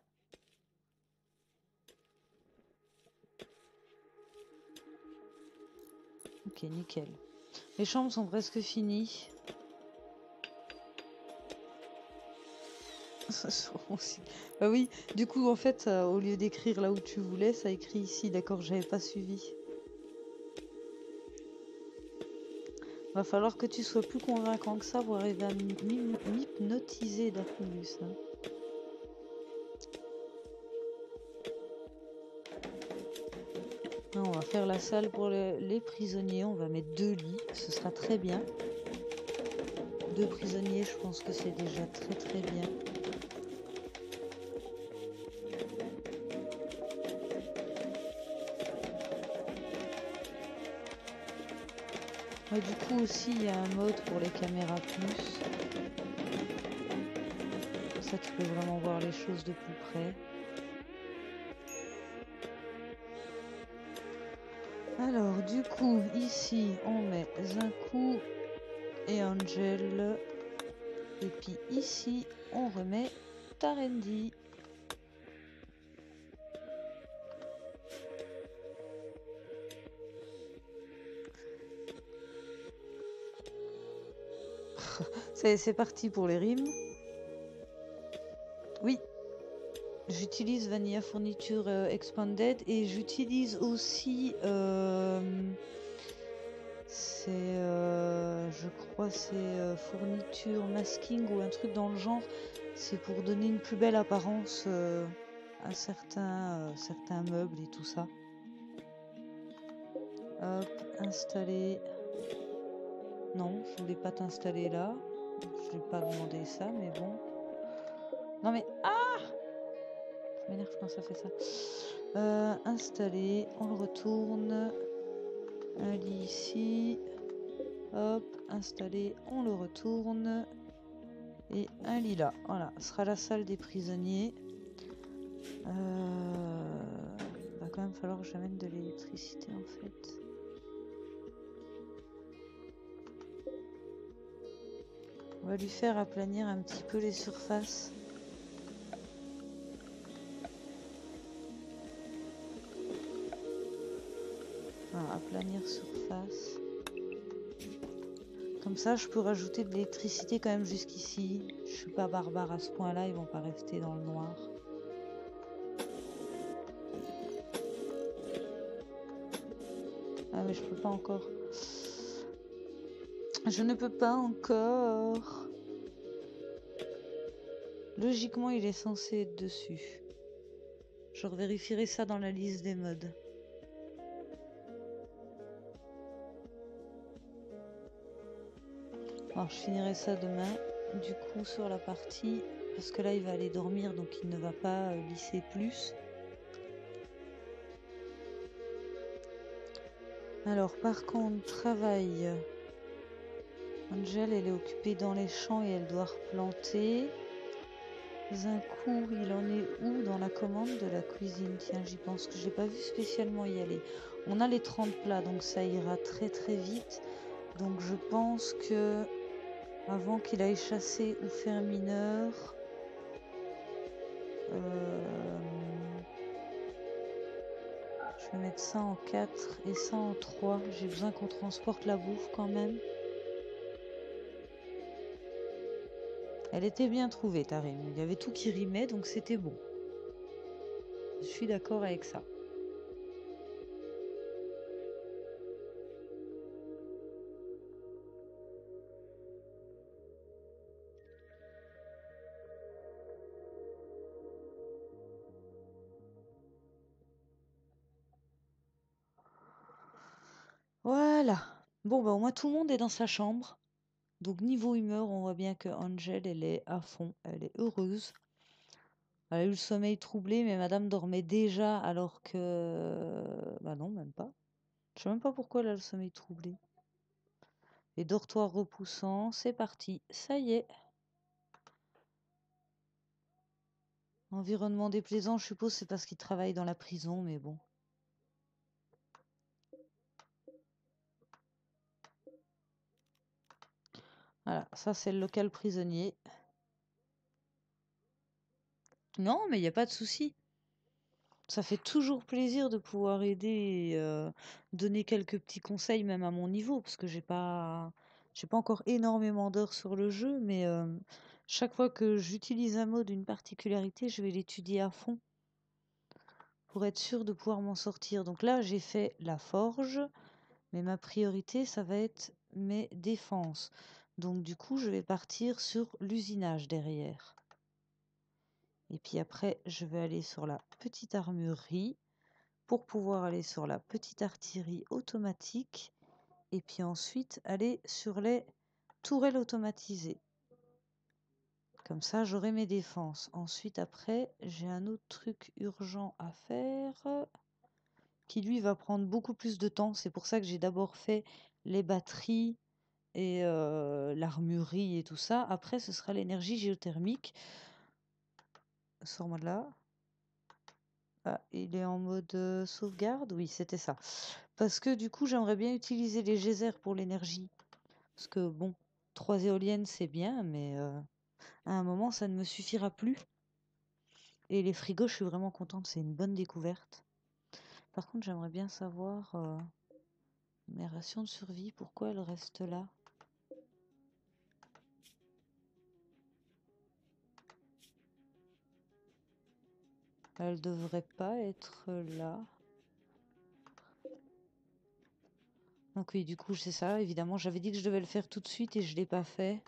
Ok, nickel. Les chambres sont presque finies. Bah oui, du coup, en fait, au lieu d'écrire là où tu voulais, ça écrit ici. D'accord, j'avais pas suivi. Va falloir que tu sois plus convaincant que ça pour arriver à m'hypnotiser Darknus. Hein. Non, on va faire la salle pour les prisonniers. On va mettre 2 lits. Ce sera très bien. 2 prisonniers, je pense que c'est déjà très très bien. Ouais, du coup aussi, il y a un mode pour les caméras plus. Ça, tu peux vraiment voir les choses de plus près. Alors, du coup, ici, on met un coup et Angel. Et puis ici, on remet Tarendi. C'est parti pour les rimes. Oui, j'utilise Vanilla Fourniture Expanded et j'utilise aussi... je crois c'est fourniture masking ou un truc dans le genre. C'est pour donner une plus belle apparence à certains meubles et tout ça. Hop, installer. Non, je voulais pas t'installer là. Je n'ai pas demandé ça, mais bon. Non mais... Ah! Ça m'énerve quand ça fait ça. Installer, on le retourne. Un lit ici. Hop, installer, on le retourne. Et un lit là. Voilà, ce sera la salle des prisonniers. Va quand même falloir que j'amène de l'électricité en fait. va lui faire aplanir un petit peu les surfaces. Voilà, aplanir surface. Comme ça, je peux rajouter de l'électricité quand même jusqu'ici. Je suis pas barbare à ce point-là, ils vont pas rester dans le noir. Ah mais je peux pas encore. Je ne peux pas encore. Logiquement, il est censé être dessus. Je revérifierai ça dans la liste des modes. Alors, je finirai ça demain. Du coup, sur la partie... Parce que là, il va aller dormir, donc il ne va pas lisser plus. Alors, par contre, travail. Angel, elle est occupée dans les champs et elle doit replanter. Un coup, il en est où dans la commande de la cuisine? Tiens, j'y pense que je l'ai pas vu spécialement y aller. On a les 30 plats, donc ça ira très très vite. Donc je pense que avant qu'il aille chasser ou faire mineur, je vais mettre ça en 4 et ça en 3. J'ai besoin qu'on transporte la bouffe quand même. Elle était bien trouvée, ta rime. Il y avait tout qui rimait, donc c'était bon. Je suis d'accord avec ça. Voilà. Bon, bah au moins tout le monde est dans sa chambre. Donc niveau humeur, on voit bien que Angel, elle est à fond, elle est heureuse. Elle a eu le sommeil troublé, mais madame dormait déjà alors que... Bah non, même pas. Je sais même pas pourquoi elle a le sommeil troublé. Les dortoirs repoussants, c'est parti. Ça y est. Environnement déplaisant, je suppose c'est parce qu'il travaille dans la prison, mais bon. Voilà, ça c'est le local prisonnier. Non, mais il n'y a pas de souci. Ça fait toujours plaisir de pouvoir aider et donner quelques petits conseils, même à mon niveau, parce que j'ai pas encore énormément d'heures sur le jeu, mais chaque fois que j'utilise un mode, une particularité, je vais l'étudier à fond pour être sûr de pouvoir m'en sortir. Donc là, j'ai fait la forge, mais ma priorité, ça va être mes défenses. Donc du coup, je vais partir sur l'usinage derrière. Et puis après, je vais aller sur la petite armurerie pour pouvoir aller sur la petite artillerie automatique et puis ensuite aller sur les tourelles automatisées. Comme ça, j'aurai mes défenses. Ensuite, après, j'ai un autre truc urgent à faire qui, lui, va prendre beaucoup plus de temps. C'est pour ça que j'ai d'abord fait les batteries et l'armurerie et tout ça. Après, ce sera l'énergie géothermique. Sors-moi de là. Ah, il est en mode sauvegarde? Oui, c'était ça. Parce que du coup, j'aimerais bien utiliser les geysers pour l'énergie. Parce que bon, 3 éoliennes, c'est bien, mais à un moment, ça ne me suffira plus. Et les frigos, je suis vraiment contente, c'est une bonne découverte. Par contre, j'aimerais bien savoir mes rations de survie, pourquoi elles restent là? Elles devraient pas être là. Donc oui, du coup, c'est ça, évidemment. J'avais dit que je devais le faire tout de suite et je l'ai pas fait.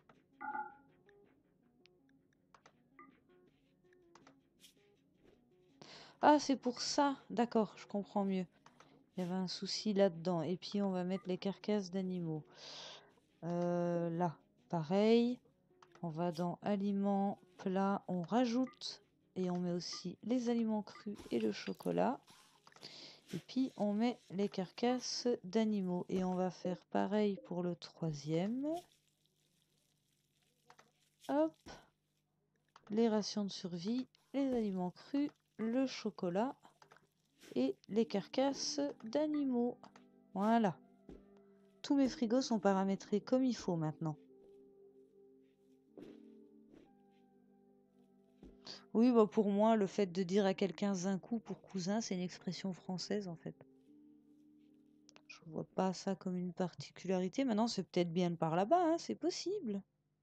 Ah, c'est pour ça. D'accord, je comprends mieux. Il y avait un souci là-dedans. Et puis, on va mettre les carcasses d'animaux. Là, pareil. On va dans aliments, plats, on rajoute. Et on met aussi les aliments crus et le chocolat. Et puis, on met les carcasses d'animaux. Et on va faire pareil pour le troisième. Hop. Les rations de survie, les aliments crus, le chocolat et les carcasses d'animaux. Voilà. Tous mes frigos sont paramétrés comme il faut maintenant. Oui, bah pour moi, le fait de dire à quelqu'un zinkou pour cousin, c'est une expression française en fait. Je vois pas ça comme une particularité. Maintenant, c'est peut-être bien de par là-bas, hein, c'est possible.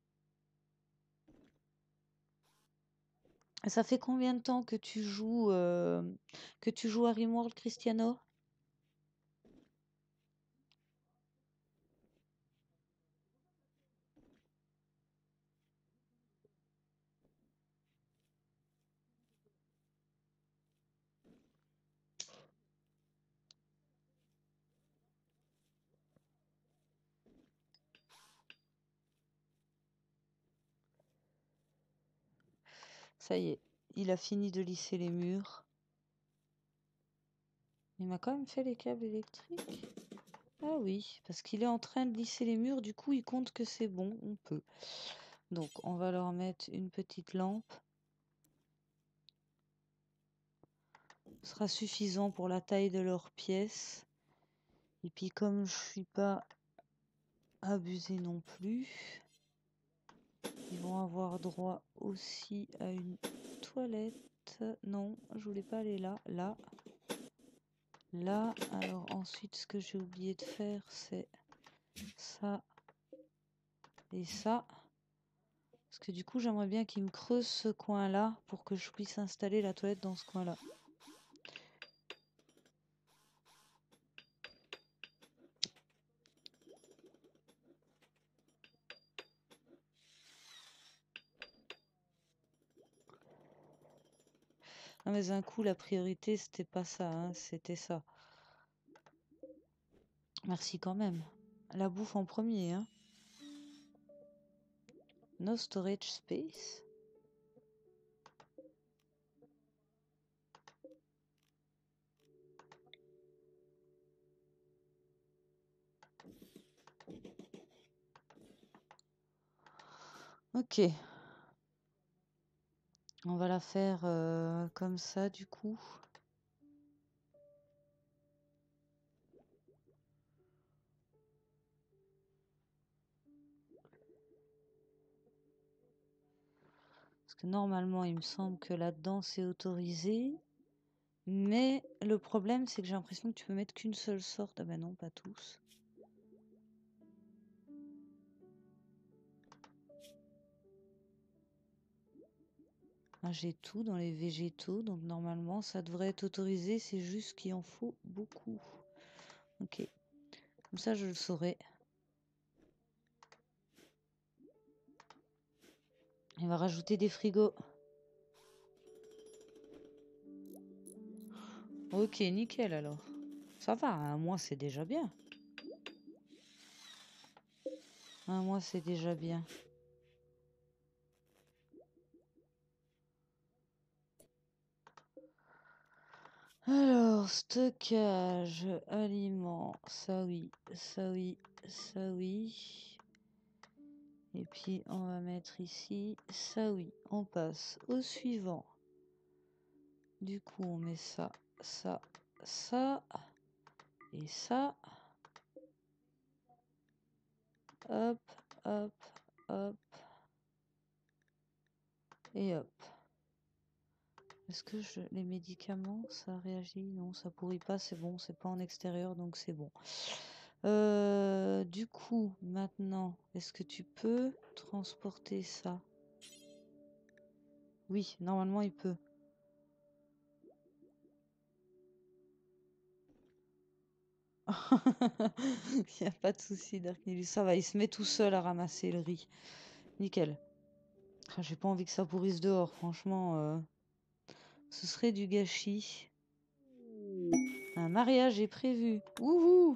Et ça fait combien de temps que tu joues à Rimworld, Cristiano? Ça y est, il a fini de lisser les murs. Il m'a quand même fait les câbles électriques. Ah oui, parce qu'il est en train de lisser les murs, du coup il compte que c'est bon, on peut. Donc on va leur mettre une petite lampe. Ce sera suffisant pour la taille de leur pièce. Et puis comme je suis pas abusé non plus, ils vont avoir droit aussi à une toilette. Non, je voulais pas aller là. Là. Là. Alors ensuite, ce que j'ai oublié de faire, c'est ça et ça. Parce que du coup, j'aimerais bien qu'ils me creusent ce coin-là pour que je puisse installer la toilette dans ce coin-là. Non mais un coup, la priorité, c'était pas ça, hein, c'était ça. Merci quand même. La bouffe en premier, hein. No storage space. Ok. On va la faire comme ça, du coup. Parce que normalement, il me semble que là-dedans, c'est autorisé. Mais le problème, c'est que j'ai l'impression que tu peux mettre qu'une seule sorte. Ah bah non, pas tous. Ah, j'ai tout dans les végétaux, donc normalement, ça devrait être autorisé. C'est juste qu'il en faut beaucoup. Ok. Comme ça, je le saurai. Il va rajouter des frigos. Ok, nickel alors. Ça va, un mois c'est déjà bien. Un mois c'est déjà bien. Alors, stockage, aliments, ça oui, ça oui, ça oui. Et puis on va mettre ici, ça oui. On passe au suivant. Du coup, on met ça, ça, ça et ça. Hop, hop, hop. Et hop. Est-ce que les médicaments, ça réagit? Non, ça pourrit pas, c'est bon, c'est pas en extérieur, donc c'est bon. Du coup, maintenant, est-ce que tu peux transporter ça? Oui, normalement, il peut. Il n'y a pas de souci, Darknilus. Ça va, il se met tout seul à ramasser le riz. Nickel. Ah, j'ai pas envie que ça pourrisse dehors, franchement. Ce serait du gâchis. Un mariage est prévu. Wouhou!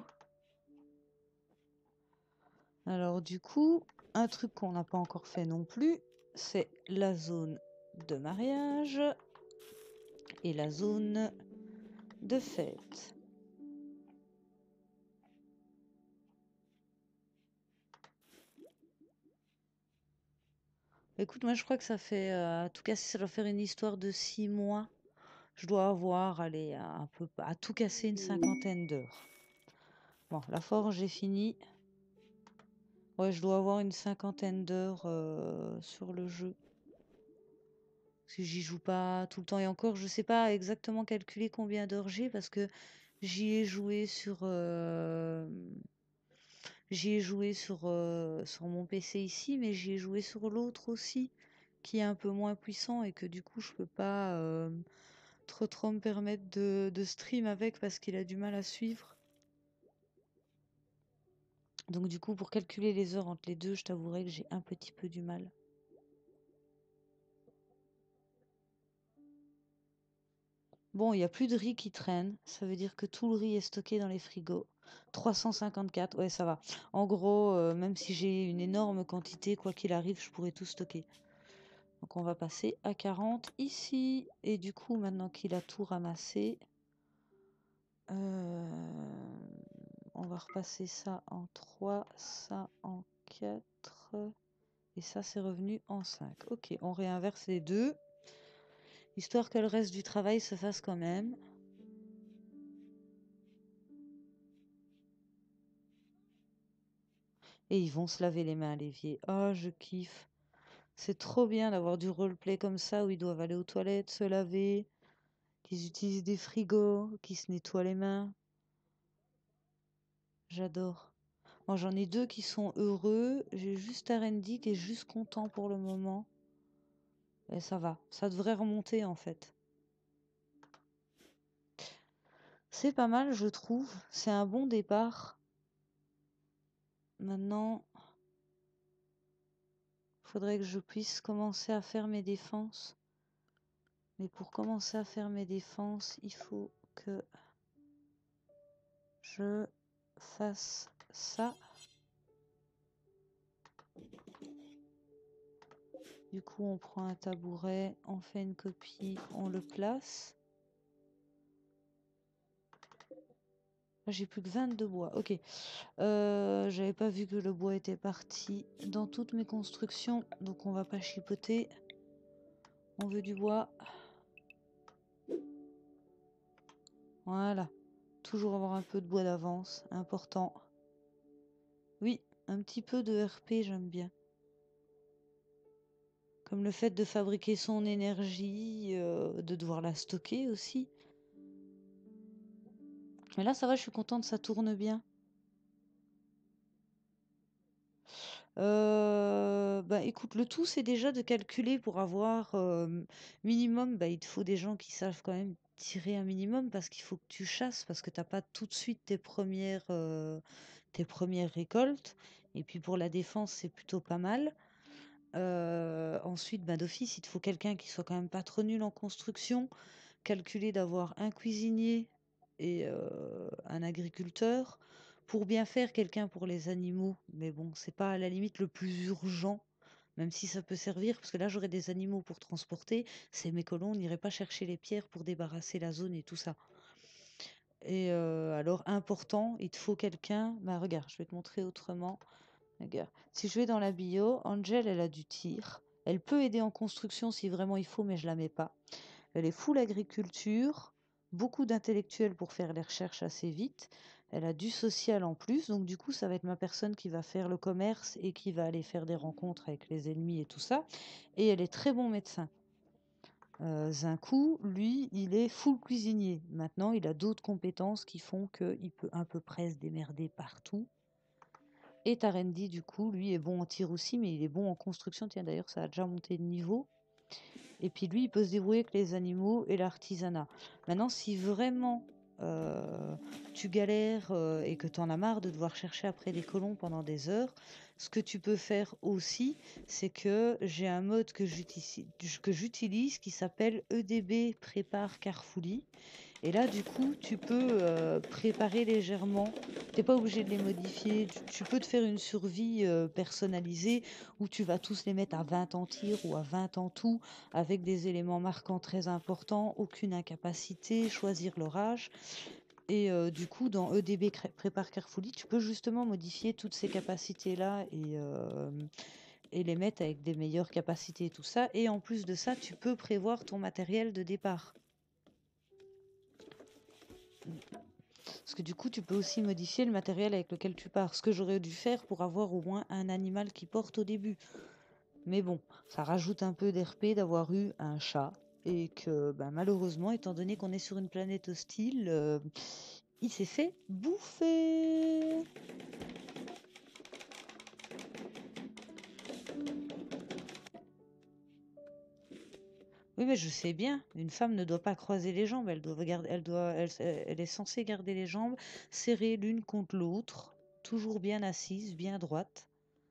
Alors du coup, un truc qu'on n'a pas encore fait non plus, c'est la zone de mariage et la zone de fête. Écoute, moi je crois que ça fait, en tout cas si ça doit faire une histoire de 6 mois, je dois avoir, allez, un peu, à tout casser une cinquantaine d'heures. Bon, la forge est finie. Ouais, je dois avoir une cinquantaine d'heures sur le jeu. Parce que j'y joue pas tout le temps. Et encore, je sais pas exactement calculer combien d'heures j'ai parce que j'y ai joué sur mon PC ici, mais j'y ai joué sur l'autre aussi, qui est un peu moins puissant et que du coup je peux pas trop me permettre de stream avec parce qu'il a du mal à suivre. Donc du coup, pour calculer les heures entre les deux, je t'avouerai que j'ai un petit peu du mal. Bon, il n'y a plus de riz qui traîne. Ça veut dire que tout le riz est stocké dans les frigos. 354, ouais, ça va. En gros, même si j'ai une énorme quantité, quoi qu'il arrive, je pourrais tout stocker. Donc on va passer à 40 ici. Et du coup, maintenant qu'il a tout ramassé, on va repasser ça en 3, ça en 4. Et ça, c'est revenu en 5. Ok, on réinverse les deux, histoire que le reste du travail se fasse quand même. Et ils vont se laver les mains, l'évier. Oh, je kiffe. C'est trop bien d'avoir du roleplay comme ça où ils doivent aller aux toilettes, se laver, qu'ils utilisent des frigos, qu'ils se nettoient les mains. J'adore. Moi, j'en ai deux qui sont heureux. J'ai juste Arendi qui est juste content pour le moment. Et ça va. Ça devrait remonter en fait. C'est pas mal, je trouve. C'est un bon départ. Maintenant, il faudrait que je puisse commencer à faire mes défenses. Mais pour commencer à faire mes défenses, il faut que je fasse ça. Du coup, on prend un tabouret, on fait une copie, on le place. J'ai plus que 22 bois. Ok. J'avais pas vu que le bois était parti dans toutes mes constructions. Donc on va pas chipoter. On veut du bois. Voilà. Toujours avoir un peu de bois d'avance. Important. Oui, un petit peu de RP, j'aime bien. Comme le fait de fabriquer son énergie, de devoir la stocker aussi. Mais là, ça va, je suis contente, ça tourne bien. Bah écoute, le tout c'est déjà de calculer pour avoir minimum, bah il te faut des gens qui savent quand même tirer un minimum parce qu'il faut que tu chasses parce que t'as pas tout de suite tes premières récoltes. Et puis pour la défense c'est plutôt pas mal. Ensuite, bah, d'office, il te faut quelqu'un qui soit quand même pas trop nul en construction. Calculer d'avoir un cuisinier et un agriculteur. Pour bien faire, quelqu'un pour les animaux. Mais bon, c'est pas à la limite le plus urgent, même si ça peut servir, parce que là, j'aurais des animaux pour transporter. C'est mes colons n'iraient pas chercher les pierres pour débarrasser la zone et tout ça. Et alors, important, il te faut quelqu'un. Bah, regarde, je vais te montrer autrement. Regarde. Si je vais dans la bio, Angel, elle a du tir. Elle peut aider en construction si vraiment il faut, mais je la mets pas. Elle est full agriculture, beaucoup d'intellectuels pour faire les recherches assez vite. Elle a du social en plus, donc du coup, ça va être ma personne qui va faire le commerce et qui va aller faire des rencontres avec les ennemis et tout ça. Et elle est très bon médecin. Zinkou, lui, il est full cuisinier. Maintenant, il a d'autres compétences qui font qu'il peut à peu près se démerder partout. Et Tarendi, du coup, lui est bon en tir aussi, mais il est bon en construction. Tiens, d'ailleurs, ça a déjà monté de niveau. Et puis lui, il peut se débrouiller avec les animaux et l'artisanat. Maintenant, si vraiment tu galères et que tu en as marre de devoir chercher après des colons pendant des heures, ce que tu peux faire aussi, c'est que j'ai un mode que j'utilise qui s'appelle EDB Prépare Carfouly. Et là, du coup, tu peux préparer légèrement. Tu n'es pas obligé de les modifier. Tu peux te faire une survie personnalisée où tu vas tous les mettre à 20 en tir ou à 20 en tout, avec des éléments marquants très importants, aucune incapacité, choisir leur âge. Et du coup, dans EDB Prépare Carefully, tu peux justement modifier toutes ces capacités-là et les mettre avec des meilleures capacités et tout ça. Et en plus de ça, tu peux prévoir ton matériel de départ. Parce que du coup, tu peux aussi modifier le matériel avec lequel tu pars. Ce que j'aurais dû faire pour avoir au moins un animal qui porte au début. Mais bon, ça rajoute un peu d'RP d'avoir eu un chat. Et que ben, malheureusement, étant donné qu'on est sur une planète hostile, il s'est fait bouffer. Oui, mais je sais bien, une femme ne doit pas croiser les jambes, elle est censée garder les jambes serrées l'une contre l'autre, toujours bien assise, bien droite.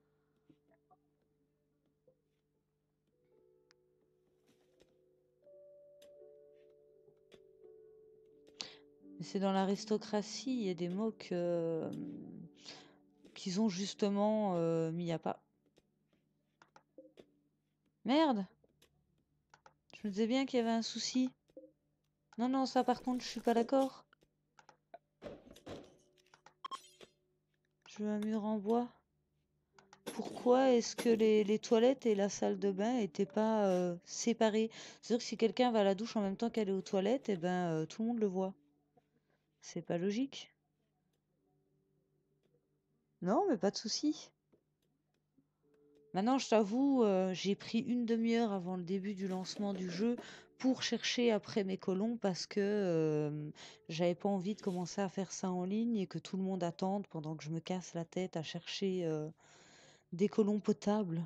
Mais c'est dans l'aristocratie, il y a des mots qu'ils ont justement mis à pas. Merde! Je me disais bien qu'il y avait un souci. Non, non, ça par contre, je suis pas d'accord. Je veux un mur en bois. Pourquoi est-ce que les toilettes et la salle de bain n'étaient pas séparées? C'est-à-dire que si quelqu'un va à la douche en même temps qu'elle est aux toilettes, eh ben, tout le monde le voit. C'est pas logique. Non, mais pas de souci. Maintenant, je t'avoue, j'ai pris une demi-heure avant le début du lancement du jeu pour chercher après mes colons parce que j'avais pas envie de commencer à faire ça en ligne et que tout le monde attende pendant que je me casse la tête à chercher des colons potables.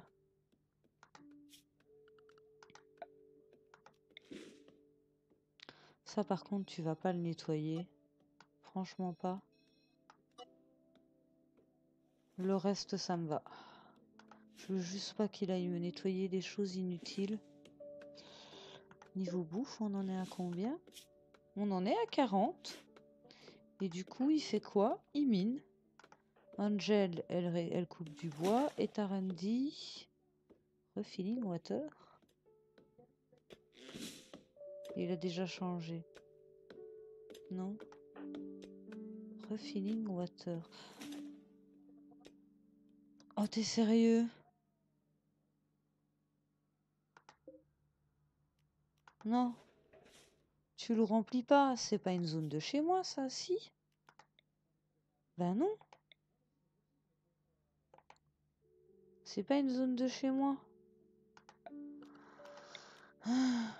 Ça, par contre, tu vas pas le nettoyer. Franchement pas. Le reste, ça me va. Je veux juste pas qu'il aille me nettoyer des choses inutiles. Niveau bouffe, on en est à combien? On en est à 40. Et du coup, il fait quoi? Il mine. Angel, elle coupe du bois. Et Tarandi, refilling water. Il a déjà changé. Non. Refilling water. Oh, t'es sérieux? Non. Tu le remplis pas. C'est pas une zone de chez moi, ça, si? Ben non. C'est pas une zone de chez moi. Ah.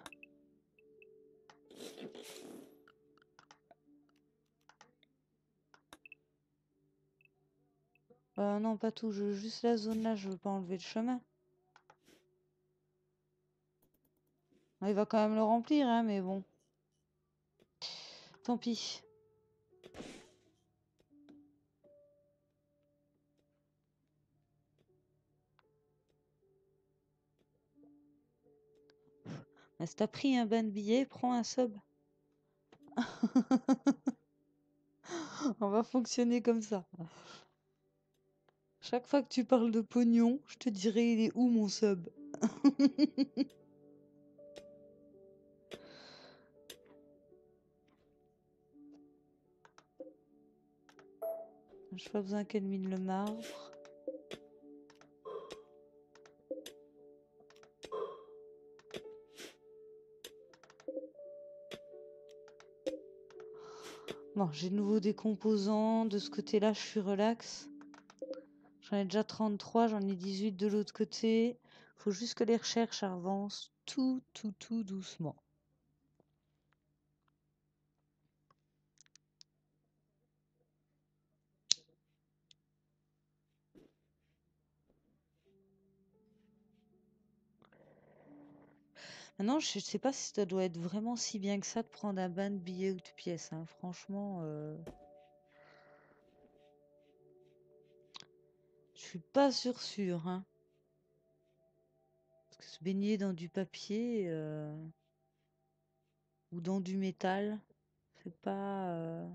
Non, pas tout. Je veux juste la zone là. Je veux pas enlever le chemin. Il va quand même le remplir, hein, mais bon. Tant pis. Mais si t'as pris un bain de billets, prends un sub. On va fonctionner comme ça. Chaque fois que tu parles de pognon, je te dirai il est où mon sub. J'ai pas besoin qu'elle mine le marbre. Bon, j'ai de nouveau des composants. De ce côté-là, je suis relax. J'en ai déjà 33, j'en ai 18 de l'autre côté. Faut juste que les recherches avancent tout doucement. Maintenant, je sais pas si ça doit être vraiment si bien que ça de prendre un bain de billets ou de pièces, hein. Franchement, je suis pas sûre, hein. Parce que se baigner dans du papier ou dans du métal, c'est pas.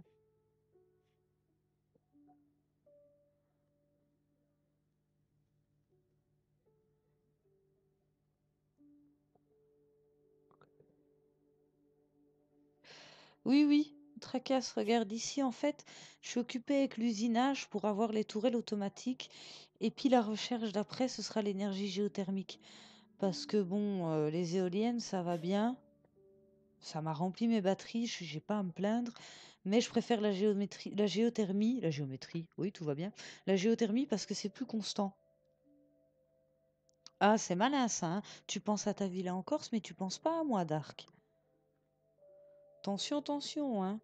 Oui, oui, tracasse, regarde ici, en fait, je suis occupée avec l'usinage pour avoir les tourelles automatiques. Et puis la recherche d'après, ce sera l'énergie géothermique. Parce que bon, les éoliennes, ça va bien. Ça m'a rempli mes batteries, j'ai pas à me plaindre. Mais je préfère la géométrie, oui, tout va bien. La géothermie parce que c'est plus constant. Ah, c'est malin ça, hein. Tu penses à ta villa en Corse, mais tu penses pas à moi, Dark. Attention, attention, hein.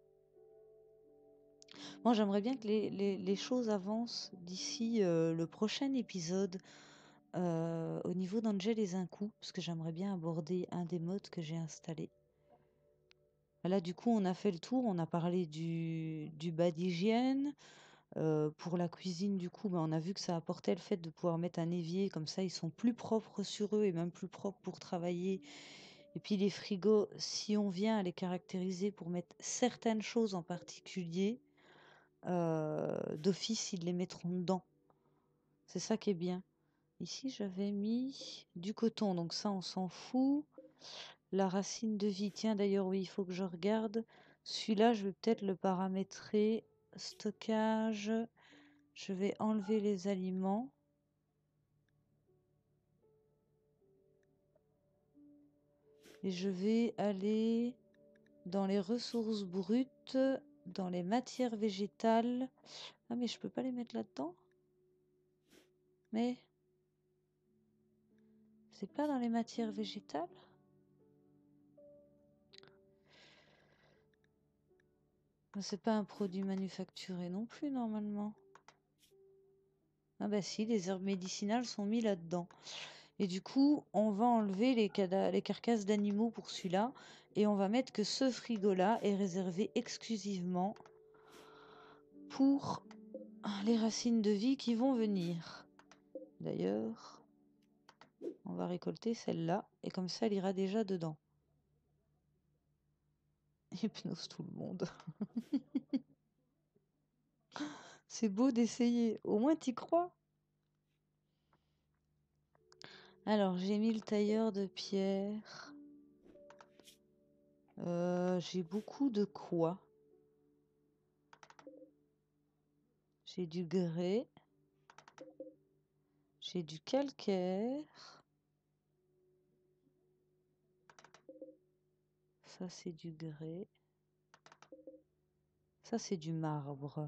Moi, j'aimerais bien que les choses avancent d'ici le prochain épisode au niveau d'Angel et Zinkou, parce que j'aimerais bien aborder un des modes que j'ai installé. Là, du coup, on a fait le tour, on a parlé du bas d'hygiène. Pour la cuisine, du coup, on a vu que ça apportait le fait de pouvoir mettre un évier, comme ça, ils sont plus propres sur eux et même plus propres pour travailler. Et puis les frigos, si on vient à les caractériser pour mettre certaines choses en particulier, d'office, ils les mettront dedans. C'est ça qui est bien. Ici, j'avais mis du coton, donc ça, on s'en fout. La racine de vie, tiens, d'ailleurs, oui, il faut que je regarde. Celui-là, je vais peut-être le paramétrer. Stockage, je vais enlever les aliments. Et je vais aller dans les ressources brutes, dans les matières végétales. Ah, mais je peux pas les mettre là-dedans? Mais c'est pas dans les matières végétales? C'est pas un produit manufacturé non plus, normalement. Ah bah si, les herbes médicinales sont mis là-dedans. Et du coup, on va enlever les carcasses d'animaux pour celui-là. Et on va mettre que ce frigo-là est réservé exclusivement pour les racines de vie qui vont venir. D'ailleurs, on va récolter celle-là. Et comme ça, elle ira déjà dedans. Hypnose tout le monde. C'est beau d'essayer. Au moins, t'y crois. Alors, j'ai mis le tailleur de pierre. J'ai beaucoup de quoi? J'ai du grès. J'ai du calcaire. Ça, c'est du grès. Ça, c'est du marbre.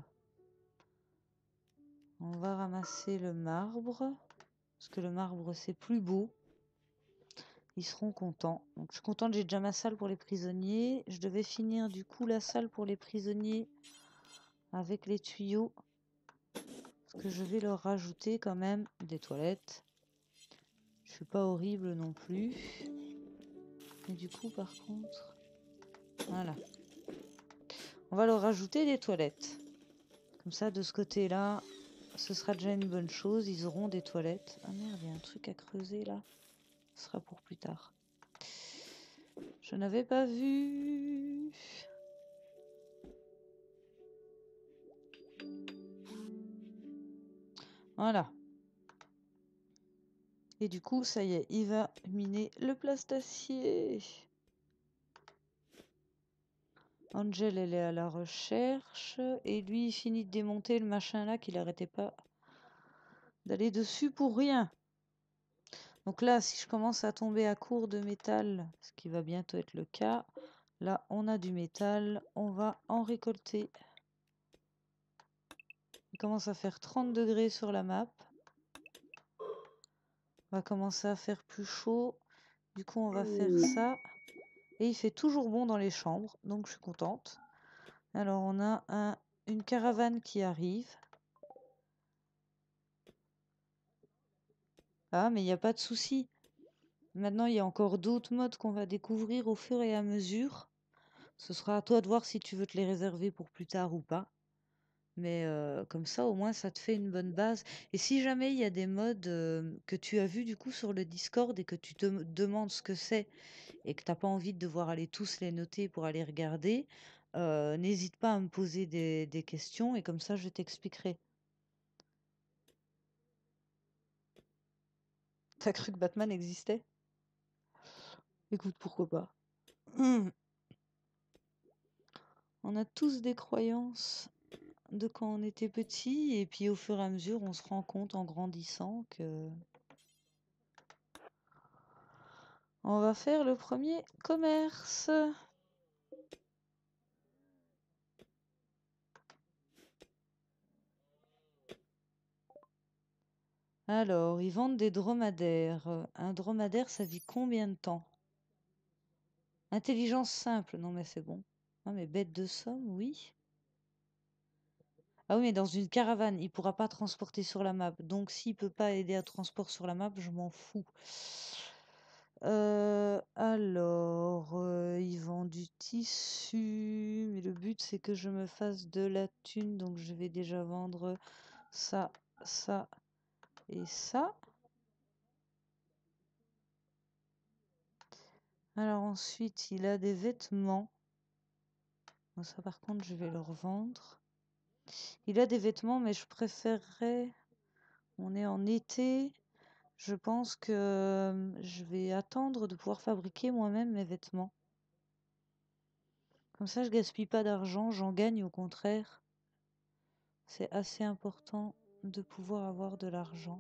On va ramasser le marbre. Parce que le marbre, c'est plus beau. Ils seront contents. Donc, je suis contente, j'ai déjà ma salle pour les prisonniers. Je devais finir, du coup, la salle pour les prisonniers avec les tuyaux. Parce que je vais leur rajouter quand même des toilettes. Je suis pas horrible non plus. Mais du coup, par contre... Voilà. On va leur rajouter des toilettes. Comme ça, de ce côté-là, ce sera déjà une bonne chose. Ils auront des toilettes. Ah merde, il y a un truc à creuser là. Ce sera pour plus tard. Je n'avais pas vu. Voilà. Et du coup, ça y est, il va miner le plastacier. Angel, elle est à la recherche. Et lui, il finit de démonter le machin là qu'il arrêtait pas d'aller dessus pour rien. Donc là, si je commence à tomber à court de métal, ce qui va bientôt être le cas, là, on a du métal. On va en récolter. Il commence à faire 30 degrés sur la map. On va commencer à faire plus chaud. Du coup, on va faire ça. Et il fait toujours bon dans les chambres. Donc, je suis contente. Alors, on a une caravane qui arrive. Ah, mais il n'y a pas de souci. Maintenant, il y a encore d'autres modes qu'on va découvrir au fur et à mesure. Ce sera à toi de voir si tu veux te les réserver pour plus tard ou pas. Mais comme ça, au moins, ça te fait une bonne base. Et si jamais il y a des modes que tu as vus du coup sur le Discord et que tu te demandes ce que c'est et que tu n'as pas envie de devoir aller tous les noter pour aller regarder, n'hésite pas à me poser des questions et comme ça, je t'expliquerai. T'as cru que Batman existait? Écoute, pourquoi pas. On a tous des croyances de quand on était petit et puis au fur et à mesure, on se rend compte en grandissant que... On va faire le premier commerce. Alors, ils vendent des dromadaires. Un dromadaire, ça vit combien de temps? Intelligence simple. Non, mais c'est bon. Non, mais bête de somme, oui. Ah oui, mais dans une caravane, il pourra pas transporter sur la map. Donc, s'il peut pas aider à transport sur la map, je m'en fous. Ils vendent du tissu, mais le but c'est que je me fasse de la thune, donc je vais déjà vendre ça, ça et ça. Alors ensuite, il a des vêtements. Bon, ça par contre, je vais le revendre. Il a des vêtements, mais je préférerais... On est en été. Je pense que je vais attendre de pouvoir fabriquer moi-même mes vêtements. Comme ça, je gaspille pas d'argent, j'en gagne au contraire. C'est assez important de pouvoir avoir de l'argent.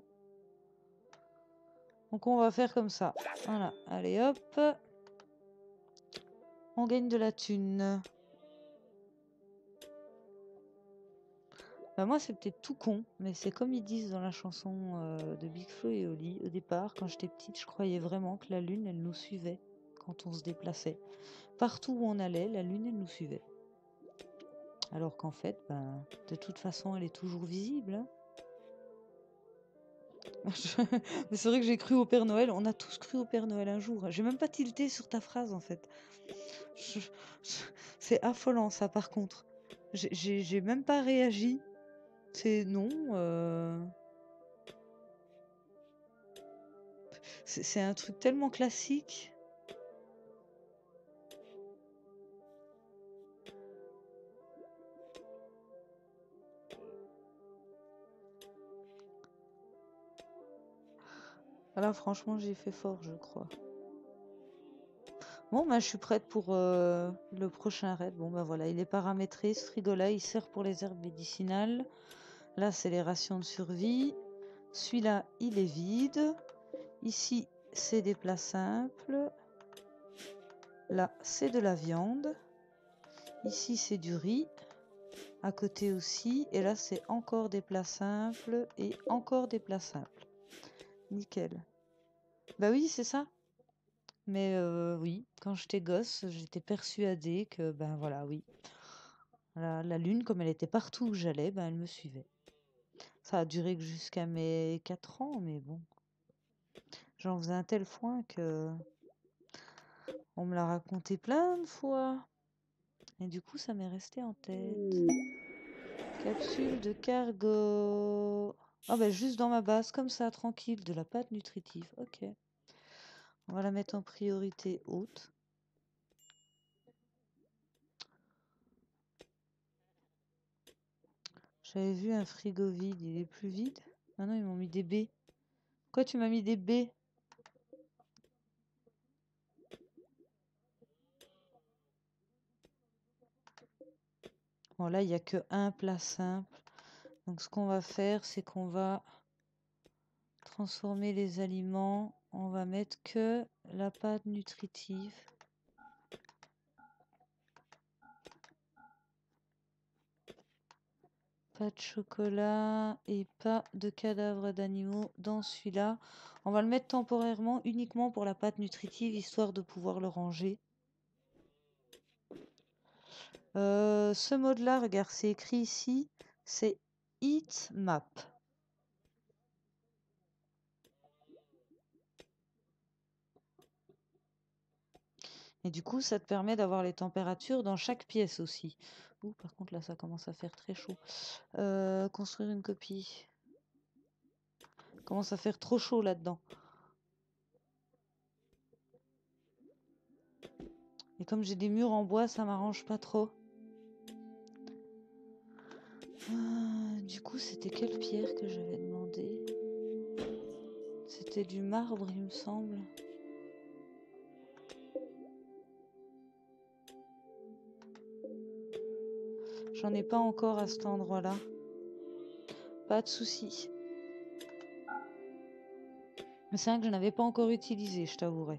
Donc on va faire comme ça. Voilà, allez hop. On gagne de la thune. Bah moi c'est peut-être tout con, mais c'est comme ils disent dans la chanson de Big Flo et Oli. Au départ, quand j'étais petite, je croyais vraiment que la lune, elle nous suivait quand on se déplaçait. Partout où on allait, la lune, elle nous suivait. Alors qu'en fait, ben, de toute façon, elle est toujours visible. Hein. Mais c'est vrai que j'ai cru au Père Noël. On a tous cru au Père Noël un jour. J'ai même pas tilté sur ta phrase en fait. Je- C'est affolant ça par contre. J'ai même pas réagi. C'est non. C'est un truc tellement classique. Voilà, franchement, j'ai fait fort, je crois. Bon, bah, je suis prête pour le prochain raid. Bon, bah voilà, il est paramétré. Ce frigo-là, il sert pour les herbes médicinales. Là, c'est les rations de survie. Celui-là, il est vide. Ici, c'est des plats simples. Là, c'est de la viande. Ici, c'est du riz. À côté aussi. Et là, c'est encore des plats simples et encore des plats simples. Nickel. Bah oui, c'est ça. Mais oui, quand j'étais gosse, j'étais persuadée que, ben voilà, oui. La lune, comme elle était partout où j'allais, ben elle me suivait. Ça a duré que jusqu'à mes 4 ans, mais bon. J'en faisais un tel foin que on me l'a raconté plein de fois. Et du coup, ça m'est resté en tête. Capsule de cargo. Ah bah juste dans ma base, comme ça, tranquille, de la pâte nutritive. Ok. On va la mettre en priorité haute. J'avais vu un frigo vide, il est plus vide. Ah non, ils m'ont mis des baies. Pourquoi tu m'as mis des baies? Bon là, il n'y a que un plat simple. Donc ce qu'on va faire, c'est qu'on va transformer les aliments. On va mettre que la pâte nutritive. Pas de chocolat et pas de cadavres d'animaux dans celui-là. On va le mettre temporairement uniquement pour la pâte nutritive, histoire de pouvoir le ranger. Ce mode-là, regarde, c'est écrit ici, c'est Heat Map. Et du coup, ça te permet d'avoir les températures dans chaque pièce aussi. Ouh, par contre, là, ça commence à faire très chaud. Construire une copie. Commence à faire trop chaud là-dedans. Et comme j'ai des murs en bois, ça m'arrange pas trop. Du coup, c'était quelle pierre que j'avais demandé? C'était du marbre, il me semble. J'en ai pas encore à cet endroit-là. Pas de souci. Mais c'est vrai que je n'avais pas encore utilisé, je t'avouerai.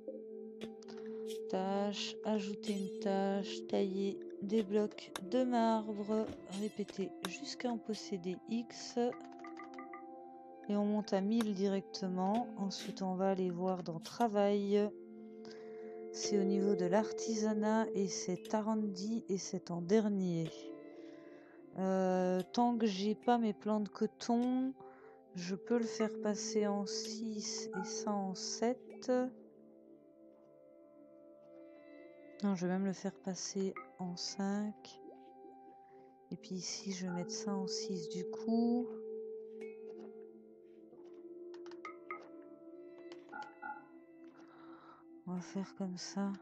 Tâche, ajouter une tâche, tailler des blocs de marbre, répéter jusqu'à en posséder X. Et on monte à 1000 directement. Ensuite, on va aller voir dans Travail. C'est au niveau de l'artisanat et c'est arrondi et c'est en dernier. Tant que j'ai pas mes plans de coton, je peux le faire passer en 6 et ça en 7. Non, je vais même le faire passer en 5. Et puis ici, je vais mettre ça en 6 du coup. On va faire comme ça.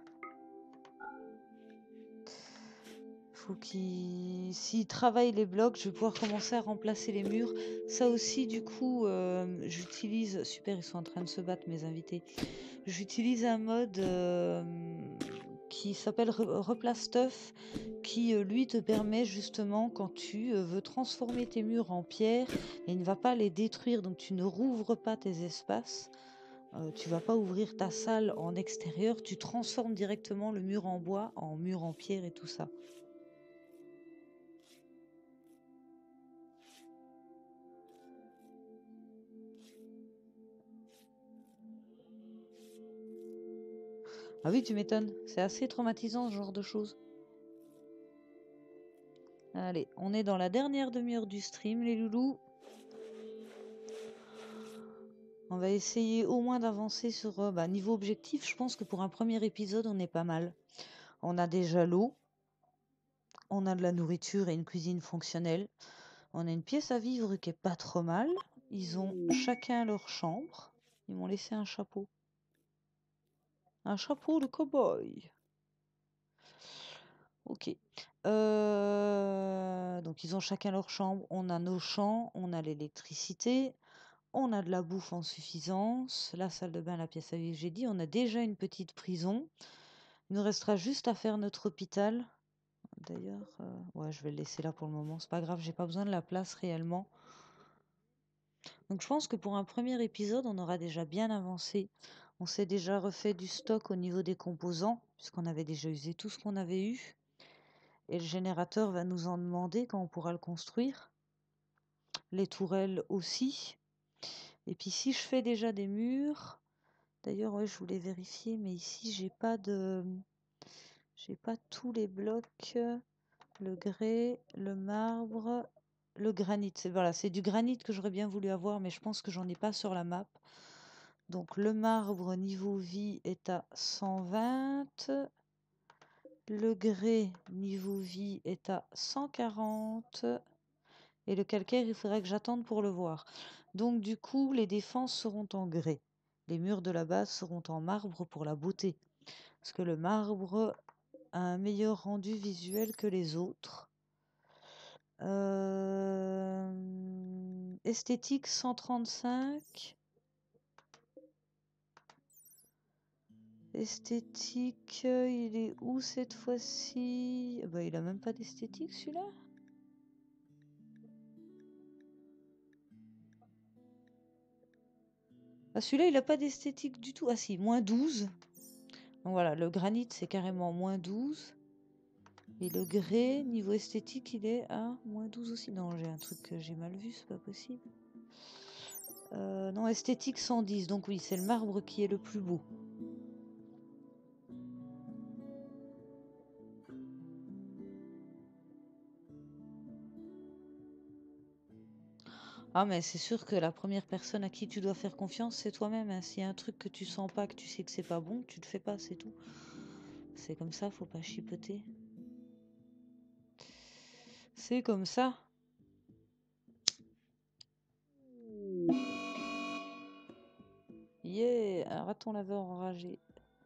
Faut qu'il... S'il travaille les blocs, je vais pouvoir commencer à remplacer les murs. Ça aussi, du coup, j'utilise... Super, ils sont en train de se battre, mes invités. J'utilise un mode qui s'appelle Replace Stuff, qui, lui, te permet justement, quand tu veux transformer tes murs en pierre, et il ne va pas les détruire, donc tu ne rouvres pas tes espaces. Tu vas pas ouvrir ta salle en extérieur, tu transformes directement le mur en bois en mur en pierre et tout ça. Ah oui, tu m'étonnes, c'est assez traumatisant ce genre de choses. Allez, on est dans la dernière demi-heure du stream, les loulous. On va essayer au moins d'avancer sur niveau objectif. Je pense que pour un premier épisode, on est pas mal. On a déjà l'eau, on a de la nourriture et une cuisine fonctionnelle. On a une pièce à vivre qui est pas trop mal. Ils ont chacun leur chambre. Ils m'ont laissé un chapeau. Un chapeau de cow-boy. Ok. Donc ils ont chacun leur chambre. On a nos champs, on a l'électricité. On a de la bouffe en suffisance. La salle de bain, la pièce à vivre, j'ai dit. On a déjà une petite prison. Il nous restera juste à faire notre hôpital. D'ailleurs, ouais, je vais le laisser là pour le moment. C'est pas grave, j'ai pas besoin de la place réellement. Donc je pense que pour un premier épisode, on aura déjà bien avancé. On s'est déjà refait du stock au niveau des composants, puisqu'on avait déjà usé tout ce qu'on avait eu. Et le générateur va nous en demander quand on pourra le construire. Les tourelles aussi. Et puis si je fais déjà des murs... D'ailleurs, ouais, je voulais vérifier, mais ici, j'ai pas tous les blocs. Le grès, le marbre, le granit. Voilà, c'est du granit que j'aurais bien voulu avoir, mais je pense que j'en ai pas sur la map. Donc le marbre niveau vie est à 120. Le grès niveau vie est à 140. Et le calcaire, il faudrait que j'attende pour le voir. Donc du coup, les défenses seront en grès. Les murs de la base seront en marbre pour la beauté. Parce que le marbre a un meilleur rendu visuel que les autres. Esthétique 135. Esthétique, il est où cette fois-ci? Bah, il a même pas d'esthétique celui-là. Ah, celui-là, il a pas d'esthétique du tout. Ah si, moins 12. Donc voilà, le granit, c'est carrément moins 12. Et le grès, niveau esthétique, il est à moins 12 aussi. Non, j'ai un truc que j'ai mal vu, c'est pas possible. Non, esthétique 110. Donc oui, c'est le marbre qui est le plus beau. Ah, mais c'est sûr que la première personne à qui tu dois faire confiance, c'est toi-même, hein. S'il y a un truc que tu sens pas, que tu sais que c'est pas bon, tu le fais pas, c'est tout. C'est comme ça, faut pas chipoter. C'est comme ça. Yeah, un raton laveur enragé.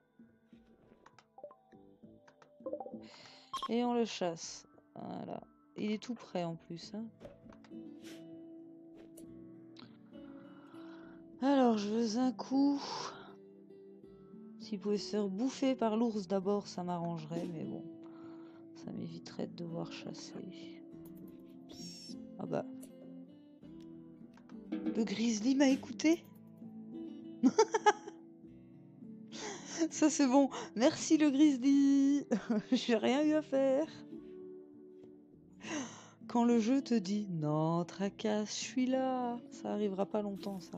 Et on le chasse. Voilà. Il est tout prêt en plus, hein. Alors, je veux un coup. S'il pouvait se faire bouffer par l'ours d'abord, ça m'arrangerait, mais bon. Ça m'éviterait de devoir chasser. Ah bah. Le grizzly m'a écouté. Ça c'est bon. Merci le grizzly. J'ai rien eu à faire. quand le jeu te dit non, tracasse, je suis là, ça arrivera pas longtemps ça.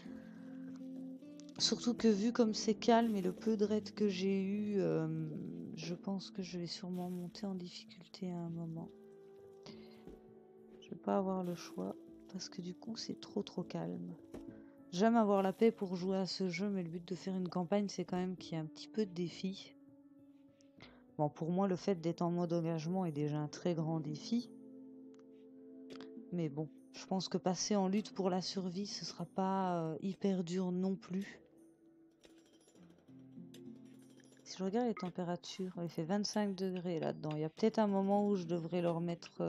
Surtout que vu comme c'est calme et le peu de raids que j'ai eu, je pense que je vais sûrement monter en difficulté à un moment. Je vais pas avoir le choix parce que du coup c'est trop calme. J'aime avoir la paix pour jouer à ce jeu, mais le but de faire une campagne c'est quand même qu'il y ait un petit peu de défi. Bon, pour moi le fait d'être en mode engagement est déjà un très grand défi. Mais bon, je pense que passer en lutte pour la survie ce sera pas hyper dur non plus. Si je regarde les températures, il fait 25 degrés là-dedans. Il y a peut-être un moment où je devrais leur mettre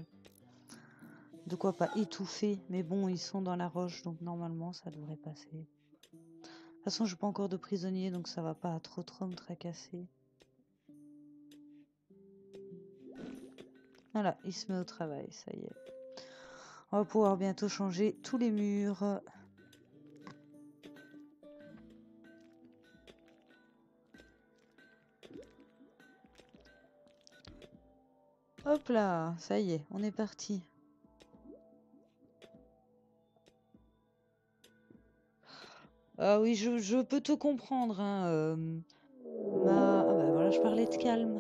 de quoi pas étouffer. Mais bon, ils sont dans la roche, donc normalement, ça devrait passer. De toute façon, je n'ai pas encore de prisonniers, donc ça va pas trop me tracasser. Voilà, il se met au travail, ça y est. On va pouvoir bientôt changer tous les murs. Hop là, ça y est, on est parti. Ah oui, je peux te comprendre. Hein, ah bah voilà, je parlais de calme.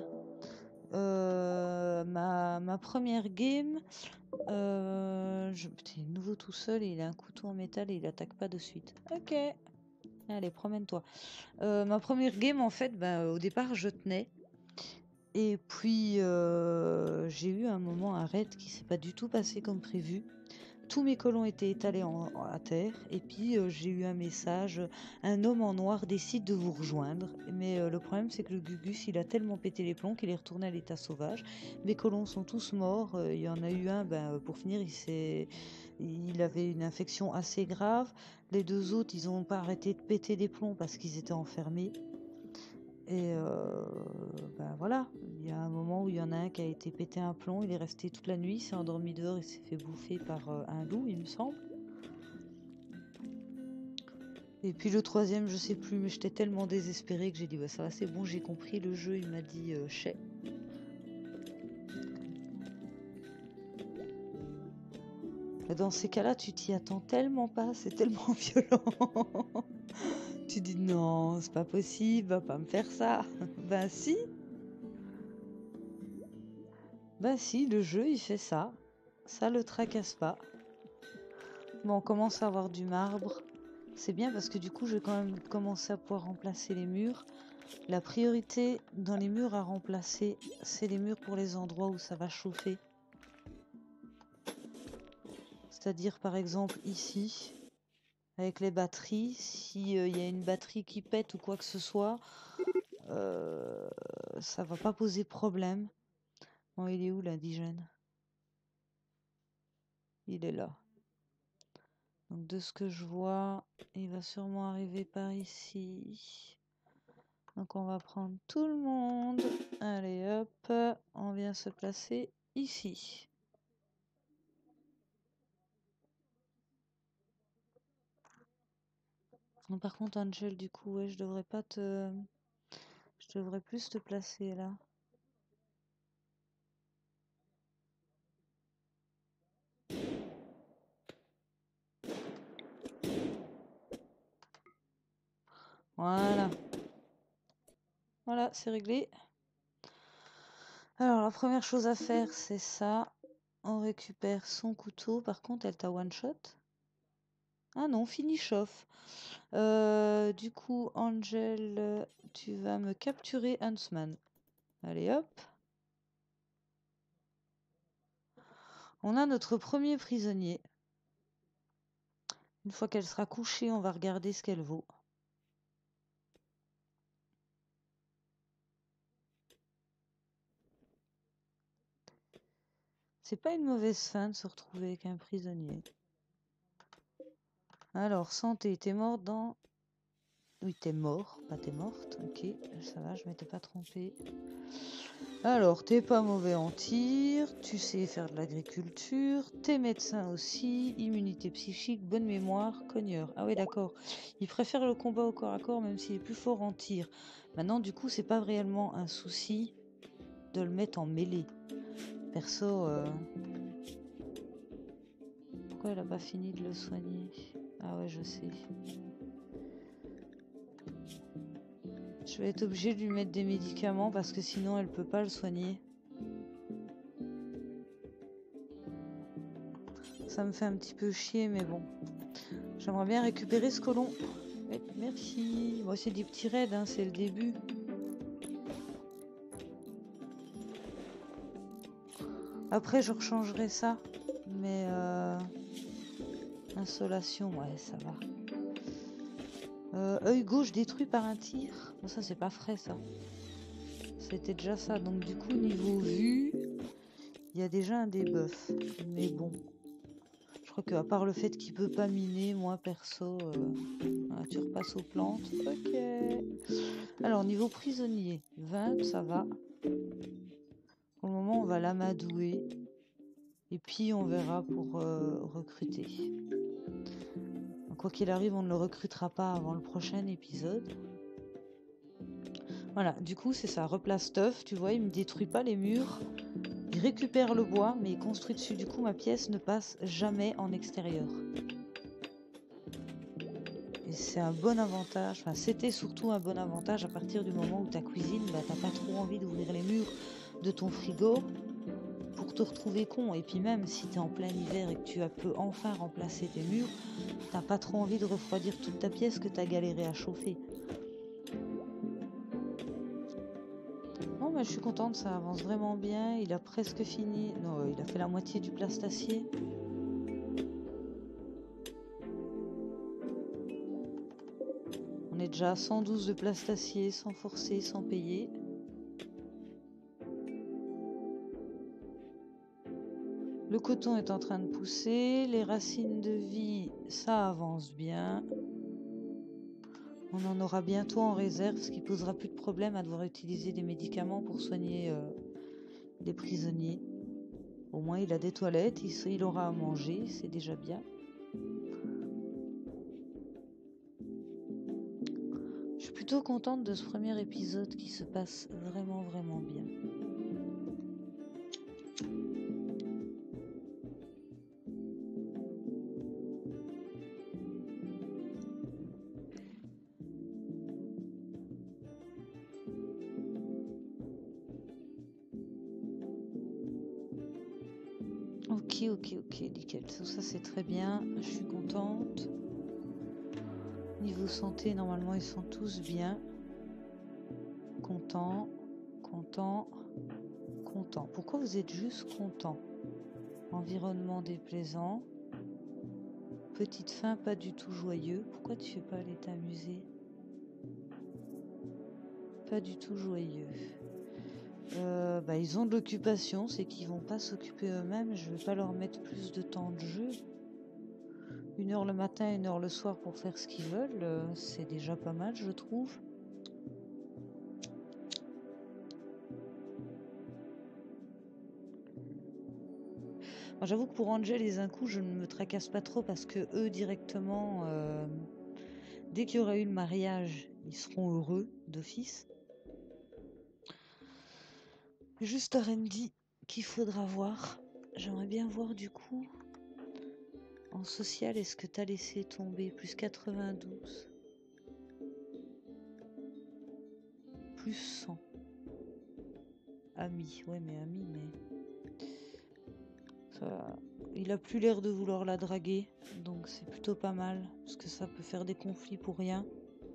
Ma première game, putain, il est nouveau tout seul et il a un couteau en métal et il attaque pas de suite. Ok, allez, promène-toi. Ma première game, en fait, au départ, je tenais. Et puis, j'ai eu un moment, un raid qui s'est pas du tout passé comme prévu. Tous mes colons étaient étalés à terre. Et puis, j'ai eu un message. Un homme en noir décide de vous rejoindre. Mais le problème, c'est que le Gugus, il a tellement pété les plombs qu'il est retourné à l'état sauvage. Mes colons sont tous morts. Il y en a eu un, pour finir, il avait une infection assez grave. Les deux autres, ils n'ont pas arrêté de péter des plombs parce qu'ils étaient enfermés. Et voilà, il y a un moment où il y en a un qui a été pété un plomb, il est resté toute la nuit, il s'est endormi dehors, il s'est fait bouffer par un loup, il me semble. Et puis le troisième, je sais plus, mais j'étais tellement désespérée que j'ai dit, ça va, c'est bon, j'ai compris le jeu, il m'a dit, chais. Dans ces cas-là, tu t'y attends tellement pas, c'est tellement violent. Tu dis, non, c'est pas possible, va pas me faire ça. Ben si. Ben si, le jeu, il fait ça. Ça le tracasse pas. Bon, on commence à avoir du marbre. C'est bien parce que du coup, je vais quand même commencer à pouvoir remplacer les murs. La priorité dans les murs à remplacer, c'est les murs pour les endroits où ça va chauffer. C'est-à-dire par exemple ici, avec les batteries, si y a une batterie qui pète ou quoi que ce soit, ça va pas poser problème. Bon, il est où l'indigène? Il est là. Donc de ce que je vois, il va sûrement arriver par ici. Donc on va prendre tout le monde. Allez hop, on vient se placer ici. Non, par contre Angel, du coup, ouais, je devrais pas te... Je devrais plus te placer là. Voilà. Voilà, c'est réglé. Alors la première chose à faire, c'est ça. On récupère son couteau. Par contre, elle t'a one shot. Ah non, finish off. Du coup, Angel, tu vas me capturer Huntsman. Allez hop. On a notre premier prisonnier. Une fois qu'elle sera couchée, on va regarder ce qu'elle vaut. C'est pas une mauvaise fin de se retrouver avec un prisonnier. Alors, santé, t'es mort dans... Oui, t'es mort, pas t'es morte. Ok, ça va, je m'étais pas trompée. Alors, t'es pas mauvais en tir, tu sais faire de l'agriculture, t'es médecin aussi, immunité psychique, bonne mémoire, cogneur. Ah oui, d'accord. Il préfère le combat au corps à corps, même s'il est plus fort en tir. Maintenant, du coup, c'est pas réellement un souci de le mettre en mêlée. Perso, Pourquoi elle a pas fini de le soigner? Ah ouais, je sais. Je vais être obligée de lui mettre des médicaments parce que sinon elle peut pas le soigner. Ça me fait un petit peu chier, mais bon. J'aimerais bien récupérer ce colon. Ouais, merci. Bon, c'est des petits raids, hein, c'est le début. Après, je rechangerai ça. Mais insolation, ouais, ça va. Œil gauche détruit par un tir. Bon, ça, c'est pas frais, ça. C'était déjà ça. Donc, du coup, niveau vue, il y a déjà un debuff. Mais bon. Je crois qu'à part le fait qu'il peut pas miner, moi, perso, voilà, tu repasses aux plantes. Ok. Alors, niveau prisonnier, 20, ça va. Pour le moment, on va l'amadouer. Et puis, on verra pour recruter. Quoi qu'il arrive, on ne le recrutera pas avant le prochain épisode. Voilà, du coup, c'est ça. Replace stuff, tu vois, il me détruit pas les murs. Il récupère le bois, mais il construit dessus. Du coup, ma pièce ne passe jamais en extérieur. Et c'est un bon avantage. Enfin, c'était surtout un bon avantage à partir du moment où ta cuisine, bah, t'as pas trop envie d'ouvrir les murs de ton frigo pour te retrouver con. Et puis même si tu es en plein hiver et que tu peux enfin remplacer tes murs, t'as pas trop envie de refroidir toute ta pièce que tu as galéré à chauffer. Non, mais je suis contente, ça avance vraiment bien. Il a presque fini. Non, il a fait la moitié du plastacier. On est déjà à 112 de plastacier, sans forcer, sans payer. Le coton est en train de pousser. Les racines de vie, ça avance bien. On en aura bientôt en réserve, ce qui posera plus de problème à devoir utiliser des médicaments pour soigner les prisonniers. Au moins, il a des toilettes, il aura à manger, c'est déjà bien. Je suis plutôt contente de ce premier épisode qui se passe vraiment, vraiment bien. Ok, nickel. Ça c'est très bien. Je suis contente. Niveau santé, normalement, ils sont tous bien. Content, content, content. Pourquoi vous êtes juste content? Environnement déplaisant. Petite faim, pas du tout joyeux. Pourquoi tu fais pas aller t'amuser? Pas du tout joyeux. Bah, ils ont de l'occupation, c'est qu'ils vont pas s'occuper eux-mêmes. Je vais pas leur mettre plus de temps de jeu. 1 heure le matin, 1 heure le soir pour faire ce qu'ils veulent, c'est déjà pas mal, je trouve. J'avoue que pour Angel et Zinkou, je ne me tracasse pas trop parce que eux directement, dès qu'il y aura eu le mariage, ils seront heureux d'office. Juste Randy qu'il faudra voir. J'aimerais bien voir du coup en social, est-ce que t'as laissé tomber plus 92, plus 100. Ami, ouais mais ami, mais ça, il a plus l'air de vouloir la draguer, donc c'est plutôt pas mal parce que ça peut faire des conflits pour rien.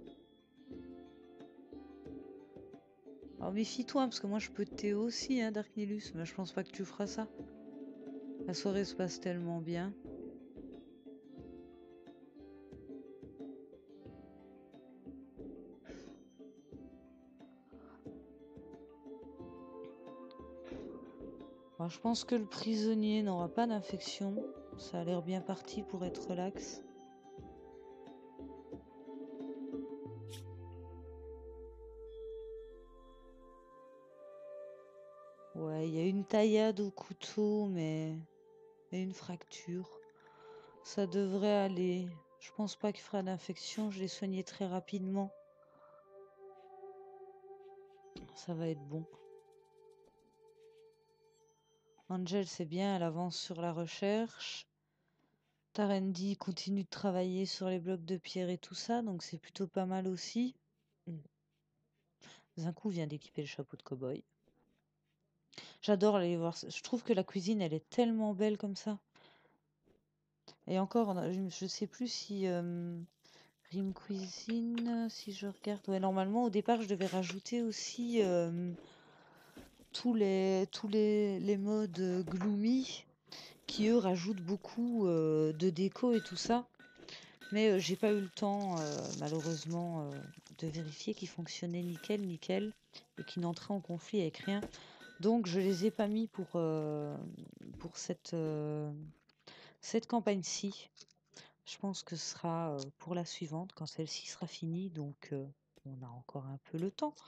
Alors méfie-toi, parce que moi je peux Théo aussi, hein, Dark Nilus, mais je pense pas que tu feras ça. La soirée se passe tellement bien. Alors, je pense que le prisonnier n'aura pas d'infection. Ça a l'air bien parti pour être relax. Ouais, il y a une taillade au couteau, mais et une fracture. Ça devrait aller. Je pense pas qu'il fera d'infection. Je l'ai soigné très rapidement. Ça va être bon. Angel, c'est bien, elle avance sur la recherche. Tarendi continue de travailler sur les blocs de pierre et tout ça, donc c'est plutôt pas mal aussi. Zinkou vient d'équiper le chapeau de cow-boy. J'adore aller voir. Je trouve que la cuisine, elle est tellement belle comme ça. Et encore, je sais plus si Rim Cuisine, si je regarde. Ouais, normalement, au départ, je devais rajouter aussi tous les modes gloomy qui, eux, rajoutent beaucoup de déco et tout ça. Mais j'ai pas eu le temps, malheureusement, de vérifier qu'ils fonctionnaient nickel, nickel, et qu'ils n'entraient en conflit avec rien. Donc, je les ai pas mis pour cette campagne-ci. Je pense que ce sera pour la suivante, quand celle-ci sera finie. Donc, on a encore un peu le temps.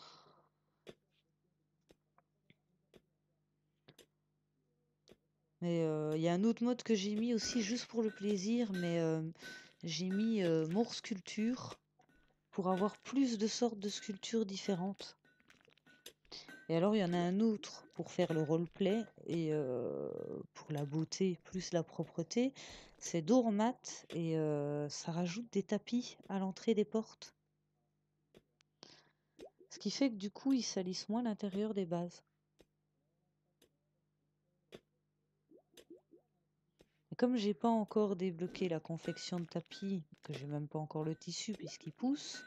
Mais il y a un autre mode que j'ai mis aussi juste pour le plaisir, mais j'ai mis More Sculpture pour avoir plus de sortes de sculptures différentes. Et alors, il y en a un autre pour faire le roleplay et pour la beauté plus la propreté. C'est Doormat et ça rajoute des tapis à l'entrée des portes. Ce qui fait que du coup, ils salissent moins l'intérieur des bases. Et comme j'ai pas encore débloqué la confection de tapis, que j'ai même pas encore le tissu puisqu'il pousse,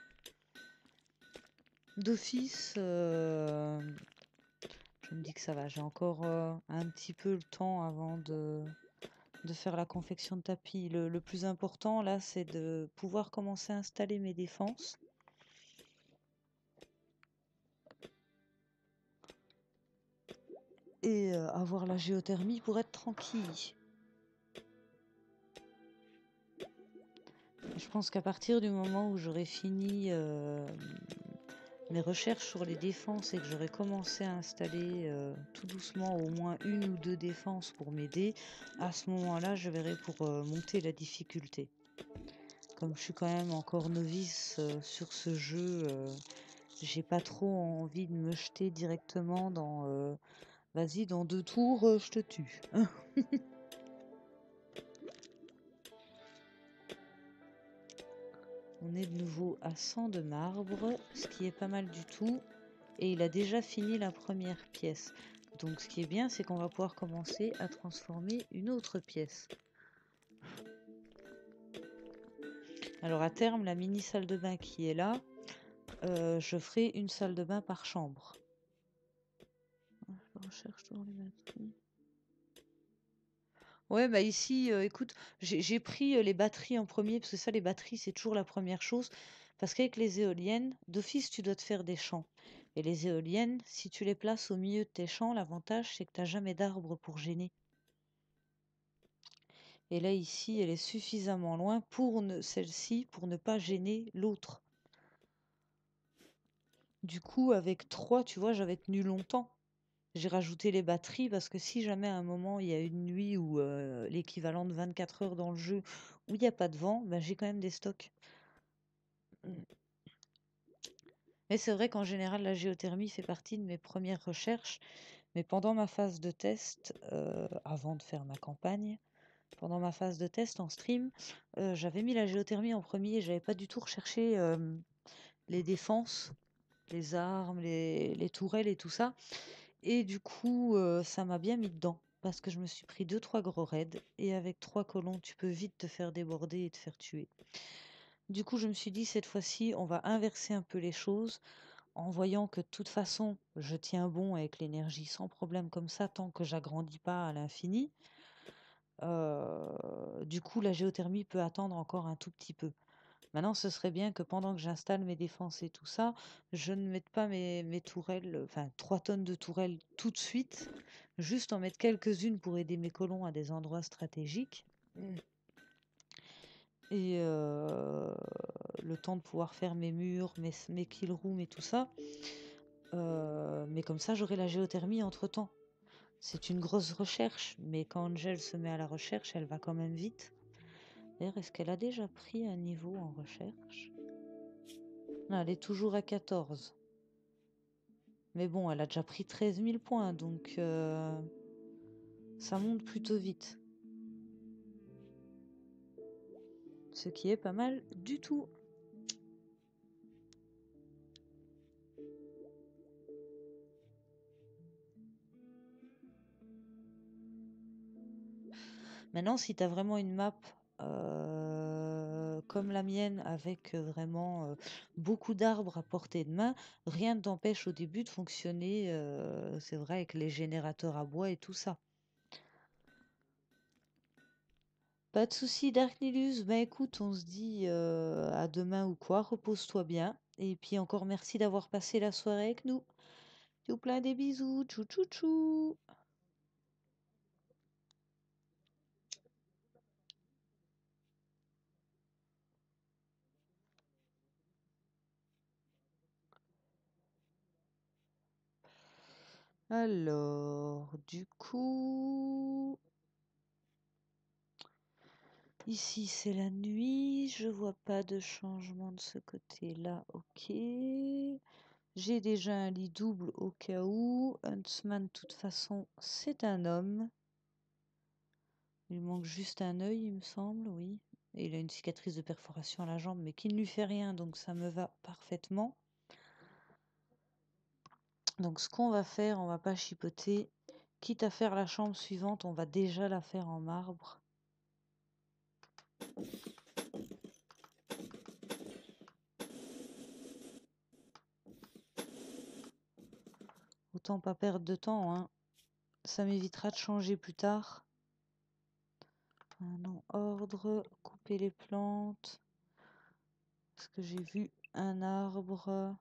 d'office, je me dis que ça va. J'ai encore un petit peu le temps avant de faire la confection de tapis. Le plus important là, c'est de pouvoir commencer à installer mes défenses. Et avoir la géothermie pour être tranquille. Je pense qu'à partir du moment où j'aurai fini mes recherches sur les défenses et que j'aurai commencé à installer tout doucement au moins une ou deux défenses pour m'aider, à ce moment-là, je verrai pour monter la difficulté. Comme je suis quand même encore novice sur ce jeu, j'ai pas trop envie de me jeter directement dans vas-y, dans 2 tours, je te tue. On est de nouveau à 100 de marbre, ce qui est pas mal du tout. Et il a déjà fini la première pièce. Donc ce qui est bien, c'est qu'on va pouvoir commencer à transformer une autre pièce. Alors à terme, la mini salle de bain qui est là, je ferai une salle de bain par chambre. Je recherche toujours les batteries. Ouais, bah ici, écoute, j'ai pris les batteries en premier, parce que ça, les batteries, c'est toujours la première chose. Parce qu'avec les éoliennes, d'office, tu dois te faire des champs. Et les éoliennes, si tu les places au milieu de tes champs, l'avantage, c'est que tu n'as jamais d'arbres pour gêner. Et là, ici, elle est suffisamment loin pour celle-ci, pour ne pas gêner l'autre. Du coup, avec 3, tu vois, j'avais tenu longtemps. J'ai rajouté les batteries parce que si jamais à un moment il y a une nuit ou l'équivalent de 24 heures dans le jeu où il n'y a pas de vent, ben, j'ai quand même des stocks. Mais c'est vrai qu'en général, la géothermie fait partie de mes premières recherches. Mais pendant ma phase de test, avant de faire ma campagne, pendant ma phase de test en stream, j'avais mis la géothermie en premier. J'avais pas du tout recherché les défenses, les armes, les tourelles et tout ça. Et du coup, ça m'a bien mis dedans. Parce que je me suis pris 2-3 gros raids. Et avec 3 colons, tu peux vite te faire déborder et te faire tuer. Du coup, je me suis dit, cette fois-ci, on va inverser un peu les choses. En voyant que de toute façon, je tiens bon avec l'énergie sans problème comme ça, tant que j'agrandis pas à l'infini. Du coup, la géothermie peut attendre encore un tout petit peu. Maintenant, ce serait bien que pendant que j'installe mes défenses et tout ça, je ne mette pas mes tourelles, enfin 3 tonnes de tourelles tout de suite, juste en mettre quelques-unes pour aider mes colons à des endroits stratégiques. Et le temps de pouvoir faire mes murs, mes kill rooms et tout ça. Mais comme ça, j'aurai la géothermie entre-temps. C'est une grosse recherche, mais quand Angel se met à la recherche, elle va quand même vite. D'ailleurs, est-ce qu'elle a déjà pris un niveau en recherche? Non, elle est toujours à 14. Mais bon, elle a déjà pris 13 000 points, donc ça monte plutôt vite. Ce qui est pas mal du tout. Maintenant, si tu as vraiment une map comme la mienne, avec vraiment beaucoup d'arbres à portée de main, rien ne t'empêche au début de fonctionner, c'est vrai, avec les générateurs à bois et tout ça. Pas de souci, Dark Nilus. Ben écoute, on se dit à demain ou quoi. Repose-toi bien. Et puis encore merci d'avoir passé la soirée avec nous. Tout plein des bisous. Tchou tchou tchou. Alors, du coup, ici c'est la nuit. Je vois pas de changement de ce côté-là. Ok. J'ai déjà un lit double au cas où. Huntsman, de toute façon, c'est un homme. Il lui manque juste un œil, il me semble, oui. Et il a une cicatrice de perforation à la jambe, mais qui ne lui fait rien, donc ça me va parfaitement. Donc ce qu'on va faire, on va pas chipoter. Quitte à faire la chambre suivante, on va déjà la faire en marbre. Autant pas perdre de temps, hein. Ça m'évitera de changer plus tard. Un ordre, couper les plantes. Parce que j'ai vu un arbre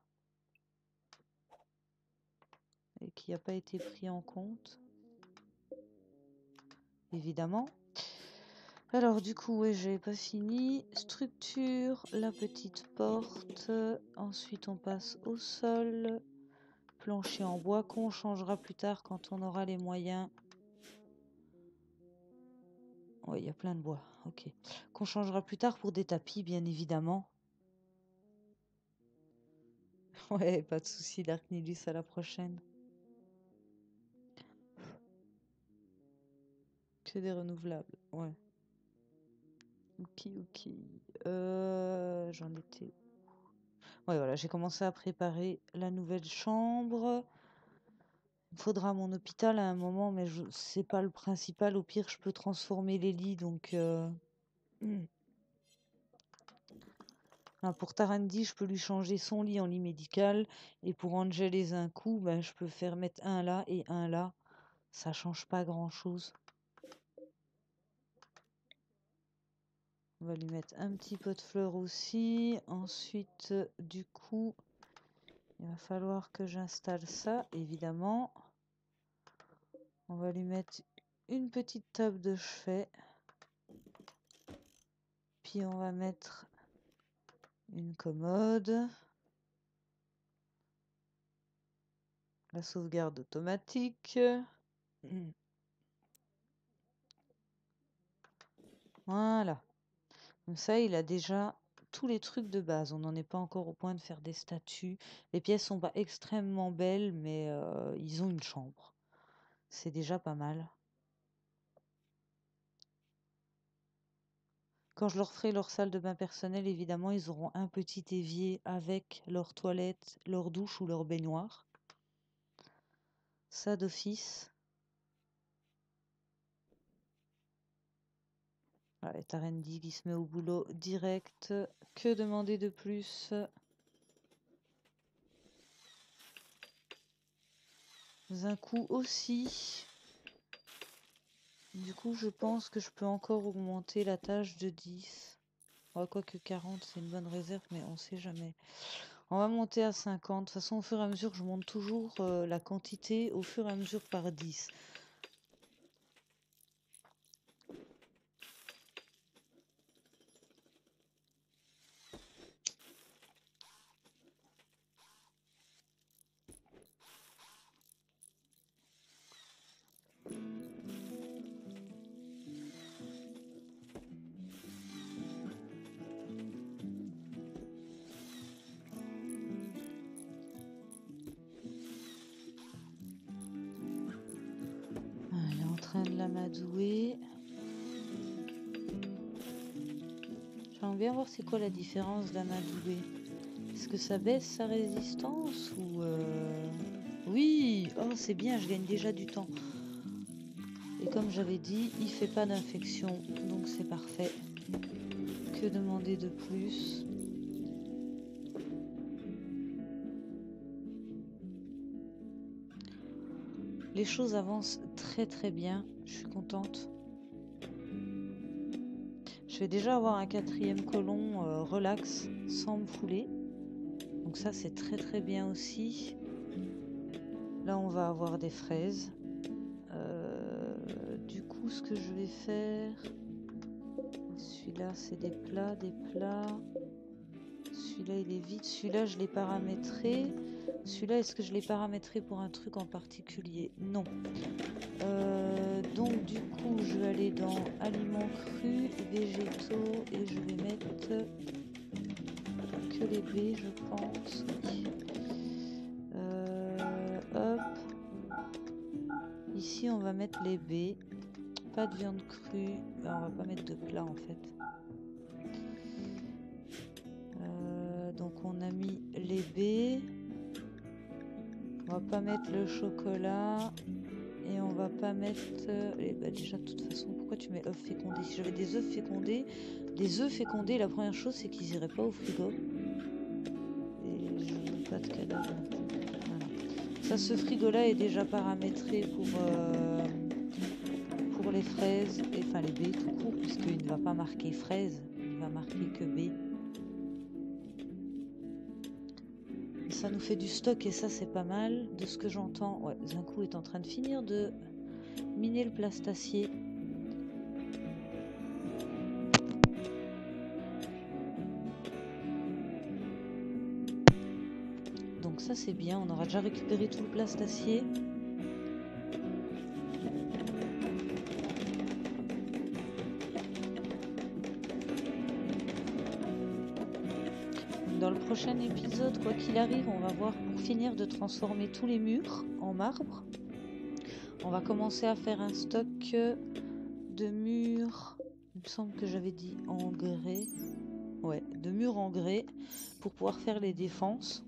et qui n'a pas été pris en compte. Évidemment. Alors du coup, ouais, j'avais pas fini. Structure, la petite porte. Ensuite, on passe au sol. Plancher en bois qu'on changera plus tard quand on aura les moyens. Ouais, il y a plein de bois. Ok. Qu'on changera plus tard pour des tapis, bien évidemment. Ouais, pas de souci, Dark Nilus, à la prochaine. Que des renouvelables, ouais. Ok, ok. J'en étais. Ouais, voilà, j'ai commencé à préparer la nouvelle chambre. Il faudra mon hôpital à un moment, mais c'est pas le principal. Au pire, je peux transformer les lits, donc. Pour Tarandi, je peux lui changer son lit en lit médical. Et pour Angeles un coup, ben, je peux faire mettre un là et un là. Ça change pas grand-chose. On va lui mettre un petit pot de fleurs aussi. Ensuite, du coup, il va falloir que j'installe ça, évidemment. On va lui mettre une petite table de chevet. Puis on va mettre une commode. La sauvegarde automatique. Voilà. Comme ça, il a déjà tous les trucs de base. On n'en est pas encore au point de faire des statues. Les pièces sont pas extrêmement belles, mais ils ont une chambre. C'est déjà pas mal. Quand je leur ferai leur salle de bain personnelle, évidemment, ils auront un petit évier avec leur toilette, leur douche ou leur baignoire. Ça d'office. Voilà, Tarendi qui se met au boulot direct. Que demander de plus? Un coup aussi. Du coup, je pense que je peux encore augmenter la tâche de 10. Ouais, quoique 40, c'est une bonne réserve, mais on sait jamais. On va monter à 50. De toute façon, au fur et à mesure, je monte toujours la quantité au fur et à mesure par 10. Elle est en train de l'amadouer. J'aimerais bien voir c'est quoi la différence d'un adoubé. Est-ce que ça baisse sa résistance ou... Oui, oh c'est bien, je gagne déjà du temps. Et comme j'avais dit, il fait pas d'infection, donc c'est parfait. Que demander de plus? Les choses avancent très très bien, je suis contente. Je vais déjà avoir un 4e colon relax sans me fouler. Donc ça c'est très très bien aussi. Là on va avoir des fraises. Du coup ce que je vais faire... Celui-là c'est des plats, des plats. Celui-là il est vide. Celui-là je l'ai paramétré. Celui-là est-ce que je l'ai paramétré pour un truc en particulier? Non. Donc du coup je vais aller dans aliments crus, végétaux et je vais mettre que les baies je pense. Oui. Hop. Ici on va mettre les baies. Pas de viande crue. Ben, on va pas mettre de plat en fait. Donc on a mis les baies. On va pas mettre le chocolat. Et on va pas mettre... bah déjà de toute façon, pourquoi tu mets œufs fécondés? Si j'avais des œufs fécondés, la première chose c'est qu'ils iraient pas au frigo. Et je veux pas de cadavre. Voilà. Ça, ce frigo là est déjà paramétré pour les fraises, enfin les baies tout court, puisqu'il ne va pas marquer fraises, il va marquer que baies. Ça nous fait du stock et ça c'est pas mal. De ce que j'entends, ouais, Zinkou est en train de finir de miner le plastacier. Donc ça c'est bien, on aura déjà récupéré tout le plastacier. Dans le prochain épisode, quoi qu'il arrive, on va voir pour finir de transformer tous les murs en marbre. On va commencer à faire un stock de murs, il me semble que j'avais dit en grès. Ouais, de murs en grès pour pouvoir faire les défenses.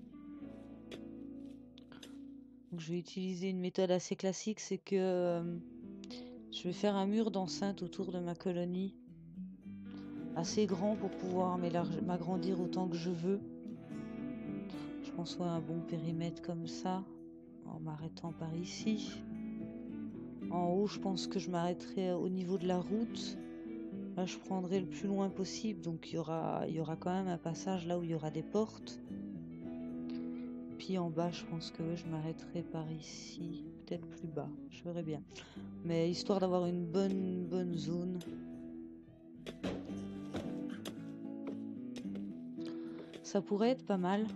Donc, je vais utiliser une méthode assez classique, c'est que je vais faire un mur d'enceinte autour de ma colonie. Assez grand pour pouvoir m'agrandir autant que je veux. Je pense un bon périmètre comme ça, en m'arrêtant par ici. En haut, je pense que je m'arrêterai au niveau de la route. Là, je prendrai le plus loin possible, donc il y aura quand même un passage là où il y aura des portes. Puis en bas, je pense que je m'arrêterai par ici, peut-être plus bas, je verrai bien. Mais histoire d'avoir une bonne zone. Ça pourrait être pas mal.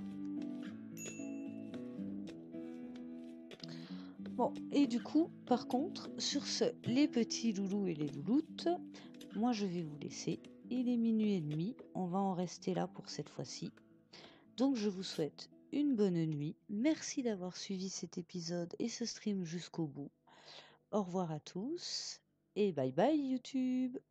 Bon, et du coup, par contre, sur ce, les petits loulous et les louloutes, moi je vais vous laisser. Il est minuit et demi, on va en rester là pour cette fois-ci. Donc je vous souhaite une bonne nuit. Merci d'avoir suivi cet épisode et ce stream jusqu'au bout. Au revoir à tous et bye bye YouTube.